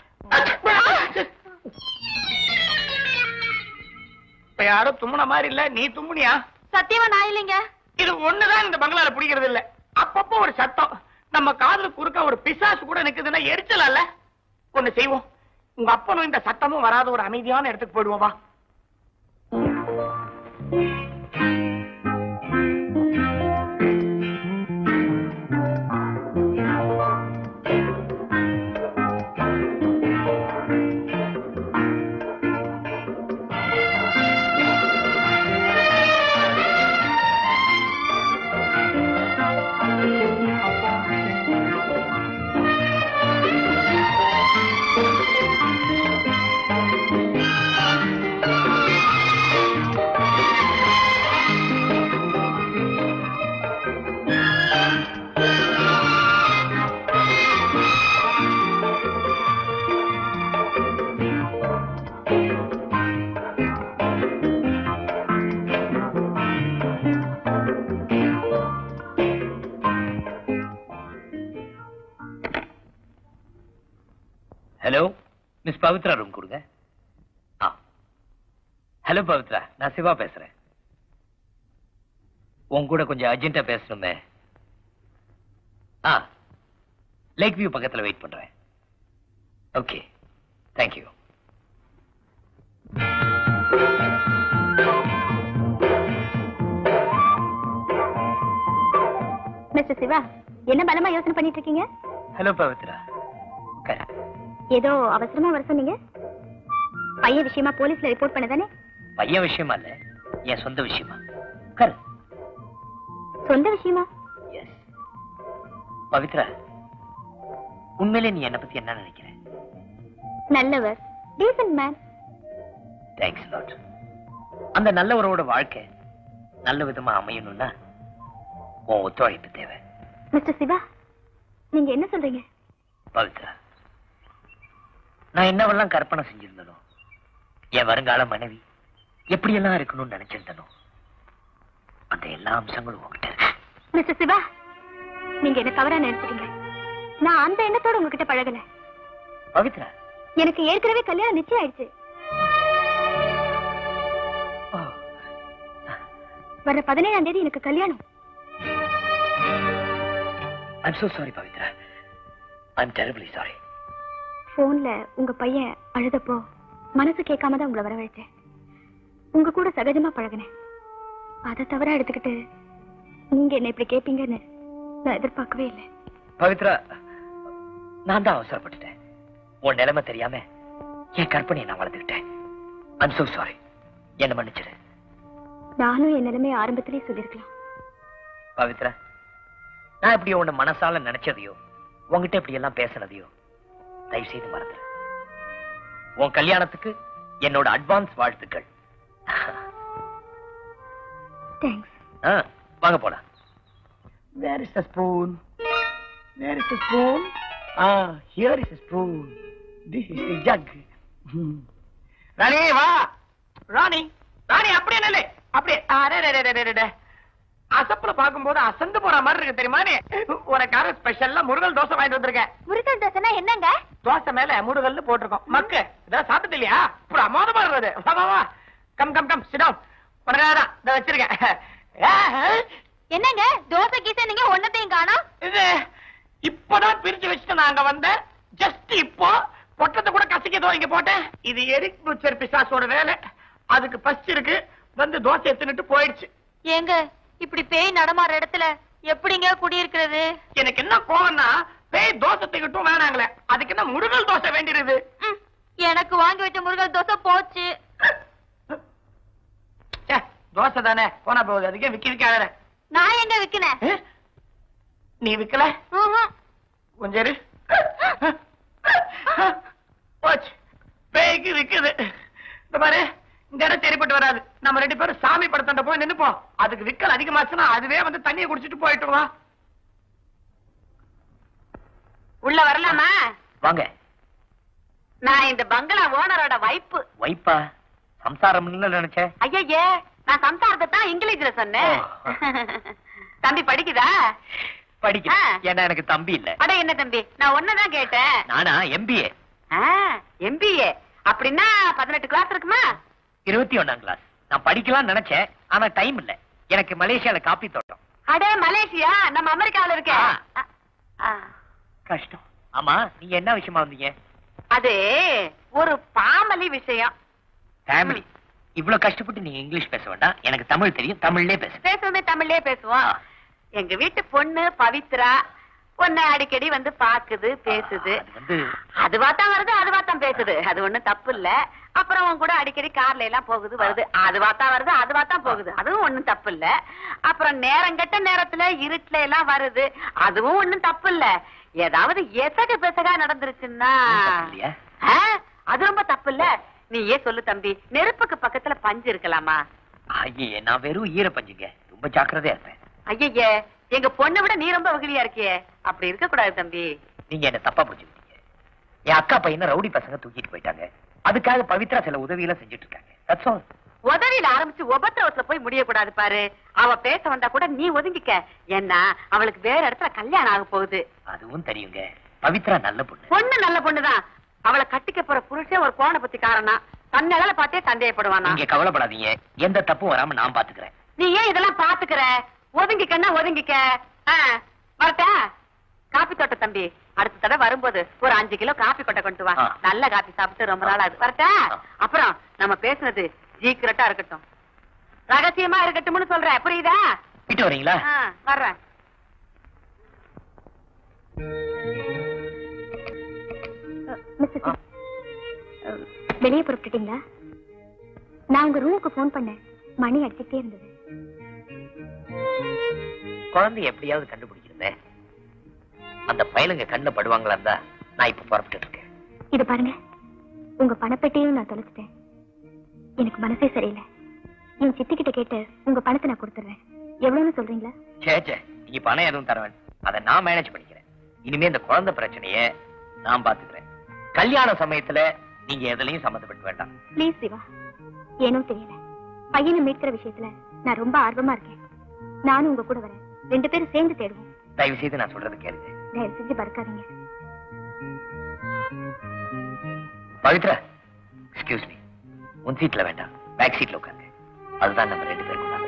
இப்ப யாரும் தும்முன மாதிரி இல்ல, நீ தும்முனியா? சத்தியமா நான் இல்லைங்க. இது ஒண்ணுதான் இந்த பங்களால பிடிக்கிறது இல்ல. அப்பப்போ ஒரு சத்தம், நம்ம காதுல குறுக்க ஒரு பிசாசு கூட நிக்குதுன்னா எரிச்சல் அல்ல. ஒண்ணு செய்வோம், உங்க அப்பனும் இந்த சத்தமும் வராத ஒரு அமைதியான இடத்துக்கு போயிடுவோம். வா. ஹலோ, மிஸ் பவித்ரா ரூம் கொடுங்க. ஹலோ பவித்ரா, நான் சிவா பேசுறேன். உன் கூட கொஞ்சம் அர்ஜென்ட்டா பேசணுமே. ஆ, லேக் வியூ பக்கத்துல வெயிட் பண்றேன். Okay, thank you. மிஸ்டர் சிவா, என்ன பலமா யோசனை பண்ணிட்டு இருக்கீங்க? ஹலோ பவித்ரா. ஏதோ அவசரமா வர சொன்னீங்க. பையன் விஷயமா போலீஸ்ல ரிப்போர்ட் பண்ணதானே? பையன் விஷயமா இல்ல, என் சொந்த விஷயமா. கரு சொந்த விஷயமா? எஸ் பவித்ரா, உண்மையிலே நீ என்ன பத்தி என்ன நினைக்கிற? நல்லவர், டீசன்ட் மேன். Thanks lot. அந்த நல்லவரோட வாழ்க்கை நல்ல விதமா அமையணும்னா உன் ஒத்துழைப்பு தேவை. மிஸ்டர் சிவா, நீங்க என்ன சொல்றீங்க? பவித்ரா, நான் என்னவெல்லாம் கற்பனை செஞ்சிருந்தனோ, என் வருங்கால மனைவி எப்படியெல்லாம் இருக்கணும்னு நினைச்சிருந்தனோ, அந்த எல்லா அம்சங்களும் உங்ககிட்ட இருக்கு. மிஸ்டர் சிவா, நீங்க என்ன தவறா நினைச்சிட்டீங்க. நான் அந்த எண்ணத்தோட உங்ககிட்ட பழகல. பவித்ரா, எனக்கு ஏற்கனவே கல்யாணம் நிச்சயம் ஆயிடுச்சு. வர பதினேழாம் தேதி எனக்கு கல்யாணம். I'm so sorry Pavithra. I'm terribly sorry. போன்ல உங்க பையன் அழுதப்போ மனசு கேட்காம தான் உங்களை வரவழைச்சேன். உங்க கூட சகஜமா பழகினேன். அதை தவறா எடுத்துக்கிட்டு நீங்க என்ன இப்படி கேட்பீங்கன்னு நான் எதிர்பார்க்கவே இல்லை. பவித்ரா, நான் தான் அவசரப்பட்டுட்டேன். உன் நிலைமை தெரியாம என் கற்பனையை நான் வளர்த்துக்கிட்டேன். I'm so sorry. என்ன மன்னிச்சிடு. நானும் என் நிலைமையை ஆரம்பத்திலேயே சொல்லிருக்கலாம். பவித்ரா, நான் இப்படி உன்னை மனசால நினைச்சதையோ உங்ககிட்ட இப்படி எல்லாம் பேசினதையோ தயவு செய்து மறந்துரு. உன் கல்யாணத்துக்கு என்னோட அட்வான்ஸ் வாழ்த்துக்கள். தேங்க்ஸ். வாங்க போலாம். Where is the spoon? Where is the spoon? Ah, here is the spoon. This is the jug. ராணி வா. ராணி, ராணி அப்படியே நில்லு. அப்படியே. அரே ரே ரே ரே ரே. அசப்புல பாக்கும்போது அசந்து போற மாதிரி இருக்கு தெரியுமா? நீ உனக்கார ஸ்பெஷல்லா முருகல் தோசை வாங்கிட்டு வந்திருக்கேன். முருகல் தோசைனா என்னங்க? தோசை மேல முருகல் போட்டிருக்கோம். மக்கு இதெல்லாம் சாப்பிட்டு இல்லையா? ஒரு அமோதமா இருந்தது. வா வா வா. Come come come sit down. உனக்காக இத வச்சிருக்கேன். என்னங்க தோசை கீசை நீங்க ஒன்னத்தையும் காணோம்? இது இப்பதான் பிரிச்சு வச்சுட்டு நாங்க வந்தேன். ஜஸ்ட் இப்போ பொட்டத்தை கூட கசிக்கதோ இங்க போட்டேன். இது எரிக் புச்சர் பிசாசோட வேலை. அதுக்கு பசி இருக்கு, வந்து தோசை எடுத்துட்டு போயிடுச்சு. ஏங்க இப்படி பேய் நடமாற இடத்துல எப்படிங்க குடியிருக்கிறது? எனக்கு என்ன கோவம்னா பேய் தோசை திகட்டும் வேணாங்களே, அதுக்கு என்ன முருகல் தோசை வேண்டியது? எனக்கு வாங்கி வச்ச முருகல் தோசை போச்சு. தோசை தானே போனா போகுது, அதுக்கே விக்கி விக்காத. நான் எங்க விக்கிறேன்? நீ விக்கல? கொஞ்சம் இரு. போச்சு, பேய்க்கு விக்குது. இந்த பாரு, இந்த இடம் சரிப்பட்டு வராது. நம்ம ரெண்டு பேரும் சாமி படத்தாண்ட போய் நின்னுப்போம். அதுக்கு விக்கல் அதிகமாச்சுன்னா அதுவே வந்து தண்ணியை குடிச்சிட்டு போயிட்டு வா. உள்ள வரலாமா? வாங்க. நான் இந்த பங்களா ஓனரோட வைப்பு. வைப்பா? சம்சாரம் நினைச்சேன். ஐயே, நான் சம்சாரத்தை தான் இங்கிலீஷ்ல சொன்னேன். தம்பி படிக்குதா? படிக்க. ஏன்னா எனக்கு தம்பி இல்ல. அட என்ன தம்பி, நான் ஒன்னதான் கேட்டேன். நானா எம்பிஏ. எம்பிஏ அப்படின்னா பதினெட்டு கிளாஸ் இருக்குமா? இருபத்தி ஒன்னாம் கிளாஸ். நான் படிக்கலாம் நினைச்சேன், ஆனா டைம் இல்ல. எனக்கு மலேசியால காப்பி தோட்டம். அடே மலேசியா, நம்ம அமெரிக்காவில இருக்க. கஷ்டம். ஆமா, நீங்க என்ன விஷயமா வந்தீங்க? அது ஒரு பாமலி விஷயம். ஃபேமிலி. இவ்வளவு கஷ்டப்பட்டு நீங்க இங்கிலீஷ் பேச வேண்டாம், எனக்கு தமிழ் தெரியும், தமிழ்லயே பேச. பேசுவோமே, தமிழ்லயே பேசுவோம். எங்க வீட்டு பொண்ணு பவித்ரா பொண்ணு அடிக்கடி வந்து பாக்குது, பேசுது. அதுவாத்தான் வருது, அதுவாத்தான் பேசுது. அது ஒண்ணும் தப்பு இல்ல. அப்புறம் உன் கூட அடிக்கடி கார்ல எல்லாம் போகுது வருது. அதுவாத்தான் வருது, அதுவாத்தான் போகுது. அதுவும் ஒண்ணும் தப்பு இல்ல. அப்புறம் நேரங்கட்ட நேரத்துல இருட்டுல எல்லாம் வருது. அதுவும் ஒண்ணும் தப்பு இல்ல. ஏதாவது எசக பெசகா நடந்துருச்சுன்னா அது ரொம்ப தப்பு இல்ல. நீ ஏன் சொல்லு தம்பி, நெருப்புக்கு பக்கத்துல பஞ்சு இருக்கலாமா? ஐயே, நான் வெறும் ஈர பஞ்சுங்க. ரொம்ப ஜாக்கிரதையா இருப்பேன். ஐயே, எங்க பொண்ணை விட நீ ரொம்ப வகிலியா இருக்கியே. அப்படி இருக்க கூடாது தம்பி. நீங்க என்ன தப்பா புரிஞ்சுக்கிட்டீங்க. என் அக்கா பையனை ரவுடி பசங்க தூக்கிட்டு போயிட்டாங்க. அதுக்காக பவித்ரா சில உதவியெல்லாம் செஞ்சுட்டு இருக்காங்க. உதவியில ஆரம்பிச்சு உபத்திரவத்துல போய் முடிய கூடாது பாரு. அவ பேச வந்தா கூட நீ ஒதுங்கிக்க. ஏன்னா அவளுக்கு வேற இடத்துல கல்யாணம் ஆக போகுது. அதுவும் தெரியுங்க. பவித்ரா நல்ல பொண்ணு. பொண்ணு நல்ல பொண்ணுதான். அவளை கட்டிக்க போற புருஷன் ஒரு கோண பத்தி காரணம். தன்னால பார்த்தே சந்தேகப்படுவானா. நீங்க கவலைப்படாதீங்க, எந்த தப்பும் வராம நான் பாத்துக்கிறேன். நீ ஏன் இதெல்லாம் பாத்துக்கிற? ஒதுங்கிக்கன்னா ஒதுங்கிக்க. வரட்டா? காப்பி தோட்ட தம்பி, அடுத்த தடவை வரும்போது ஒரு அஞ்சு கிலோ காப்பி கொட்டை கொண்டு வா. நல்ல காப்பி சாப்பிட்டு ரொம்ப நாள் ஆகுது. வரட்டா? அப்புறம் நம்ம பேசுனது சீக்கிரட்டா இருக்கட்டும், ரகசியமா இருக்கட்டும்னு சொல்றேன். புரியுதா? வீட்டு வரீங்களா? வர்றேன். வெளியே புறப்பட்டுட்டீங்களா? நான் உங்க ரூமுக்கு போன் பண்ணேன், மணி அடிச்சுட்டே இருந்தது. குழந்தை எப்படியாவது கண்டுபிடிச்சிருந்தேன். அந்த பயலுங்க கண்ணு படுவாங்களா இருந்தா நான் இப்ப புறப்பட்டு இருக்கேன். இது பாருங்க, உங்க பணப்பெட்டியும் நான் தொலைச்சிட்டேன். எனக்கு மனசே சரியில்லை. என் சித்தி கிட்ட கேட்டு உங்க பணத்தை நான் கொடுத்துறேன். எவ்வளவுன்னு சொல்றீங்களா? சேச்சே, நீ பணம் எதுவும் தரவேன். அதை நான் மேனேஜ் பண்ணிக்கிறேன். இனிமே இந்த குழந்தை பிரச்சனைய நான் பாத்துக்கிறேன். கல்யாண சமயத்துல நீங்க எதுலயும் சம்மந்தப்பட்டு வேண்டாம். பிளீஸ் சிவா, ஏனோ தெரியல, பையனை மீட்கிற விஷயத்துல நான் ரொம்ப ஆர்வமா இருக்கேன். நானும் உங்க கூட வரேன். ரெண்டு பேரும் சேர்ந்து தேடுவோம். தயவு செய்து நான் சொல்றது கேளுங்க. தயவு செஞ்சு பறக்காதீங்க. Pavithra, excuse me. உன் சீட்ல வேண்டாம், பேக் சீட்ல உட்காருங்க. அதுதான் நம்ம ரெண்டு பேருக்கும் நல்லது.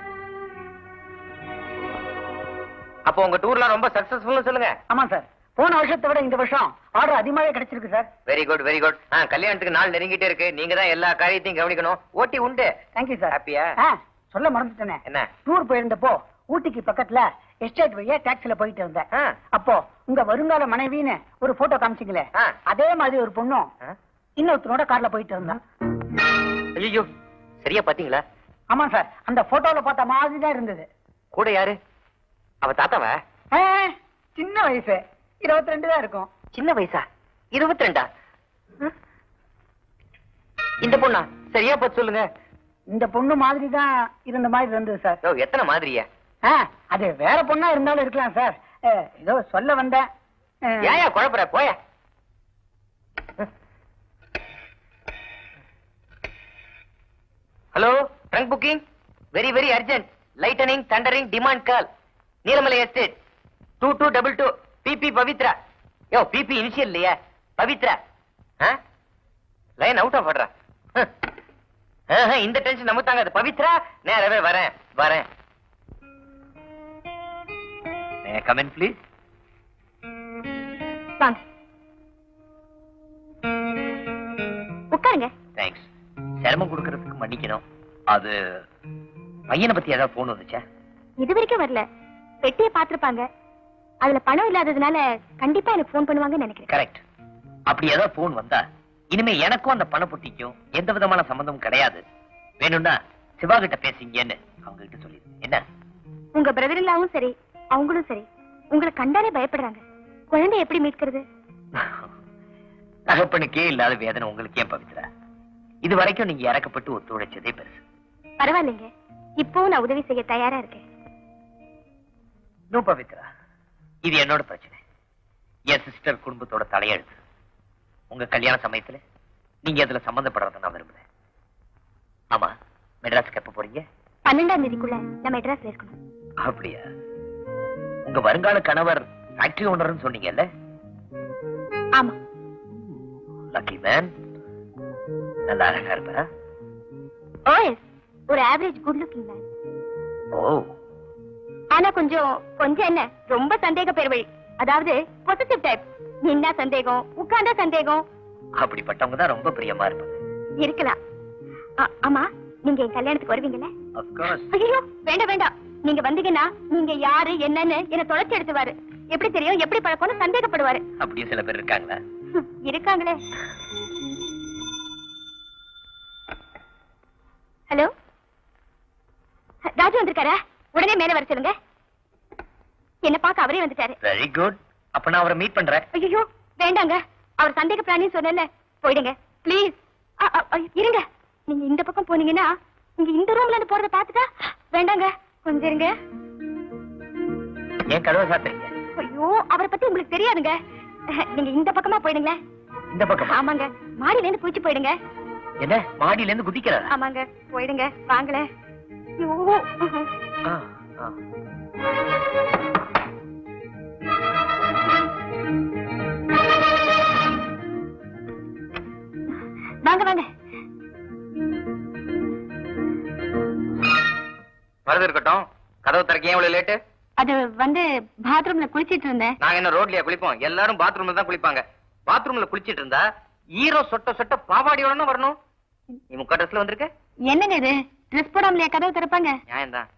அப்போ உங்க டூர்லாம் ரொம்ப சக்சஸ்ஃபுல்னு சொல்லுங்க. ஆமா சார், போன வருஷத்தை விட இந்த வருஷம் ஆர்டர் அதிகமாவே கிடைச்சிருக்கு sir. Very good, very good. கல்யாணத்துக்கு நாள் நெருங்கிட்டே இருக்கு. நீங்க தான் எல்லா காரியத்தையும் கவனிக்கணும். ஓட்டி உண்டு. Thank you sir. ஹாப்பியா? சொல்ல மறந்துட்டேனே. என்ன? டூர் போயிருந்தப்போ ஊட்டிக்கு பக்கத்துல எஸ்டேட் வழியா டாக்ஸில போயிட்டு இருந்தேன். அப்போ உங்க வருங்கால மனைவின்னு ஒரு போட்டோ காமிச்சிங்களே, அதே மாதிரி ஒரு பொண்ணும் இன்னொருத்தனோட கார்ல போயிட்டு இருந்தான். ஐயோ, சரியா பாத்தீங்களா? ஆமா சார், அந்த போட்டோல பார்த்த மாதிரி தான் இருந்தது. கூட யாரு? அவ தாத்தாவா? சின்ன வயசு, இருபத்தி ரெண்டு தான் இருக்கும். சின்ன வயசா? இருபத்தி ரெண்டா? இந்த பொண்ணா? சரியா பார்த்து சொல்லுங்க. இந்த பொண்ணு மாதிரி தான் இருந்த மாதிரி இருந்தது சார். எத்தனை மாதிரியா? அது வேற பொண்ணா இருந்தாலும் இருக்கலாம் சார். ஏதோ சொல்ல வந்தேன். ஏயா குழப்பற? போய. Hello, trunk booking very very urgent. Lightning thundering demand call. Neelamalai estate two two double two. PP Pavithra. யோ, பிபி இனிஷியல் இல்லையா? பவித்ரா. லைன் அவுட் ஆஃப் ஆர்டரா? இந்த டென்ஷன் நம்ம தாங்க. பவித்ரா, நேரவே வரேன் வரேன். Come in please. வாங்க, உட்காருங்க. தேங்க்ஸ். சிரமம் கொடுக்கறதுக்கு மன்னிக்கணும். அது பையனை பத்தி ஏதாவது போன் வந்துச்சா? இது வரைக்கும் வரல. பெட்டியை பாத்துருப்பாங்க. அதுல பணம் இல்லாததுனால கண்டிப்பா எனக்கு போன் பண்ணுவாங்கன்னு நினைக்கிறேன். கரெக்ட். அப்படி ஏதாவது போன் வந்தா இனிமே எனக்கும் அந்த பண பொட்டிக்கும் எந்த விதமான சம்பந்தமும் கிடையாது. வேணும்னா சிவா கிட்ட பேசிங்கன்னு அவங்க கிட்ட சொல்லி என்ன? உங்க பிரதர்லாவும் சரி அவங்களும் சரி உங்களை கண்டாலே பயப்படுறாங்க. குழந்தை எப்படி மீட்கிறது? தகப்பனுக்கே இல்லாத வேதனை உங்களுக்கு ஏன் பவித்ரா? இது வரைக்கும் நீங்க இறக்கப்பட்டு ஒத்துழைச்சதே பெருசு. பரவாயில்லைங்க, இப்பவும் நான் உதவி செய்ய தயாரா இருக்கேன். நோ பவித்ரா, இது என்னோட பிரச்சனை. என் சிஸ்டர் குடும்பத்தோட தலையெழுத்து. உங்க கல்யாண சமயத்துல நீங்க அதுல சம்பந்தப்படுறத நான் விரும்புறேன். ஆமா, மெட்ராஸுக்கு எப்ப போறீங்க? பன்னெண்டாம் தேதிக்குள்ள நான் மெட்ராஸ்ல இருக்கணும். அப்படியா? உங்க வருங்கால கணவர் ஃபேக்டரி ஓனர்னு சொன்னீங்கல்ல? ஆமா. Lucky man. நல்லா அழகா இருப்பா? ஓ எஸ், ஒரு average good looking man. Oh. ஆனா கொஞ்சம் கொஞ்சம் என்ன, ரொம்ப சந்தேக பேர் வழி. அதாவது பொசிட்டிவ் டைப். நின்னா சந்தேகம், உட்கார்ந்தா சந்தேகம். அப்படிப்பட்டவங்க தான் ரொம்ப பிரியமா இருப்பாங்க. இருக்கலாம். ஆமா, நீங்க என் கல்யாணத்துக்கு வருவீங்கல்ல? Of course. ஐயோ வேண்டாம் வேண்டாம், நீங்க வந்தீங்கன்னா நீங்க யாரு என்னன்னு என்ன தொலைச்சி எடுத்துவாரு. எப்படி தெரியும் எப்படி பழக்கம்னு சந்தேகப்படுவாரு. அப்படியே சில பேர் இருக்காங்களா? இருக்காங்களே. ஹலோ, ராஜு வந்திருக்காரா? உடனே மேல வர சொல்லுங்க. என்ன பார்க்க அவரே வந்துட்டாரு. Very good. அப்ப நான் அவரை மீட் பண்றேன். ஐயோ வேண்டாங்க, அவர் சந்தேக பிராணின்னு சொன்னேன்ல, போயிடுங்க ப்ளீஸ். இருங்க, நீங்க இந்த பக்கம் போனீங்கன்னா நீங்க இந்த ரூம்ல இருந்து போறத பாத்துட்டா. வேண்டாங்க, கொஞ்சம் இருங்க. ஏன் கதவை சாத்துறீங்க? ஐயோ அவரை பத்தி உங்களுக்கு தெரியாதுங்க. நீங்க இந்த பக்கமா போயிடுங்களேன். இந்த பக்கம்? ஆமாங்க, மாடியில இருந்து குதிச்சு போயிடுங்க. என்ன, மாடியில இருந்து குதிக்கிறாரா? ஆமாங்க, போயிடுங்க வாங்களே. ஐயோ. ஆ, ஆ. வாங்க வாங்க. வரது இருக்கட்டும், கதவு திறக்க ஏன் இவ்வளவு லேட்டு? அது வந்து பாத்ரூம்ல குளிச்சிட்டு இருந்தேன். நாங்க என்ன ரோட்லயா குளிப்போம்? எல்லாரும் பாத்ரூம்ல தான் குளிப்பாங்க. பாத்ரூம்ல குளிச்சிட்டு இருந்தா ஈரோ சொட்ட சொட்ட பாவாடியோட வரணும். நீ முக்கா ட்ரெஸ்ல வந்திருக்க. என்னங்க இது, ட்ரெஸ் போடாமலையா கதவு திறப்பாங்க? நியாயம் தான்.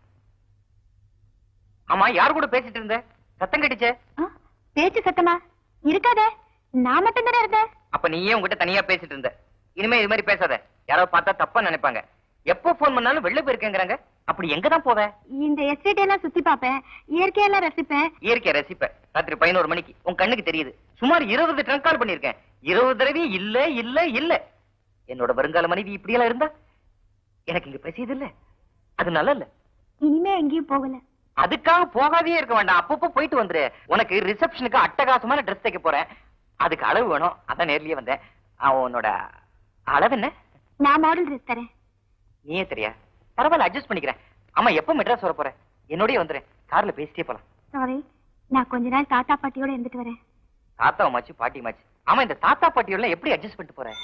ஆமா, யாரு கூட பேசிட்டு இருந்த? சத்தம் கட்டிச்சே. பேச்சு சத்தமா இருக்காதே, நான் மட்டும் தானே இருந்தேன். அப்ப நீ ஏன் உங்ககிட்ட தனியா பேசிட்டு இருந்த? இனிமே இது மாதிரி பேசாத, யாராவது பார்த்தா தப்பா நினைப்பாங்க. எப்போ போன் பண்ணாலும் வெளில போயிருக்கேங்கிறாங்க. அப்படி எங்கதான் போவ? இந்த எஸ்டேட் எல்லாம் சுத்தி பாப்பேன், இயற்கையெல்லாம் ரசிப்பேன். இயற்கை ரசிப்ப. ராத்திரி பதினோரு மணிக்கு உன் கண்ணுக்கு தெரியுது. சுமார் இருபது ட்ரங்க் கால் பண்ணிருக்கேன். இருபது தடவை இல்ல இல்ல இல்ல. என்னோட வருங்கால மனைவி இப்படி எல்லாம் இருந்தா எனக்கு இங்க பேசியது இல்ல, அது நல்ல இல்ல. இனிமே எங்கேயும் போகல. அதுக்காக போகாதே இருக்க வேண்டாம், அப்பப்போ போயிட்டு வந்துரு. உனக்கு ரிசப்ஷனுக்கு அட்டகாசமான ட்ரெஸ் தைக்க போறேன், அதுக்கு அளவு வேணும், அதான் நேர்லயே வந்தேன். உன்னோட அளவு என்ன? நான் மாடல் ட்ரெஸ் தரேன். நீயே தெரியா? பரவாயில்ல, அட்ஜஸ்ட் பண்ணிக்கிறேன். ஆமா, எப்ப மெட்ராஸ் வர போற? என்னோடய வந்துறேன், கார்ல பேசிட்டே போலாம். சாரி, நான் கொஞ்ச நாள் தாத்தா பாட்டியோட இருந்துட்டு வரேன். தாத்தா மாச்சு பாட்டி மாச்சு. ஆமா, இந்த தாத்தா பாட்டியோட எப்படி அட்ஜஸ்ட் பண்ணிட்டு போற?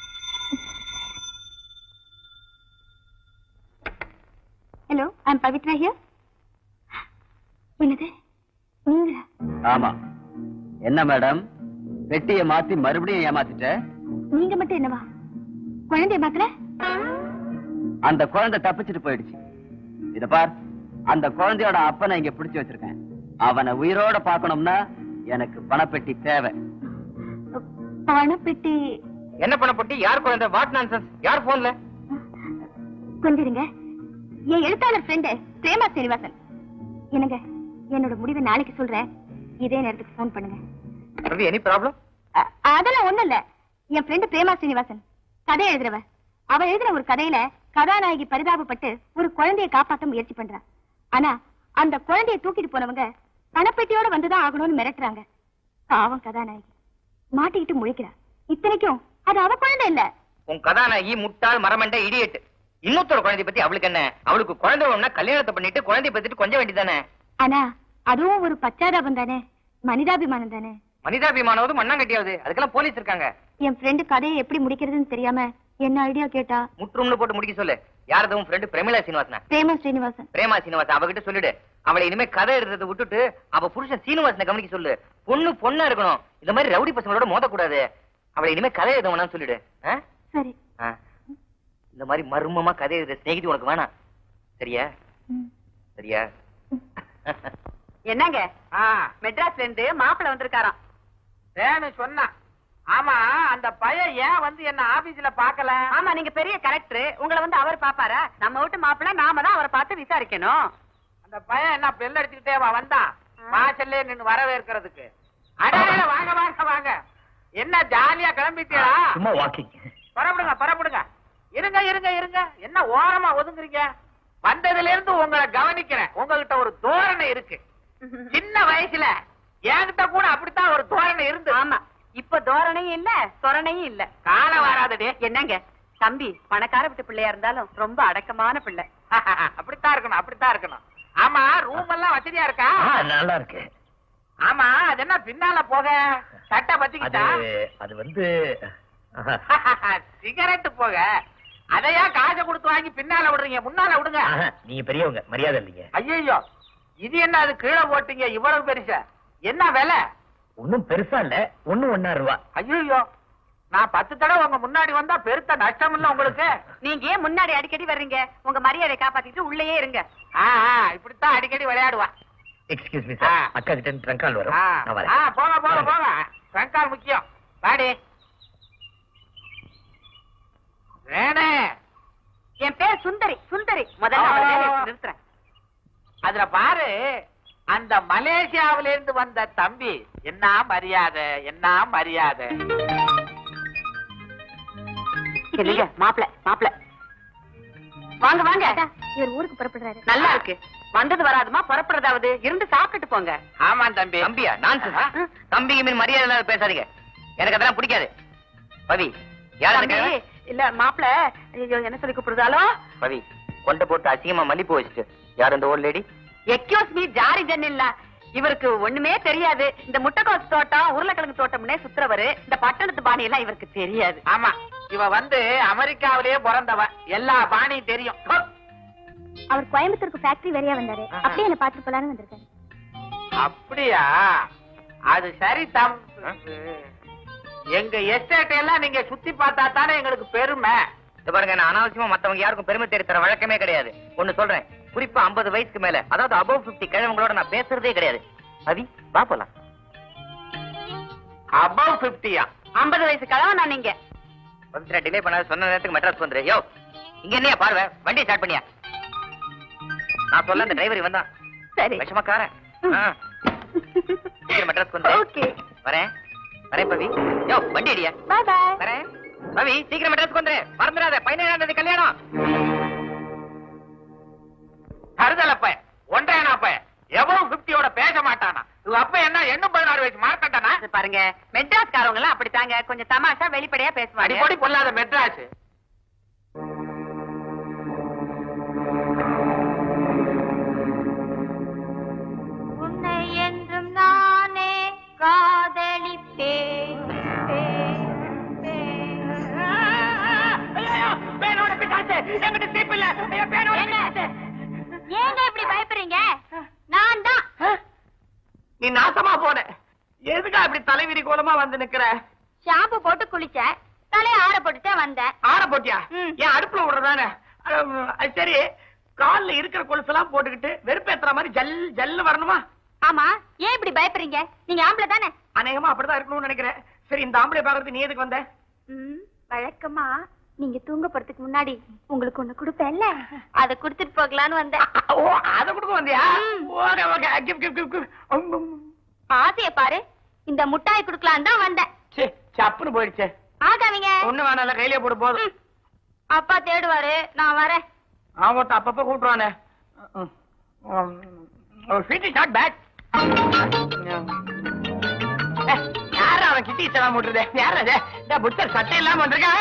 Hello, I am Pavithra here. என்னது நீங்களா? ஆமா. என்ன மேடம், பெட்டியை மாத்தி மறுபடியும் ஏமாத்திட்ட? நீங்க மட்டும் என்னவா குழந்தைய மாத்தல? அந்த குழந்தை தப்பிச்சுட்டு போயிடுச்சு. இத பார், அந்த குழந்தையோட அப்பனை இங்க பிடிச்சு வச்சிருக்கேன். அவனை உயிரோட பார்க்கணும்னா எனக்கு பணப்பெட்டி தேவை. பணப்பெட்டி? என்ன பணப்பெட்டி? யார் குழந்தை? What nonsense? யார் போன்ல? கொஞ்சம் இருங்க, என் எழுத்தாளர் ஃப்ரெண்டு பிரேமா சீனிவாசன். என்னங்க, என்னோட முடிவை நாளைக்கு சொல்றேன், இதே நேரத்துக்கு போன் பண்ணுங்க. Any problem? அதெல்லாம் ஒண்ணும் இல்ல. என் ஃப்ரெண்டு பிரேமா சீனிவாசன் கதை எழுதுறவ. அவ எழுதுற ஒரு கதையில கதாநாயகி பரிதாபப்பட்டு ஒரு குழந்தையை காப்பாற்ற முயற்சி பண்றா. ஆனா அந்த குழந்தையை தூக்கிட்டு போனவங்க பணப்பெட்டியோட வந்துதான் ஆகணும்னு மிரட்டுறாங்க. பாவம் கதாநாயகி மாட்டிக்கிட்டு முழிக்கிறா. இத்தனைக்கும் அது அவ குழந்தை இல்ல. உன் கதாநாயகி முட்டாள் மரமண்டை இடியட்டு. இன்னொருத்தர குழந்தை பத்தி அவளுக்கு என்ன? அவளுக்கு குழந்தை வேணும்னா கல்யாணத்தை பண்ணிட்டு குழந்தைய பத்திட்டு கொஞ்சம் வேண்டியதானே? ஆனா அதுவும் ஒரு பச்சாதாபம் தானே, மனிதாபிமானம் தானே. மனிதாபிமானவது மண்ணாங்கட்டியாவது, அதுக்கெல்லாம் போலீஸ் இருக்காங்க. என் ஃப்ரெண்டு கதையை எப்படி முடிக்கிறதுன்னு தெரியாம என்ன ஐடியா கேட்டா. முற்றும்னு போட்டு முடிக்க சொல்லு. யாரது உன் ஃப்ரெண்டு? பிரமிளா சீனிவாசனா? பிரேமா ஸ்ரீனிவாசன். பிரேமா சீனிவாசன், அவகிட்ட சொல்லிடு. அவளை இனிமே கதை எழுதுறதை விட்டுட்டு அவ புருஷன் சீனிவாசனை கவனிக்க சொல்லு. பொண்ணு பொண்ணா இருக்கணும், இந்த மாதிரி ரவுடி பசங்களோட மோதக்கூடாது. அவளை இனிமே கதை எழுத வேணாம்னு சொல்லிடு. சரி. இந்த மாதிரி மர்மமா கதை எழுதுற சிநேகிதி உனக்கு வேணாம், சரியா? சரியா? என்னங்க, மெட்ராஸ்ல இருந்து மாப்பிள்ள வந்திருக்காராம். சொன்னா ஆமா, அந்த பையன் ஏன் வந்து என்ன ஆபீஸ்ல பாக்கல? ஆமா, நீங்க பெரிய கலெக்டர், உங்களை வந்து அவர் பாப்பாரா? நம்ம வீட்டு மாப்பிள்ள நாம தான் அவரை பார்த்து விசாரிக்கணும். அந்த பையன் என்ன பெல் அடிச்சுக்கிட்டே வா வந்தான் வாசல்லே நின்னு வரவேற்கிறதுக்கு. அடையாள வாங்க வாங்க வாங்க. என்ன ஜாலியா கிளம்பிட்டீங்களா? சும்மா வாக்கிங். பரப்படுங்க பரப்படுங்க. இருங்க இருங்க இருங்க. என்ன ஓரமா ஒதுங்குறீங்க? வந்ததுல இருந்து உங்களை கவனிக்கிறேன். உங்ககிட்ட ஒரு தோரணை இருக்கு. சின்ன வயசுல என்கிட்ட கூட அப்படித்தான் ஒரு தோரணை இருந்து. ஆமா, இப்ப தோரணையும் இல்ல சொரணையும் இல்ல. காலம் வராதடே. என்னங்க தம்பி பணக்கார விட்டு பிள்ளையா இருந்தாலும் ரொம்ப அடக்கமான பிள்ளை. அப்படித்தான் இருக்கணும் அப்படித்தான் இருக்கணும். ஆமா, ரூம் எல்லாம் வசதியா இருக்கா? நல்லா இருக்கு. ஆமா, அது என்ன பின்னால போக சட்டை பத்திக்கிட்டா? அது வந்து சிகரெட் போக. அதையா காசை கொடுத்து வாங்கி பின்னால விடுறீங்க? முன்னால விடுங்க. நீங்க பெரியவங்க, மரியாதை இல்லைங்க. ஐயோ, இது என்ன அது கீழே போட்டீங்க இவ்வளவு பெருசா? என்ன விலை? ஒன்னும் பெருசா இல்ல, ஒண்ணு ஒன்னா ரூபா. ஐயோ, நான் பத்து தடவை உங்க முன்னாடி வந்தா பெருத்த நஷ்டம் இல்ல உங்களுக்கு? நீங்க ஏன் முன்னாடி அடிக்கடி வர்றீங்க? உங்க மரியாதையை காப்பாத்திட்டு உள்ளேயே இருங்க. இப்படித்தான் அடிக்கடி விளையாடுவா. எக்ஸ்கியூஸ் மீ சார், அக்கா கிட்ட ட்ரங்க் கால் வரும். நான் வரேன். போங்க போங்க போங்க. ட்ரங்க் கால் முக்கியம். பாடி வேணே. என் பேர் சுந்தரி. சுந்தரி முதல்ல நிறுத்துறேன். அதுல பாரு, அந்த மலேசியாவில இருந்து வந்த தம்பி என்ன மரியாதை, என்ன மரியாதை. மாப்பிள மாப்பிள வாங்க வாங்க. இவர் ஊருக்கு புறப்படுறாரு. நல்லா இருக்கு. வந்தது வராதுமா, புறப்படுறதாவது இருந்து சாப்பிட்டுட்டு போங்க. ஆமா தம்பி. தம்பியா? நான் தம்பிக்கு மீன் மரியாதை இல்லாத பேசாதீங்க. எனக்கு அதெல்லாம் பிடிக்காது. பவி யாரு? இல்ல மாப்பிள என்ன சொல்லி கூப்பிடுறாலோ? பவி கொண்ட போட்டு அசிங்கமா மல்லிப்பூ வச்சுட்டு யார் இந்த ஓல்ட் லேடி? எக்ஸ்கியூஸ் மீ, ஜாரி ஜன் இல்ல. இவருக்கு ஒண்ணுமே தெரியாது. இந்த முட்டைக்கோஸ் தோட்டம் உருளைக்கிழங்கு தோட்டம்னே சுத்துறவரு. இந்த பட்டணத்து பாணி எல்லாம் இவருக்கு தெரியாது. ஆமா, இவ வந்து அமெரிக்காவிலேயே பிறந்தவ. எல்லா பாணியும் தெரியும். அவர் கோயம்புத்தூருக்கு ஃபேக்டரி வரையா வந்தாரு. அப்படியே என்ன பாத்துட்டு போலான்னு வந்திருக்காரு. அப்படியா? அது சரி தம். எங்க எஸ்டேட் எல்லாம் நீங்க சுத்தி பார்த்தா தானே எங்களுக்கு பெருமை. பாருங்க, நான் அனாவசியமா மத்தவங்க யாருக்கும் பெருமை தேடி தர வழக்கமே கிடையாது. ஒண்ணு சொல்றேன், குறிப்பா ஐம்பது வயசுக்கு மேல, அதாவது அபவ் பிப்டி கிழவங்களோட நான் பேசுறதே கிடையாது. அவி வா போலாம். அபவ் பிப்டியா? ஐம்பது வயசு கலவன் நான். நீங்க பவித்ரா டிலே பண்ணாத, சொன்ன நேரத்துக்கு மெட்ராஸ் வந்துரு. யோ, இங்க என்னையா பார்வை? வண்டியை ஸ்டார்ட் பண்ணியா? நான் சொல்ல அந்த டிரைவர் வந்தான். சரி, விஷமக்காரன். மெட்ராஸ் வந்து ஓகே வரேன். வரேன் பவி. யோ, வண்டி அடியா. Bye bye. வரேன் பவி, சீக்கிரம் மெட்ராஸ்க்கு வந்துரு. மறந்துடாத, பதினேழாம் தேதி கல்யாணம். கருதலப்ப ஒன்றையனாப்ப எவ்வளவு பிப்டியோட பேச மாட்டானா? அப்ப என்ன எண்ணும் பதினாறு வயசு மார்க்கட்டானா? பாருங்க, மெட்ராஸ்காரவங்க எல்லாம் அப்படித்தாங்க. கொஞ்சம் தமாஷா வெளிப்படையா பேசுவாங்க. அடிப்படி பொல்லாத மெட்ராஸ். உன்னை என்றும் நானே காதலிப்பேன். ஏங்க இப்படி பயப்படுறீங்க? நான் தான். நீ நாசமா போன. எதுக்கா இப்படி தலைவிரி கோலமா வந்து நிக்கிற? ஷாம்பு போட்டு குளிச்சேன், தலைய ஆற போட்டுட்டே வந்தேன். ஆற போட்டியா? ஏன் அடுப்புல விடுறதானே? அது சரி, கால்ல இருக்கிற கொலுசெல்லாம் போட்டுக்கிட்டு வெறுப்பேத்துற மாதிரி ஜல் ஜல்லு வரணுமா? ஆமா, ஏன் இப்படி பயப்படுறீங்க? நீங்க ஆம்பளை தானே? அநேகமா அப்படிதான் இருக்கணும்னு நினைக்கிறேன். சரி, இந்த ஆம்பளை பாக்குறதுக்கு நீ எதுக்கு வந்த? வழக்கமா நீங்க தூங்க போறதுக்கு முன்னாடி உங்களுக்கு ஒண்ணு கொடுப்பேன்ல, அத குடுத்துட்டு போகலான்னு வந்தேன். ஓ, அத கொடுக்க வந்தியா? Okay okay. கிப் கிப் கிப் கிப். ஆசைய பாரு, இந்த முட்டாய் குடுக்கலான்னு தான் வந்தேன். சே, சப்புன்னு போயிடுச்சு. ஆகாதீங்க. ஒண்ணு வேணாம்ல, கையிலே போடு போதும். அப்பா தேடுவாரு, நான் வரேன். அவன் அப்பப்ப கூப்பிடுவானே. Sweet is not bad. யார அவன் கிட்டி செல்லாம் போட்டுருதே? யார அது? இந்த புத்தர் சட்டை இல்லாம வந்திருக்கான்.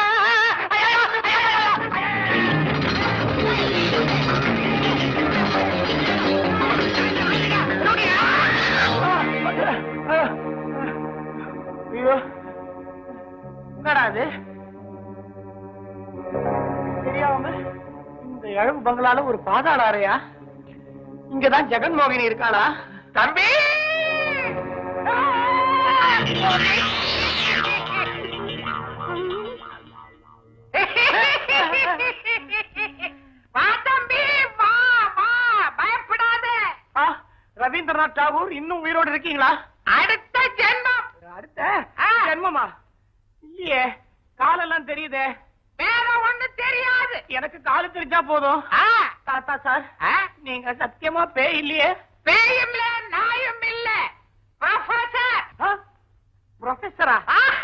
ஐயோ, என்னடா அது? தெரியாம இந்த இழவு பங்களால ஒரு பாதாள அறையா? இங்கதான் ஜெகன்மோகினி இருக்காளா? தம்பி, ரவீந்திரநாத் டாகூர் இன்னும் உயிரோடு இருக்கீங்களா? அடுத்த ஜென்மம். அடுத்த ஜென்மமா? இல்லையே, காலெல்லாம் தெரியுதே. வேற ஒண்ணு தெரியாது. எனக்கு காலு தெரிஞ்சா போதும். தாத்தா சார், நீங்க சத்தியமா பேய் இல்லையே? பேயும் இல்ல, நாயும் இல்ல, ப்ரொஃபசர். ப்ரொஃபஸரா?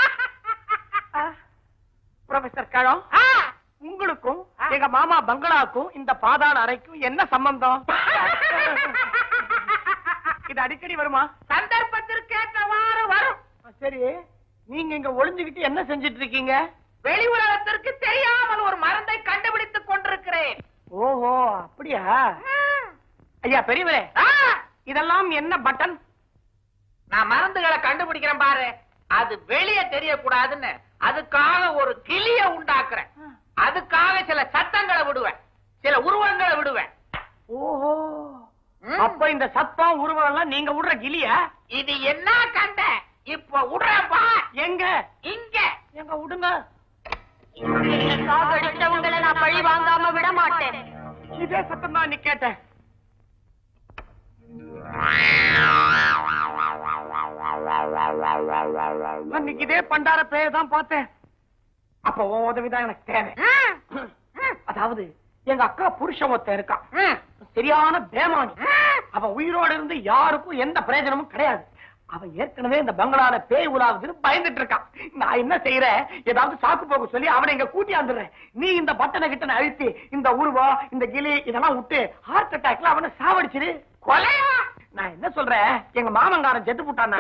ப்ரொஃபசர் கழம், உங்களுக்கும் எங்க மாமா பங்களாவுக்கும் இந்த பாதாள அறைக்கும் என்ன சம்பந்தம்? இது அடிக்கடி வருமா? சந்தர்ப்பத்திற்கு ஏற்றவாறு வரும். சரி, நீங்க இங்க ஒளிஞ்சுக்கிட்டு என்ன செஞ்சிட்டு இருக்கீங்க? வெளி உலகத்திற்கு தெரியாமல் ஒரு மருந்தை கண்டுபிடித்துக் கொண்டிருக்கிறேன். ஓஹோ, அப்படியா? ஐயா பெரியவரே, இதெல்லாம் என்ன பட்டன்? நான் மருந்துகளை கண்டுபிடிக்கிறேன் பாரு. அது வெளியே தெரியக்கூடாதுன்னு அதுக்காக ஒரு கிளிய உண்டாக்குறேன். அதுக்காக சில சத்தங்களை விடுவேன், சில உருவங்களை விடுவேன். ஓஹோ, அப்ப இந்த சத்தம் உருவம் எல்லாம் நீங்க விடுற கிளியா? இது என்ன கண்ட? இப்ப விடுறப்பா. எங்க? இங்க. எங்க விடுங்க. சாகடிச்சவங்களை நான் பழி வாங்காம விட மாட்டேன். இதே சத்தம் தான் நீ கேட்டேன். அன்னைக்கு இதே பண்டார பேய தான் பார்த்தேன். அப்ப உன் உதவிதான் எனக்கு தேவை. அதாவது எங்க அக்கா புருஷன் ஒருத்தன் இருக்கான், சரியான பேமானி. அவன் உயிரோட இருந்து யாருக்கும் எந்த பிரயோஜனமும் கிடையாது. அவன் ஏற்கனவே இந்த பங்களால பேய் உலாவுதுன்னு பயந்துட்டு இருக்கான். நான் என்ன செய்யறேன், ஏதாவது சாக்கு போக சொல்லி அவனை இங்க கூட்டி வந்துடுறேன். நீ இந்த பட்டனை கிட்ட அழுத்தி இந்த உருவம் இந்த கிளி இதெல்லாம் விட்டு ஹார்ட் அட்டாக்ல அவனை சாவடிச்சிரு. கொலையா? நான் என்ன சொல்றேன், எங்க மாமங்காரன் செத்து போட்டான்.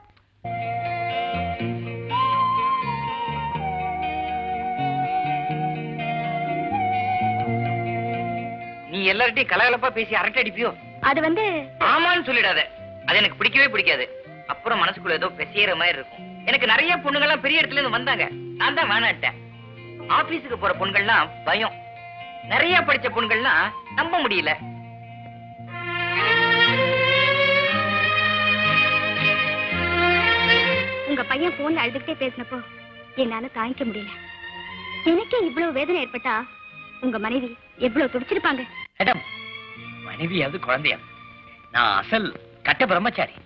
நீ எல்லார்ட்டையும் கலகலப்பா பேசி அரட்டை அடிப்பியோ? அது வந்து ஆமான்னு சொல்லிடாத, அது எனக்கு பிடிக்கவே பிடிக்காது. அப்புறம் மனசுக்குள்ள ஏதோ பெசியற மாதிரி இருக்கும். எனக்கு நிறைய பொண்ணுங்கெல்லாம் பெரிய இடத்துல இருந்து வந்தாங்க, நான் தான் வேணாட்டேன். ஆபீஸுக்கு போற பொண்கள்லாம் பயம், நிறைய படிச்ச பொண்கள்லாம் நம்ப முடியல. உங்க பையன் போன்ல அழுதுகிட்டே பேசினப்போ என்னால தாங்கிக்க முடியல. எனக்கே இவ்வளவு வேதனை ஏற்பட்டா உங்க மனைவி எவ்வளவு துடிச்சிருப்பாங்க. மேடம், மனைவியாவது குழந்தையா? நான் அசல் கட்ட பிரம்மச்சாரி.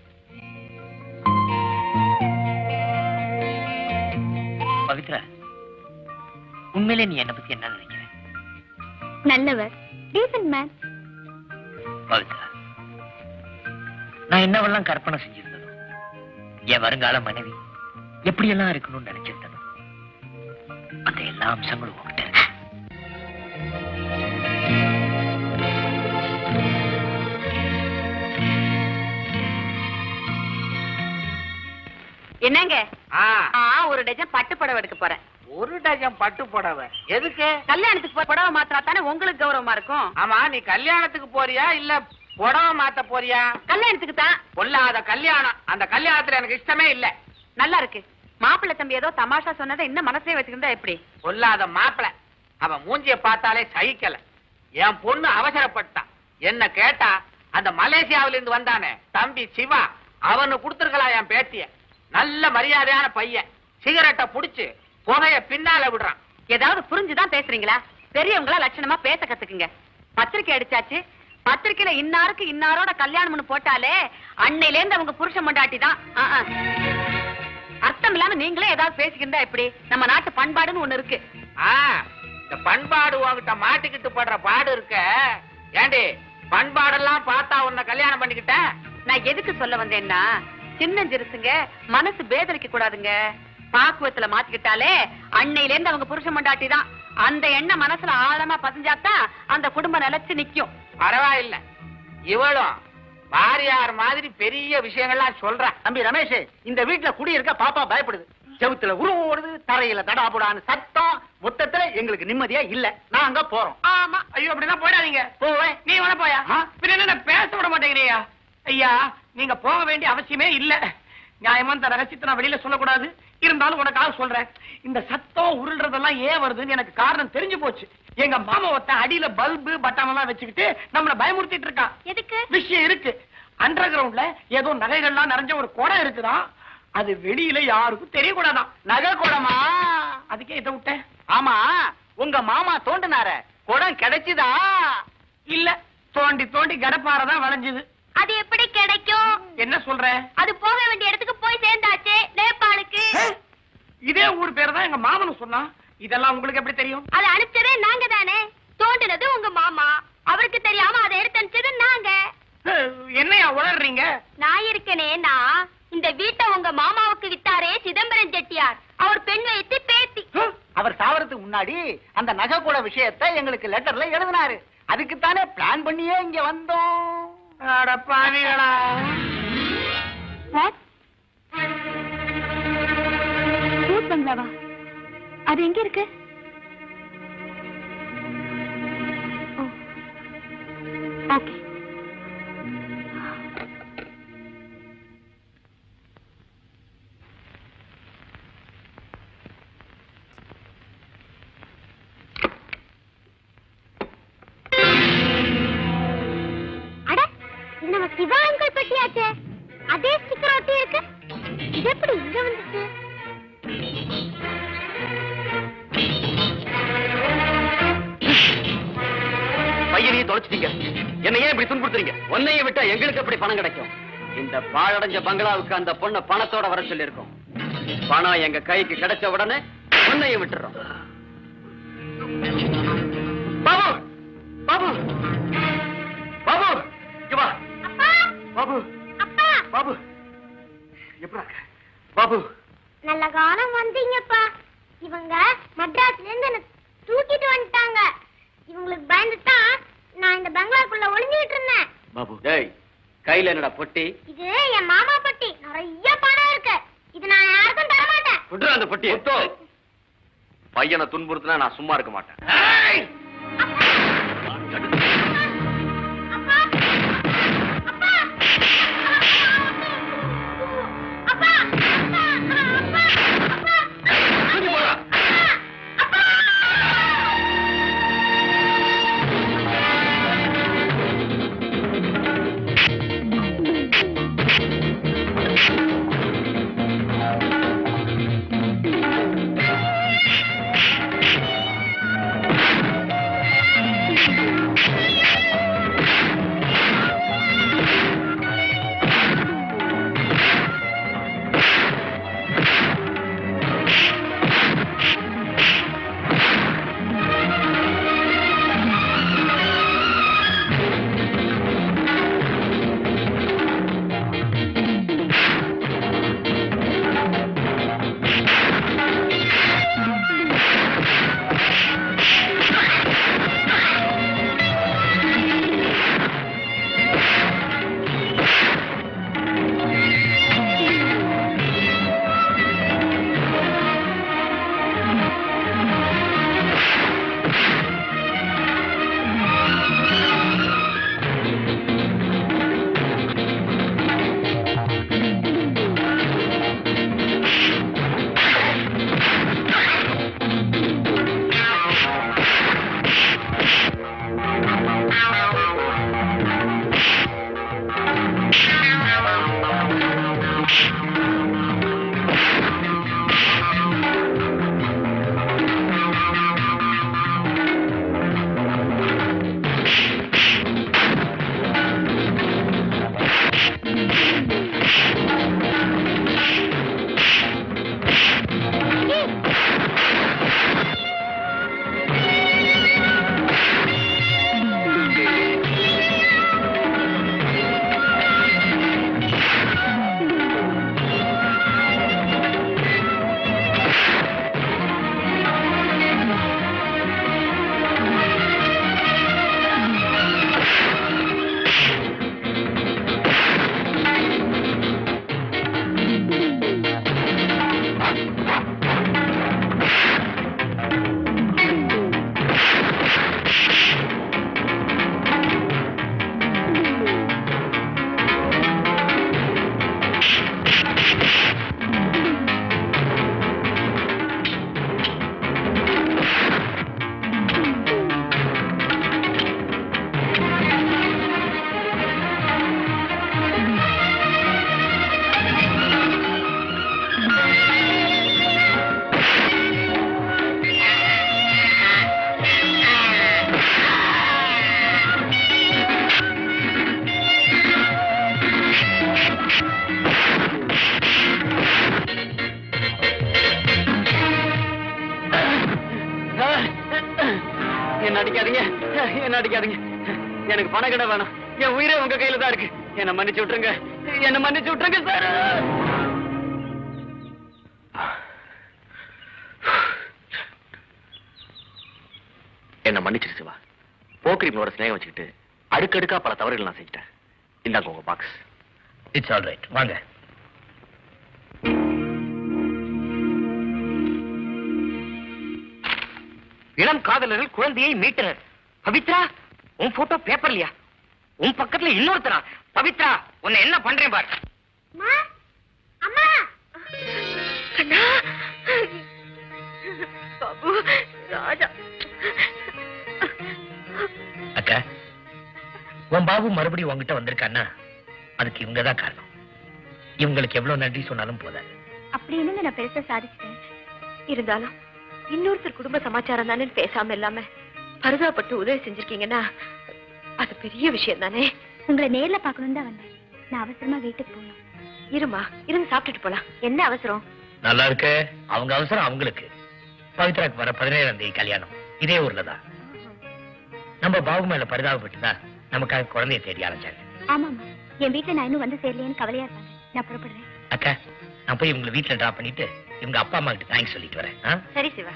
பவித்ரா, உண்மையிலே நீ என்ன பத்தி என்ன நினைக்கிற? நல்லவர், டீசன்ட் மேன். பவித்ரா, நான் என்னவெல்லாம் கற்பனை செஞ்சிருந்ததும், என் வருங்கால மனைவி எப்படி எல்லாம் இருக்கணும்னு நினைச்சிருந்ததும், அந்த எல்லா அம்சங்களும் உங்ககிட்ட இருக்கு. என்னங்க? ஆ, ஒரு டஜன் பட்டு புடவை எடுக்க போறேன். ஒரு டஜன் பட்டு புடவை எதுக்கு? கல்யாணத்துக்கு புடவை மாத்திரா தானே உங்களுக்கு கௌரவமா இருக்கும். ஆமா, நீ கல்யாணத்துக்கு போறியா இல்ல புடவை மாத்த போறியா? கல்யாணத்துக்கு தான். பொல்லாத கல்யாணம். அந்த கல்யாணத்துல எனக்கு இஷ்டமே இல்ல. நல்லா இருக்கு. மாப்பிள்ளை தம்பி ஏதோ தமாஷா சொன்னதை இன்னும் மனசே வச்சுக்கிட்டா எப்படி? பொல்லாத மாப்பிள்ள. அவன் மூஞ்சிய பார்த்தாலே சகிக்கல. என் பொண்ணு அவசரப்பட்டான். என்ன கேட்டா அந்த மலேசியாவில இருந்து வந்தானே தம்பி சிவா, அவனு கொடுத்திருக்கலாம் என் பேத்திய. நல்ல மரியாதையான பையன். சிகரெட்டை புடிச்சு புகைய பின்னால விடுறான். ஏதாவது புரிஞ்சுதான் பேசுறீங்களா? பெரியவங்களா லட்சணமா பேச கத்துக்குங்க. பத்திரிக்கை அடிச்சாச்சு. பத்திரிக்கையில இன்னாருக்கு இன்னாரோட கல்யாணம்னு போட்டாலே அன்னையில இருந்து அவங்க புருஷன் மண்டாட்டி தான். அர்த்தம் இல்லாம நீங்களே ஏதாவது பேசிக்கிட்டா எப்படி? நம்ம நாட்டு பண்பாடுன்னு ஒண்ணு இருக்கு. இந்த பண்பாடு உங்ககிட்ட மாட்டிக்கிட்டு படுற பாடு இருக்க. ஏண்டி, பண்பாடெல்லாம் பார்த்தா உன்னை கல்யாணம் பண்ணிக்கிட்ட? நான் எதுக்கு சொல்ல வந்தேன்னா, சின்னஞ்சிருசுங்க மனசு பேதலிக்க கூடாதுங்க. பாக்குவத்துல மாத்திக்கிட்டாலே அன்னையில இருந்து அவங்க புருஷன் மண்டாட்டி தான். அந்த எண்ணம் மனசுல ஆழமா பதிஞ்சாத்தான் அந்த குடும்பம் நிலைச்சு நிக்கும். பரவாயில்ல, இவளும் வாரியார் மாதிரி பெரிய விஷயங்கள்லாம் சொல்ற. தம்பி ரமேஷ், இந்த வீட்டுல குடியிருக்க பாப்பா பயப்படுது. செவுத்துல உருவம் ஓடுது, தரையில தடாபுடான்னு சத்தம். மொத்தத்துல எங்களுக்கு நிம்மதியா இல்ல. நாங்க போறோம். ஆமா. ஐயோ, அப்படின்னா போயிடாதீங்க. போவேன். நீ வேணா போயா? பின்ன என்ன பேச விட மாட்டேங்கிறீங்க? ஐயா, நீங்க போக வேண்டிய அவசியமே இல்ல. நியாயமா இந்த ரகசியத்தை நான் வெளியில சொல்லக்கூடாது. இருந்தாலும் உனக்காக சொல்றேன். இந்த சத்தம் உருள்றதெல்லாம் ஏன் வருதுன்னு எனக்கு காரணம் தெரிஞ்சு போச்சு. எங்க மாமா ஒருத்த அடியில பல்பு பட்டம் எல்லாம் வச்சுக்கிட்டு நம்மள பயமுறுத்திட்டு இருக்கான். எதுக்கு? விஷயம் இருக்கு. அண்டர் கிரவுண்ட்ல ஏதோ நகைகள்லாம் நிறைஞ்ச ஒரு குடம் இருக்குதான். அது வெளியில யாருக்கும் தெரியக்கூடாதான். நகை குடமா? அதுக்கே இதை விட்டேன். ஆமா, உங்க மாமா தோண்டினார குடம் கிடைச்சுதா? இல்ல, தோண்டி தோண்டி கடப்பாரதான் விளைஞ்சது. அது எப்படி கிடைக்கும்? என்ன சொல்ற? அது போக வேண்டிய இடத்துக்கு போய் சேர்ந்தாச்சு, நேபாளுக்கு. இதே ஊர் பேர் தான் எங்க மாமனு சொன்னா. இதெல்லாம் உங்களுக்கு எப்படி தெரியும்? அதை அனுப்பிச்சதே நாங்க தானே. தோண்டினது உங்க மாமா. அவருக்கு தெரியாம அதை எடுத்து அனுப்பிச்சது நாங்க. என்னையா உளறீங்க? நான் இருக்கனே நான். இந்த வீட்டை உங்க மாமாவுக்கு வித்தாரே சிதம்பரம் செட்டியார், அவர் பெண் வைத்து பேத்தி. அவர் சாவறதுக்கு முன்னாடி அந்த நகை கூட விஷயத்தை எங்களுக்கு லெட்டர்ல எழுதினாரு. அதுக்குத்தானே பிளான் பண்ணியே இங்க வந்தோம். அட பாவிகளா. பூத் பங்களாவா? அது எங்க இருக்கு? ஓகே. அட, இது நம்ம சிவா அங்கிள் பெட்டியாச்சே. அதே ஸ்டிக்கர் ஒட்டி இருக்கு. இது எப்படி இங்க வந்துச்சு? பையனையே தொலைச்சிட்டீங்க. என்ன ஏன் இப்படி துன்புறுத்துறீங்க? உன்னைய விட்டா எங்களுக்கு எப்படி பணம் கிடைக்கும்? இந்த பாழடைஞ்ச பங்களாவுக்கு அந்த பொண்ணை பணத்தோட வர சொல்லி இருக்கோம். பணம் எங்க கைக்கு கிடைச்ச உடனே உன்னைய விட்டுறோம். பாபு, பாபு, பாபு, இங்க வா. பாபு, பாபு, எப்படா பாபு? நல்ல காலம் வந்தீங்கப்பா. இவங்க மட்ராஸ்ல இருந்து என்ன தூக்கிட்டு வந்துட்டாங்க. இவங்களுக்கு பயந்துதான் நான் இந்த பங்களாக்குள்ள ஒளிஞ்சுக்கிட்டு இருந்தேன். பாபு, டேய், கையில என்னடா பொட்டி? இது என் மாமா பொட்டி. நிறைய பணம் இருக்கு. இது நான் யாருக்கும் தர மாட்டேன். விட்டுற அந்த பொட்டி. பையனை துன்புறுத்தினா நான் சும்மா இருக்க மாட்டேன். என்ன அடிக்காதீங்க, என்ன அடிக்காதீங்க. எனக்கு பணம் கிட்ட வேணாம். என் உயிரே உங்க கையில தான் இருக்கு. என்ன மன்னிச்சு விட்டுருங்க, என்ன மன்னிச்சு விட்டுருங்க சார். என்ன மன்னிச்சிரு சிவா. போக்கிரிங்களோட ஸ்நேகம் வச்சுக்கிட்டு அடுக்கடுக்கா பல தவறுகள் நான் செஞ்சிட்டேன். இந்தாங்க உங்க பாக்ஸ். It's all right. வாங்க. இளம் காதலர்கள் குழந்தையை மீட்டனர். பவித்ரா, உன் போட்டோ பேப்பர்லையா? உன் பக்கத்துல இன்னொருத்தரா? பவித்ரா, உன்னை என்ன பண்றேன் பாரு. அம்மா, அண்ணா, பாபு, ராஜா. அக்கா, உன் பாபு மறுபடியும் உங்ககிட்ட வந்திருக்கான்னா அதுக்கு இவங்கதான் காரணம். இவங்களுக்கு எவ்வளவு நன்றி சொன்னாலும் போதாது. அப்படி என்னங்க நான் பெருசா சாதிச்சிட்டேன். இருந்தாலும் இன்னொருத்தர் குடும்ப சமாச்சாரம் தானே பேசாம இல்லாம பரிதாபப்பட்டு உதவி செஞ்சிருக்கீங்கன்னா அது பெரிய விஷயம் தானே. உங்களை நேர்ல பாக்கணும் தான் வந்தேன். நான் அவசரமா வீட்டுக்கு போகணும். இருமா, இருந்து சாப்பிட்டுட்டு போலாம். என்ன அவசரம்? நல்லா இருக்கு. அவங்க அவசரம் அவங்களுக்கு. பவித்ராக்கு வர பதினேழாம் தேதி கல்யாணம். இதே ஊர்ல தான். நம்ம பாபு மேல பரிதாபப்பட்டுதான் நமக்காக குழந்தைய தேடி அலைஞ்சாங்க. ஆமாமா, என் வீட்டுல நான் இன்னும் வந்து சேரலையேன்னு கவலையா இருப்பாங்க. நான் புறப்படுறேன். அக்கா, நான் போய் இவங்களை வீட்டுல டிராப் பண்ணிட்டு இவங்க அப்பா அம்மா கிட்ட தேங்க்ஸ் சொல்லிட்டு வரேன். ஆ? சரி சிவா.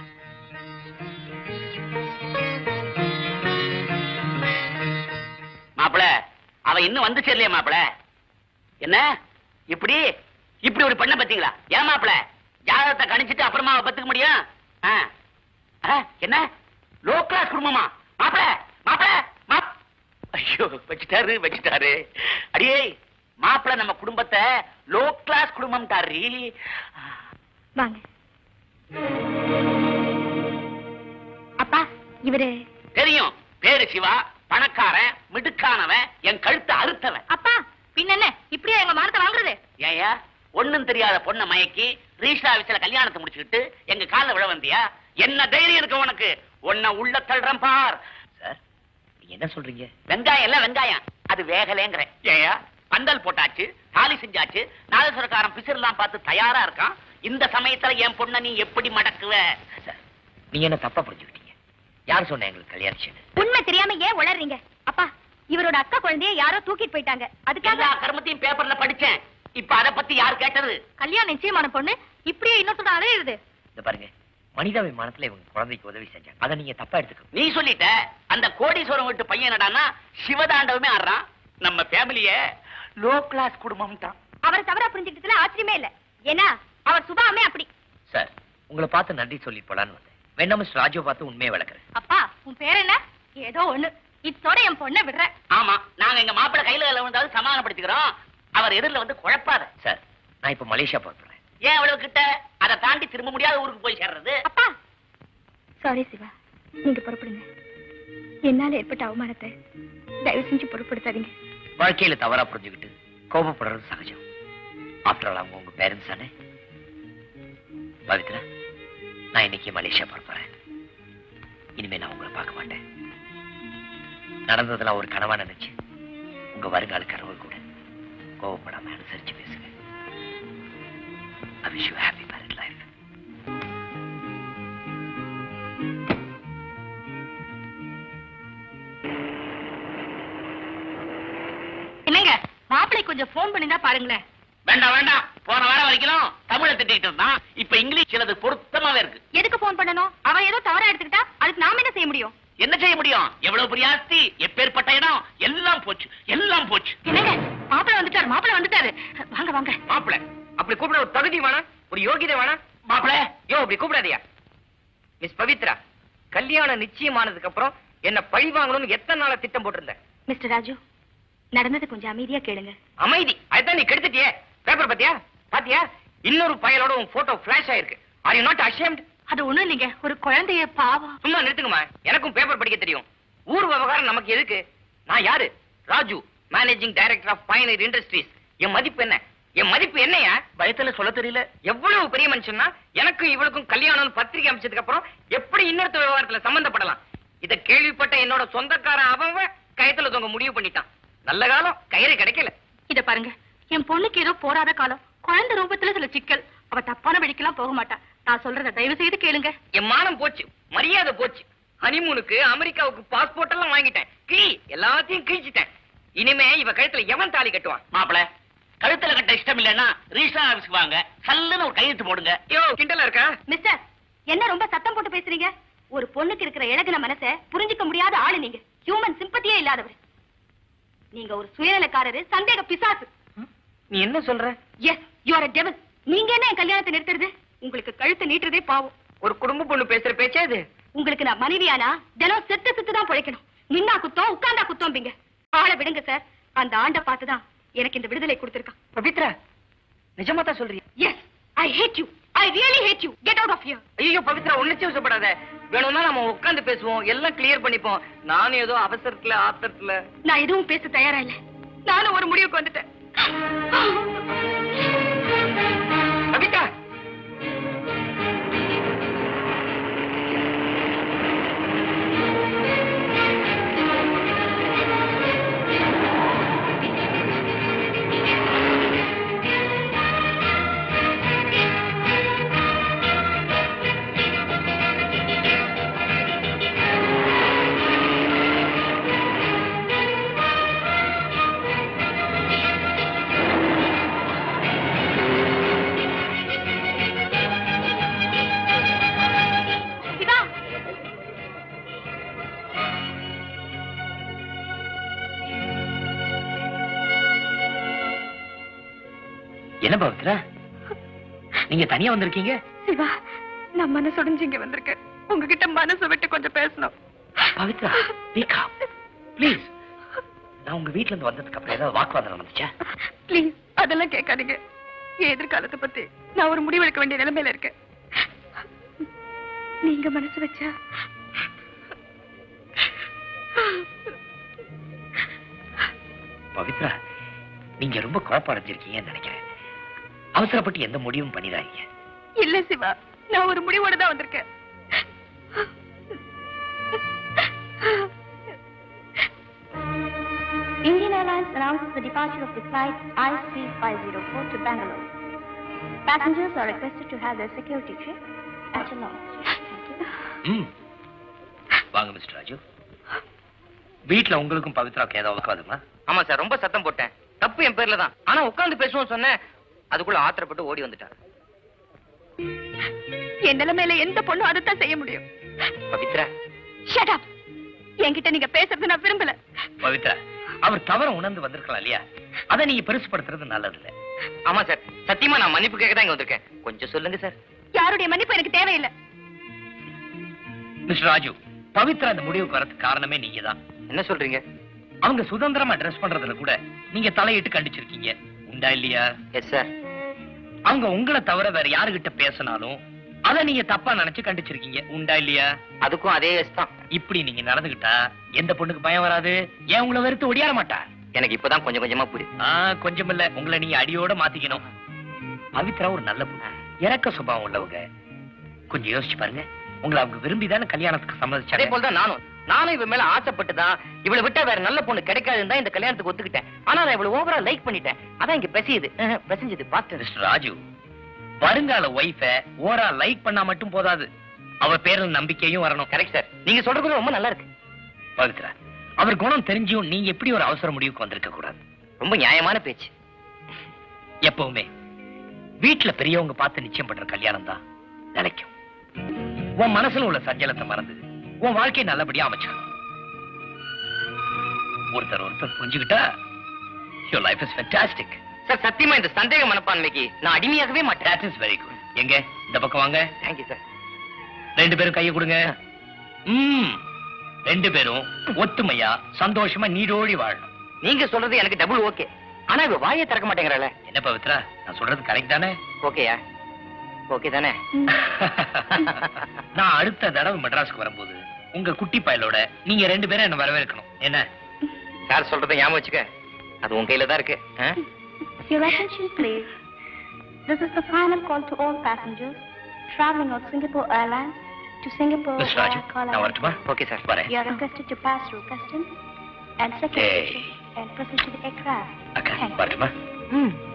மாப்பிள, அவ இன்னும் வந்து சேரலையா மாப்பிள? என்ன இப்படி இப்படி ஒரு பண்ண பத்தீங்களா? ஏன் மாப்பிள, ஜாதகத்தை கணிச்சிட்டு அப்புறமா அவ பத்துக்க முடியும்? ஆ? ஆ, என்ன லோ கிளாஸ் குடும்பமா? மாப்பிள மாப்பிள மாப் ஐயோ, வச்சுட்டாரு வச்சுட்டாரு. அடியே மாப்பிள நம்ம குடும்பத்தை லோ கிளாஸ் குடும்பம் தாரி. வாங்க. அப்பா, இவரு தெரியும். பேரு சிவா, பணக்காரன், மிடுக்கானவன், என் கழுத்தை அறுத்தவன். அப்பா, பின்ன என்ன இப்படியா எங்க மானத்தை வாங்குறது? ஏயா, ஒண்ணும் தெரியாத பொண்ண மயக்கி ரீஷா விஷயல கல்யாணத்தை முடிச்சுக்கிட்டு எங்க கால விழ வந்தியா? என்ன தைரியம் இருக்கு உனக்கு? உன்னை உள்ள தள்ளுறேன் பார். சார், நீங்க என்ன சொல்றீங்க? வெங்காயம் எல்லாம் வெங்காயம், அது வேகலேங்கிற. ஏயா, பந்தல் போட்டாச்சு, தாலி செஞ்சாச்சு, நாதசுரக்காரன் பிசிறலாம் பார்த்து தயாரா இருக்கான். இந்த சமயத்துல என் பொண்ண நீ எப்படி மடக்குவ? சார், நீங்க என்ன தப்பா புரிஞ்சுக்கிட்டீங்க. யார் சொன்ன எங்களுக்கு கல்யாணம்? உண்மை தெரியாம ஏன் உளறீங்க? அப்பா, இவரோட அக்கா குழந்தைய யாரோ தூக்கிட்டு போயிட்டாங்க. அதுக்காக எல்லா கர்மத்தையும் பேப்பர்ல படிச்சேன். இப்ப அத பத்தி யார் கேட்டது? கல்யாணம் நிச்சயமான பொண்ணு இப்படியே இன்னொருத்தோட அலையுது. இந்த பாருங்க, மனிதாபிமானத்துல இவங்க குழந்தைக்கு உதவி செஞ்சாங்க. அதை நீங்க தப்பா எடுத்துக்க. நீ சொல்லிட்ட. அந்த கோடீஸ்வரம் வீட்டு பையன் என்னடான்னா சிவதாண்டவமே ஆடுறான். நம்ம ஃபேமிலிய லோ கிளாஸ் குடும்பம் தான். அவரை தவறா புரிஞ்சுக்கிட்டதுல ஆச்சரியமே இல்ல. ஏன்னா அவர் சுபாவமே அப்படி. சார், உங்களை பார்த்து நன்றி சொல்லி போலான்னு வந்தேன். வேணா மிஸ்டர் ராஜுவை பார்த்து உண்மையை விளக்குறேன். அப்பா, உன் பேர் என்ன? ஏதோ ஒண்ணு. இத்தோட என் பொண்ணை விடுற. ஆமா, நாங்க எங்க மாப்பிள்ளை கையில கையில விழுந்தாலும் சமாதானப்படுத்திக்கிறோம். அவர் எதிரில வந்து குழப்பாத. சார், நான் இப்ப மலேசியா போறேன். ஏன் அவ்வளவு கிட்ட? அதை தாண்டி திரும்ப முடியாத ஊருக்கு போய் சேர்றது. அப்பா, சாரி சிவா, நீங்க புறப்படுங்க. என்னால ஏற்பட்ட அவமானத்தை தயவு செஞ்சு பொருட்படுத்தாதீங்க. வாழ்க்கையில தவறா புரிஞ்சுக்கிட்டு கோபப்படுறது சகஜம். ஆஃப்டர் ஆல் அவங்க உங்க பேரண்ட்ஸ் தானே. பவித்ரா, நான் இன்னைக்கு மலேசியா போறேன். இனிமே நான் உங்களை பார்க்க மாட்டேன். நடந்ததெல்லாம் ஒரு கனவா நினைச்சு உங்க வருங்கால கனவு கூட கோபப்படாம அனுசரிச்சு பேசுங்க. I wish you a happy married life. என்னங்க, மாப்பிள்ளை கொஞ்சம் போன் பண்ணி தான் பாருங்களேன். வேண்டாம் வேண்டாம், போன வாரம் வரைக்கும் தமிழை திட்டிட்டு இருந்தான். இப்ப இங்கிலீஷ் அது பொருத்தமாவே இருக்கு. எதுக்கு போன் பண்ணணும்? அவன் ஏதோ தவறா எடுத்துக்கிட்டா அதுக்கு நாம என்ன செய்ய முடியும்? என்ன செய்ய முடியும்? எவ்வளவு பெரிய ஆஸ்தி, எப்பேற்பட்ட இடம், எல்லாம் போச்சு, எல்லாம் போச்சு. என்னங்க, மாப்பிள்ளை வந்துட்டாரு, மாப்பிள்ளை வந்துட்டாரு. வாங்க வாங்க. மாப்பிள அப்படி கூப்பிட ஒரு தகுதி வேணாம், ஒரு யோகிதை வேணாம். மாப்பிள, யோ அப்படி கூப்பிடாதியா. மிஸ் பவித்ரா, கல்யாணம் நிச்சயமானதுக்கு அப்புறம் என்ன பழி வாங்கணும்னு எத்தனை நாளா திட்டம் போட்டிருந்த? மிஸ்டர் ராஜு, நடந்தது கொஞ்சம் அமைதியா கேளுங்க. அமைதி அதான் நீ கெடுத்துட்டியே. பேப்பர் பாத்தியா? பாத்தியா? இன்னொரு பயலோட உன் போட்டோ பிளாஷ் ஆயிருக்கு. Are you not ashamed? அது ஒண்ணும் இல்லைங்க, ஒரு குழந்தைய பாவம். சும்மா நிறுத்துங்கம்மா, எனக்கும் பேப்பர் படிக்க தெரியும். ஊர் விவகாரம் நமக்கு எதுக்கு? நான் யாரு? Raju, managing director of Binary Industries. என் மதிப்பு என்ன? என் மதிப்பு என்னையா? பயத்துல சொல்ல தெரியல. எவ்வளவு பெரிய மனுஷன்னா எனக்கும் இவளுக்கும் கல்யாணம் பத்திரிகை அமைச்சதுக்கு அப்புறம் எப்படி இன்னொருத்த விவகாரத்துல சம்பந்தப்படலாம்? இத கேள்விப்பட்ட என்னோட சொந்தக்காரன் அவன் கயத்துல தொங்க முடிவு பண்ணிட்டான். நல்ல காலம் கயிறு கிடைக்கல. இத பாருங்க, என் பொண்ணுக்கு ஏதோ போராத காலம். குழந்தை ரூபத்துல சில சிக்கல். அவ தப்பான வழிக்கெல்லாம் போக மாட்டா. நான் சொல்றத தயவு செய்து கேளுங்க. என் மானம் போச்சு, மரியாதை போச்சு. ஹனிமூனுக்கு அமெரிக்காவுக்கு பாஸ்போர்ட் எல்லாம் வாங்கிட்டேன். கிழி எல்லாத்தையும் கிழிச்சிட்டேன். இனிமே இவ கழுத்துல எவன் தாலி கட்டுவான்? மாப்பிள, கழுத்துல கட்ட இஷ்டம் இல்லைன்னா ரிஜிஸ்டர் ஆபீஸ்க்கு வாங்க, சல்லுன்னு ஒரு கையெழுத்து போடுங்க. யோ கிண்டலா இருக்கா? மிஸ்டர், என்ன ரொம்ப சத்தம் போட்டு பேசுறீங்க? ஒரு பொண்ணுக்கு இருக்கிற இழகுன மனசை புரிஞ்சுக்க முடியாத ஆளு நீங்க. ஹியூமன் சிம்பத்தியே இல்லாதவர். நீங்க ஒரு சுயநலக்காரரு, சந்தேக பிசாசு. நீ என்ன சொல்ற? Yes, you are a devil. நீங்க என்ன என் கல்யாணத்தை நிறுத்துறது? உங்களுக்கு கழுத்து நீட்டுறதே பாவம். ஒரு குடும்ப பொண்ணு பேசுற பேச்சா இது? உங்களுக்கு நான் மனைவியானா தினம் செத்து செத்து தான் பிழைக்கணும். நின்னா குத்தம், உட்கார்ந்தா குத்தம்பிங்க. ஆளை விடுங்க சார். அந்த ஆண்ட பார்த்துதான் எனக்கு இந்த விடுதலை கொடுத்திருக்கான். பவித்ரா, நிஜமா தான் சொல்றியா? Yes, I hate you. I really hate you. Get out of here. ஐயோ பவித்ரா, உன்னிச்சு வசப்படாத. வேணும்னா நம்ம உட்கார்ந்து பேசுவோம், எல்லாம் கிளியர் பண்ணிப்போம். நானும் ஏதோ அவசரத்துல ஆத்திரத்துல. நான் எதுவும் பேச தயாரா இல்ல. நானும் ஒரு முடிவுக்கு வந்துட்டேன். பவித்ரா, என்ன பவித்ரா, நீங்க தனியா வந்திருக்கீங்க? சிவா, நான் மனசொடைஞ்சு இங்க வந்திருக்கேன். உங்ககிட்ட மனசை விட்டு கொஞ்சம் பேசணும். பவித்ரா, ப்ளீஸ். நான் உங்க வீட்டுல இருந்து வந்ததுக்கு அப்புறம் ஏதாவது வாக்குவாதம் நடந்துச்சா? ப்ளீஸ், அதெல்லாம் கேட்காதீங்க. என் எதிர்காலத்தை பத்தி நான் ஒரு முடிவெடுக்க வேண்டிய நிலைமையில இருக்கேன். நீங்க மனசு வச்சா பவித்ரா, நீங்க ரொம்ப கோபப்படைஞ்சிருக்கீங்கன்னு நினைக்கிறேன். அவசரப்பட்டு எந்த முடிவும் பண்ணிடாதீங்க. இல்ல சிவா, நான் ஒரு முடிவோட தான் வந்திருக்கேன். Indian Airlines announces the departure of the flight I C five oh four to Bangalore. Passengers are requested to have their security check at your lounge. ம், வாங்க மிஸ்டர் ராஜு. வீட்டுல உங்களுக்கும் பவித்ராவுக்கு ஏதாவது வாக்குவாதமா? ஆமா சார், ரொம்ப சத்தம் போட்டேன். தப்பு என் பேர்ல தான். ஆனா உட்கார்ந்து பேசுவோம் சொன்னேன், அதுக்குள்ள ஆத்திரப்பட்டு ஓடி வந்துட்டான். என் நிலைமையில எந்த பொண்ணும் அதைத்தான் செய்ய முடியும். Pavithra, shut up. என்கிட்ட நீங்க பேசுறது நான் விரும்பல. பவித்ரா, அவர் தவற உணர்ந்து வந்திருக்கலாம் இல்லையா? அதை நீங்க பெருசுப்படுத்துறது நல்லது இல்ல. ஆமா சார், சத்தியமா நான் மன்னிப்பு கேட்க தான் இங்க வந்திருக்கேன். கொஞ்சம் சொல்லுங்க சார். யாருடைய மன்னிப்பு எனக்கு தேவையில்லை. மிஸ்டர் ராஜு, பவித்ரா இந்த முடிவுக்கு வரதுக்கு காரணமே நீங்க தான். என்ன சொல்றீங்க? அவங்க சுதந்திரமா ட்ரெஸ் பண்றதுல கூட நீங்க தலையிட்டு கண்டிச்சிருக்கீங்க, உண்டா இல்லையா? Yes sir. அவங்க உங்களை தவிர வேற யாருகிட்ட பேசினாலும் அதை நீங்க தப்பா நினைச்சு கண்டிச்சிருக்கீங்க, உண்டா இல்லையா? அதுக்கும் அதே எஸ் தான். இப்படி நீங்க நடந்துகிட்டா எந்த பொண்ணுக்கு பயம் வராது? ஏன் உங்களை வெறுத்து ஒடியார மாட்டா? எனக்கு இப்பதான் கொஞ்சம் கொஞ்சமா புரியுது. ஆ, கொஞ்சம் இல்ல, உங்களை நீங்க அடியோட மாத்திக்கணும். பவித்ரா ஒரு நல்ல பொண்ணு, இறக்க சுபாவம் உள்ளவங்க. கொஞ்சம் யோசிச்சு பாருங்க. உங்களை அவங்க விரும்பிதானே கல்யாணத்துக்கு அதே சம்மதிச்சாங்க. போலதான் நானும் நானும் இவ மேல ஆசைப்பட்டுதான் இவளை விட்டா வேற நல்ல பொண்ணு கிடைக்காதுன்னு தான் இந்த கல்யாணத்துக்கு ஒத்துக்கிட்டேன். ஆனா நான் இவ்வளவு ஓவரா லைக் பண்ணிட்டேன். அதான் இங்க பெசியுது பெசஞ்சது பாத்து. மிஸ்டர் ராஜு, வருங்கால ஒய்ஃப ஓரா லைக் பண்ணா மட்டும் போதாது, அவ பேர்ல நம்பிக்கையும் வரணும். கரெக்ட் சார், நீங்க சொல்றது ரொம்ப நல்லா இருக்கு. பவித்ரா, அவர் குணம் தெரிஞ்சும் நீங்க எப்படி ஒரு அவசர முடிவுக்கு வந்திருக்க கூடாது. ரொம்ப நியாயமான பேச்சு. எப்பவுமே வீட்டுல பெரியவங்க பார்த்து நிச்சயம் பண்ற கல்யாணம் தான் நிலைக்கும். உன் மனசுல உள்ள சஞ்சலத்தை மறந்து உன் வாழ்க்கையை நல்லபடியா அமைச்சுக்கணும். ஒருத்தர் ஒருத்தர் புரிஞ்சுக்கிட்டா your life is fantastic. Sir, சத்தியமா இந்த சந்தேக மனப்பான்மைக்கு நான் அடிமையாகவே மாட்டேன். That is very good. எங்க இந்த பக்கம் வாங்க. Thank you sir. ரெண்டு பேரும் கையை கொடுங்க. ம், ரெண்டு பேரும் ஒத்துமையா சந்தோஷமா நீடோடி வாழணும். நீங்க சொல்றது எனக்கு டபுள் ஓகே. ஆனா இவ வாயை திறக்க மாட்டேங்கிறாளே. என்ன பவித்ரா, நான் சொல்றது கரெக்ட் தானே? ஓகேயா? ஓகே தானே? நான் அடுத்த தடவை மெட்ராஸ்க்கு வரும்போது உங்க குட்டி பயலோட நீங்க ரெண்டு பேரும் என்ன வரவேற்கணும். என்ன சார் சொல்றதை ஞாபகம் வச்சுக்க, அது உன் கையில தான் இருக்கு. Your attention please. This is the final call to all passengers traveling on Singapore Airlines to Singapore miss Raju, via Kuala நான் வரட்டுமா? Lumpur. ஓகே சார், வரேன். You are requested to pass through customs and security and proceed to the aircraft. அக்கா, Thank you. வரட்டுமா? ம்